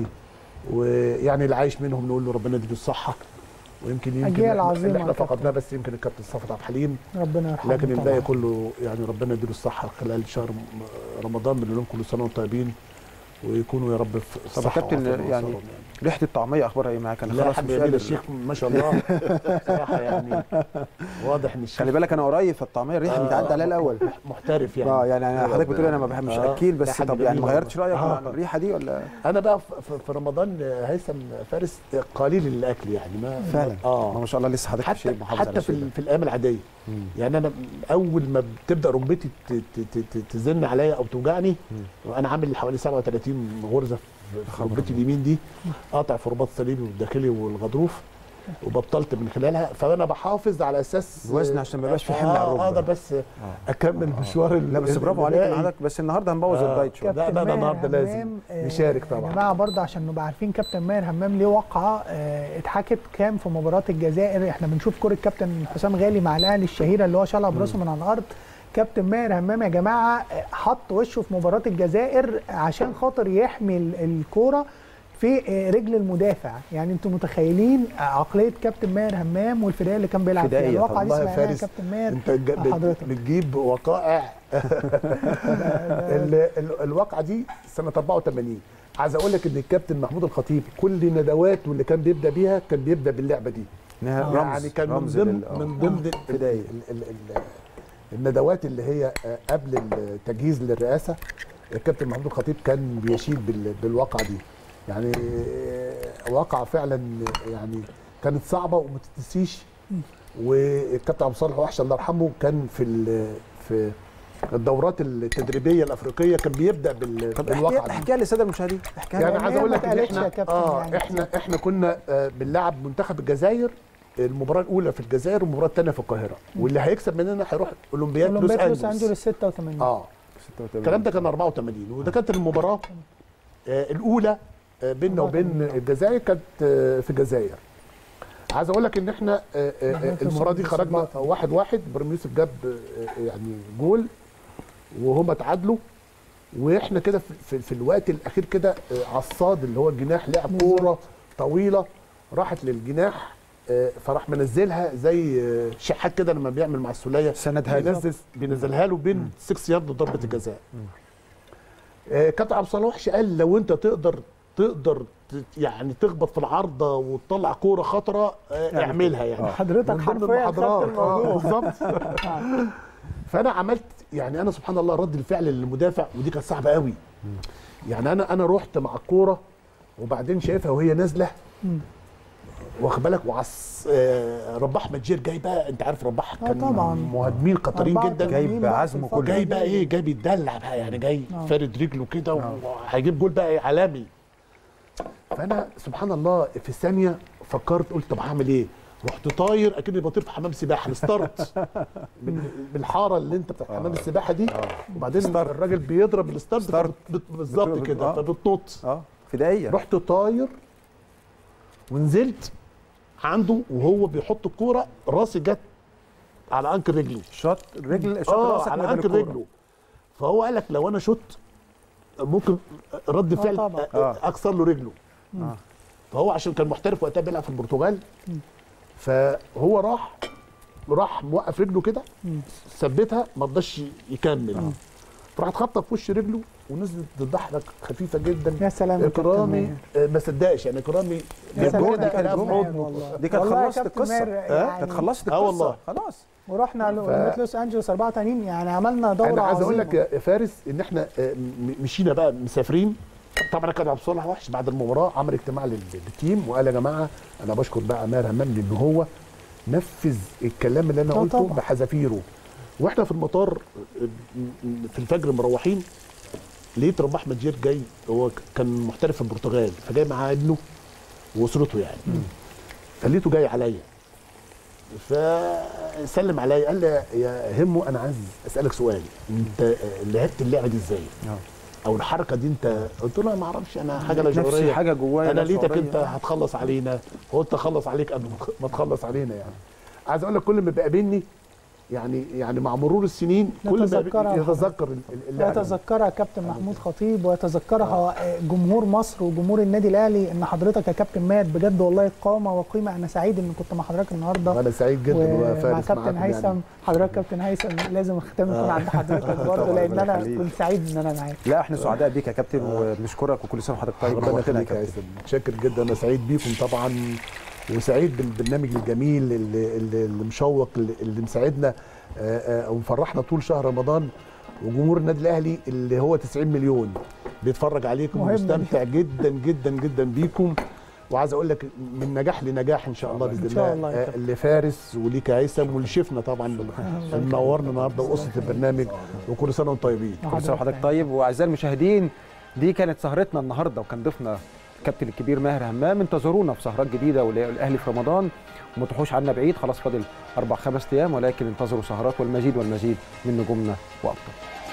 ويعني اللي عايش منهم نقول له ربنا يديله الصحه، ويمكن يمكن اللي احنا فقدناه بس يمكن الكابتن صفوت عبد الحليم، ربنا يرحمه، لكن الباقي كله يعني ربنا يديله الصحه خلال شهر رمضان. بنقول لهم كل سنه وانتم طيبين ويكونوا يا رب في صحه. طب كابتن يعني, يعني ريحه الطعميه اخبارها ايه معاك؟ انا خلاص مش قادر. الشيخ ما شاء الله صراحه يعني واضح ان الشيخ، خلي بالك انا قريب في الطعميه الريحه آه بتعدي عليها الاول. محترف يعني. اه يعني انا حضرتك بتقول انا ما بحبش آه اكيل، بس طب يعني ما غيرتش رايك آه عن الريحه دي ولا؟ انا بقى في رمضان هيثم فارس قليل الاكل يعني ما فعلا اه ما شاء الله لسه حضرتك حتى حتى في, في الايام العاديه. مم. يعني انا اول ما بتبدا ركبتي تزن عليا او توجعني، وانا عامل حوالي سبعة وثلاثين غرزه في ركبتي اليمين دي، قاطع في رباط صليبي والداخلي والغضروف، وبطلت من خلالها. فانا بحافظ على اساس الوزن عشان ما يبقاش في حمل على الركبه، اقدر بس آه. اكمل مشوار. لا بس برافو عليك حضرتك، بس النهارده هنبوظ آه. الدايت شويه. لا بقى النهارده لازم نشارك طبعا يا جماعه برضه عشان نبقى عارفين كابتن ماهر همام ليه وقعه اه اتحكت كام في مباراه الجزائر. احنا بنشوف كره كابتن حسام غالي مع الاهلي الشهيره اللي هو شالها براسه من على الارض. كابتن ماهر همام يا جماعه حط وشه في مباراه الجزائر عشان خاطر يحمي الكوره في رجل المدافع. يعني انتم متخيلين عقليه كابتن ماهر همام والفدائيه اللي كان بيلعب فيها. الواقعه دي اسمها ايه يا كابتن ماهر؟ انت حضرتك بتجيب وقائع. الواقعه دي سنه أربعة وثمانين. عايز اقول لك ان الكابتن محمود الخطيب كل ندواته اللي كان بيبدا بيها كان بيبدا باللعبه دي. يعني كان من ضمن من ضمن الندوات اللي هي قبل التجهيز للرئاسه. الكابتن محمود الخطيب كان بيشيد بالواقعه دي. يعني واقعه فعلا يعني كانت صعبه وما تتنسيش. والكابتن عبد الصالح وحش الله يرحمه كان في في الدورات التدريبيه الافريقيه كان بيبدا بالواقعه دي. احكيها للساده المشاهدين. احكيها يعني عايز اقول لك ان احنا اه يعني احنا احنا كنا بنلعب منتخب الجزائر المباراه الاولى في الجزائر والمباراه الثانيه في القاهره، واللي هيكسب مننا هيروح اولمبياد لوس انجلوس انجلوس ستة وثمانين. اه الكلام ده كان أربعة وثمانين. وده كانت المباراه آه الاولى آه بيننا وبين الجزائر، كانت آه في الجزائر. عايز اقول لك ان احنا آه آه المباراه دي خرجنا واحد واحد. ابراهيم يوسف جاب آه يعني جول وهم اتعادلوا، واحنا كده في, في الوقت الاخير كده آه عصاد اللي هو الجناح لعب كوره طويله راحت للجناح آه، فراح منزلها زي آه، شحات كده لما بيعمل مع السوليه سندها له. بينزل بينزلها له بين ستة يارد وضربه الجزاء. آه، كابتن عبد الصلاح وحش قال لو انت تقدر تقدر ت- يعني تخبط في العارضه وتطلع كوره خطره آه، اعملها يعني. حضرتك من ضمن حرفيا خدت المحاضرات. الموضوع. آه، بالظبط. فانا عملت يعني انا سبحان الله رد الفعل للمدافع ودي كانت صعبه قوي. يعني انا انا رحت مع الكوره وبعدين شايفها وهي نازله واخد بالك وعص آه، رباح متجير جاي بقى انت عارف رباح آه كان طبعاً. مهاجمين قطرين أربعة جدا وثمانين جايب بقى في عزمه الفترة كله. جاي بقى دي. ايه جاي بيتدلع بقى يعني جاي آه. فارد رجله كده وهيجيب جول بقى إيه عالمي. فانا سبحان الله في ثانيه فكرت قلت طب هعمل ايه؟ رحت طاير اكني بطير في حمام سباحه الستارت بال- بالحاره اللي انت بتاع حمام السباحه دي وبعدين الراجل بيضرب الستارت ستارت. فبت- بالظبط بت- كده آه. فبتنط. اه في دقيقه. رحت طاير ونزلت عنده وهو بيحط الكوره راسي جت على انكل رجله. شاط رجل شاط اه راسك على بدل انكل الكورة. رجله. فهو قال لك لو انا شوت ممكن رد فعل طبعاً. أ- أ- اكسر له رجله. آه. فهو عشان كان محترف وقتها بيلعب في البرتغال فهو راح راح موقف رجله كده ثبتها ما رضاش يكمل. فراحت خبطه في وش رجله ونزلت الضحكه خفيفه جدا. يا سلام يا كابتن اكرامي ماهر. آه، ما صدقش يعني اكرامي يا جاب سلام جول يا كده كابتن لقاه في ماهر حضنه. والله. دي كانت والله يا خلصت كابتن القصة. ماهر آه، يعني كانت خلصت آه القصه والله. خلاص. ورحنا ف... لوس انجلوس أربعة وثمانين يعني عملنا دوره انا عايز اقول عظيمة. لك يا فارس ان احنا آه، م- مشينا بقى مسافرين. طبعا كان عبد الصالح وحش بعد المباراه عمل اجتماع لل- للتيم وقال يا جماعه انا بشكر بقى ماهر همام لان هو نفذ الكلام اللي انا آه قلته طبعاً. بحذافيره. واحنا في المطار آه، م- في الفجر مروحين لقيت رباح متجير جاي هو ك- كان محترف في البرتغال فجاي معاه ابنه واسرته يعني. فلقيته جاي عليا فسلم عليا قال لي يا همو انا عايز اسالك سؤال انت آه، لعبت اللعبه دي ازاي؟ او الحركه دي انت قلت له ما اعرفش انا حاجه لا نفسي شعوريه حاجه جوايا انا لا ليتك شعورية. انت هتخلص علينا وقلت اخلص عليك قبل ما تخلص علينا يعني. عايز اقول لك كل ما بيقابلني يعني يعني مع مرور السنين كل ما نتذكرها. يتذكر ال- ال- اللعبه. يتذكرها كابتن محمود خطيب ويتذكرها جمهور مصر وجمهور النادي الاهلي ان حضرتك يا كابتن ماهر بجد والله قامه وقيمه. انا سعيد ان كنت مع حضرتك النهارده وانا سعيد جدا ومع وفارس كابتن معاكم هيثم يعني. حضرتك كابتن هيثم لازم الختام يكون عند حضرتك برضه طبعاً، لان ربنا انا يخليك. كنت سعيد ان انا معاك. لا احنا سعداء بيك يا كابتن وبنشكرك وكل سنه وحضرتك طيب. ربنا نورتنا يخليك يا هيثم متشكر جدا انا سعيد بيكم طبعا وسعيد بالبرنامج الجميل اللي, اللي اللي مشوق اللي, اللي مساعدنا آه، آه، ومفرحنا طول شهر رمضان وجمهور النادي الاهلي اللي هو تسعين مليون بيتفرج عليكم مهم. ومستمتع جدا جدا جدا بيكم. وعايز اقول لك من نجاح لنجاح ان شاء الله باذن إن شاء الله الله يا آه، كابتن. لفارس وليك يا هيثم ولشيفنا طبعا منورنا النهارده واسره البرنامج وكل سنه وانتم طيبين. كل سنه وحضرتك طيب. واعزائي المشاهدين دي كانت سهرتنا النهارده وكان ضيفنا الكابتن الكبير ماهر همام. انتظرونا في سهرات جديده والاهلي في رمضان وما تروحوش عنا بعيد خلاص فاضل اربع خمس ايام ولكن انتظروا سهرات والمزيد والمزيد من نجومنا وابطال.